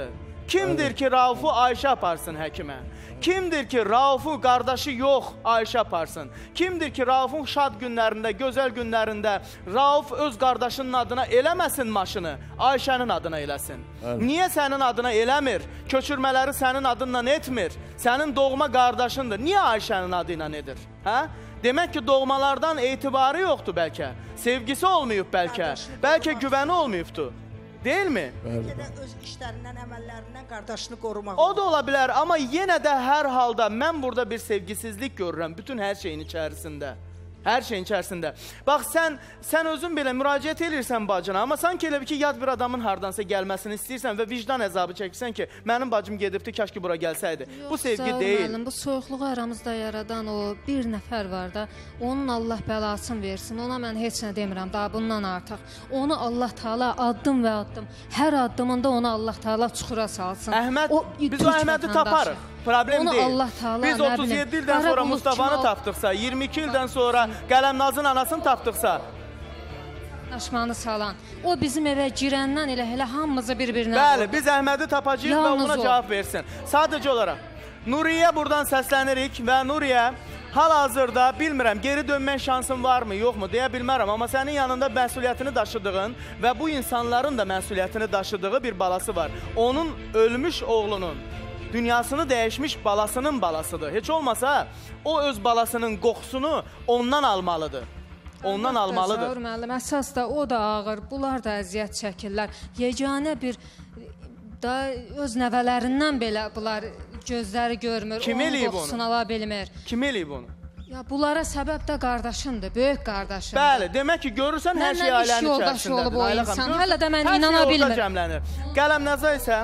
Kimdir ki Raufu Ayşə aparsın həkimə? Kimdir ki Raufu qardaşı yox Ayşə aparsın? Kimdir ki Raufun şad günlərində, gözəl günlərində Rauf öz qardaşının adına eləməsin maşını, Ayşənin adına eləsin? Evet. Niyə sənin adına eləmir? Köçürmələri sənin adından etmir. Sənin doğma qardaşındır. Niyə Ayşənin adıyla edir? Hə? Demək ki, doğmalardan etibarı yoxdur bəlkə. Sevgisi olmayıb bəlkə. Bəlkə güvəni olmayıbdur. Deyil mi? Bəlkə də öz işlərindən, əməllərindən qardaşını qorumaq. O da ola bilər, amma yenə də hər halda mən burada bir sevgisizlik görürəm bütün hər şeyin içərisində. Hər şeyin içərisində. Bax, sən sən özün belə müraciət edirsən bacına, amma sanki elə bir ki, yad bir adamın hardansa gəlməsini istəyirsən və vicdan əzabı çəkirsən ki, mənim bacım gedibdi, kaş ki, bura gəlsəydi. Yox, bu sevgi deyil. Müəllim, bu soyuqluğu aramızda yaradan o bir nəfər var da, onun Allah bəlasını versin. Ona mən heç nə demirəm, daha bundan artıq. Onu Allah Taala addım və addım, hər addımında onu Allah Taala çuxura salsın. Əhməd, o, biz o Əhmədi taparıq. Problem onu deyil. Allah Taala, biz otuz yeddi ildən sonra Mustafanı tapdıqsa, iyirmi iki ildən sonra Qələmnazın anasını tapdıqsa, daşmanı salan, o bizim evə girəndən elə elə hamımızı bir-birinə bəli, biz Əhmədi tapacağıq və ona cavab versin. Sadəcə olaraq Nuriyə buradan səslənirik və Nuriyə hal-hazırda bilmirəm, geri dönmək şansın varmı, yoxmu deyə bilmərəm, amma sənin yanında məsuliyyətini daşıdığın və bu insanların da məsuliyyətini daşıdığı bir balası var. Onun ölmüş oğlunun dünyasını dəyişmiş balasının balasıdır. Heç olmasa o öz balasının qoxusunu ondan almalıdır. Ondan almalıdır. Zaur müəllim, əsas da o da ağır. Bunlar da əziyyət çəkirlər. Yeganə bir da öz nəvələrindən belə bunlar gözləri görmür. Kim eləyib onu? Qoxusunu ala bilmir. Kim eləyib onu? Ya bunlara səbəb də qardaşındır, böyük qardaşındır. Bəli, demək ki, görürsən hər şey ailənin içərisindədir. Olub o insan. Hələ də mən hər inana şey bilmir. orada cəmlənir. Qələmnaza isə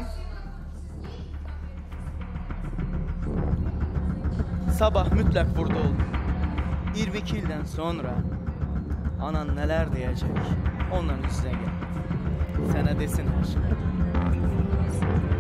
sabah mütləq burada oldu. iyirmi iki ildən sonra anan nələr deyəcək, onunla üstünə gəl. Sənə desin hər şey.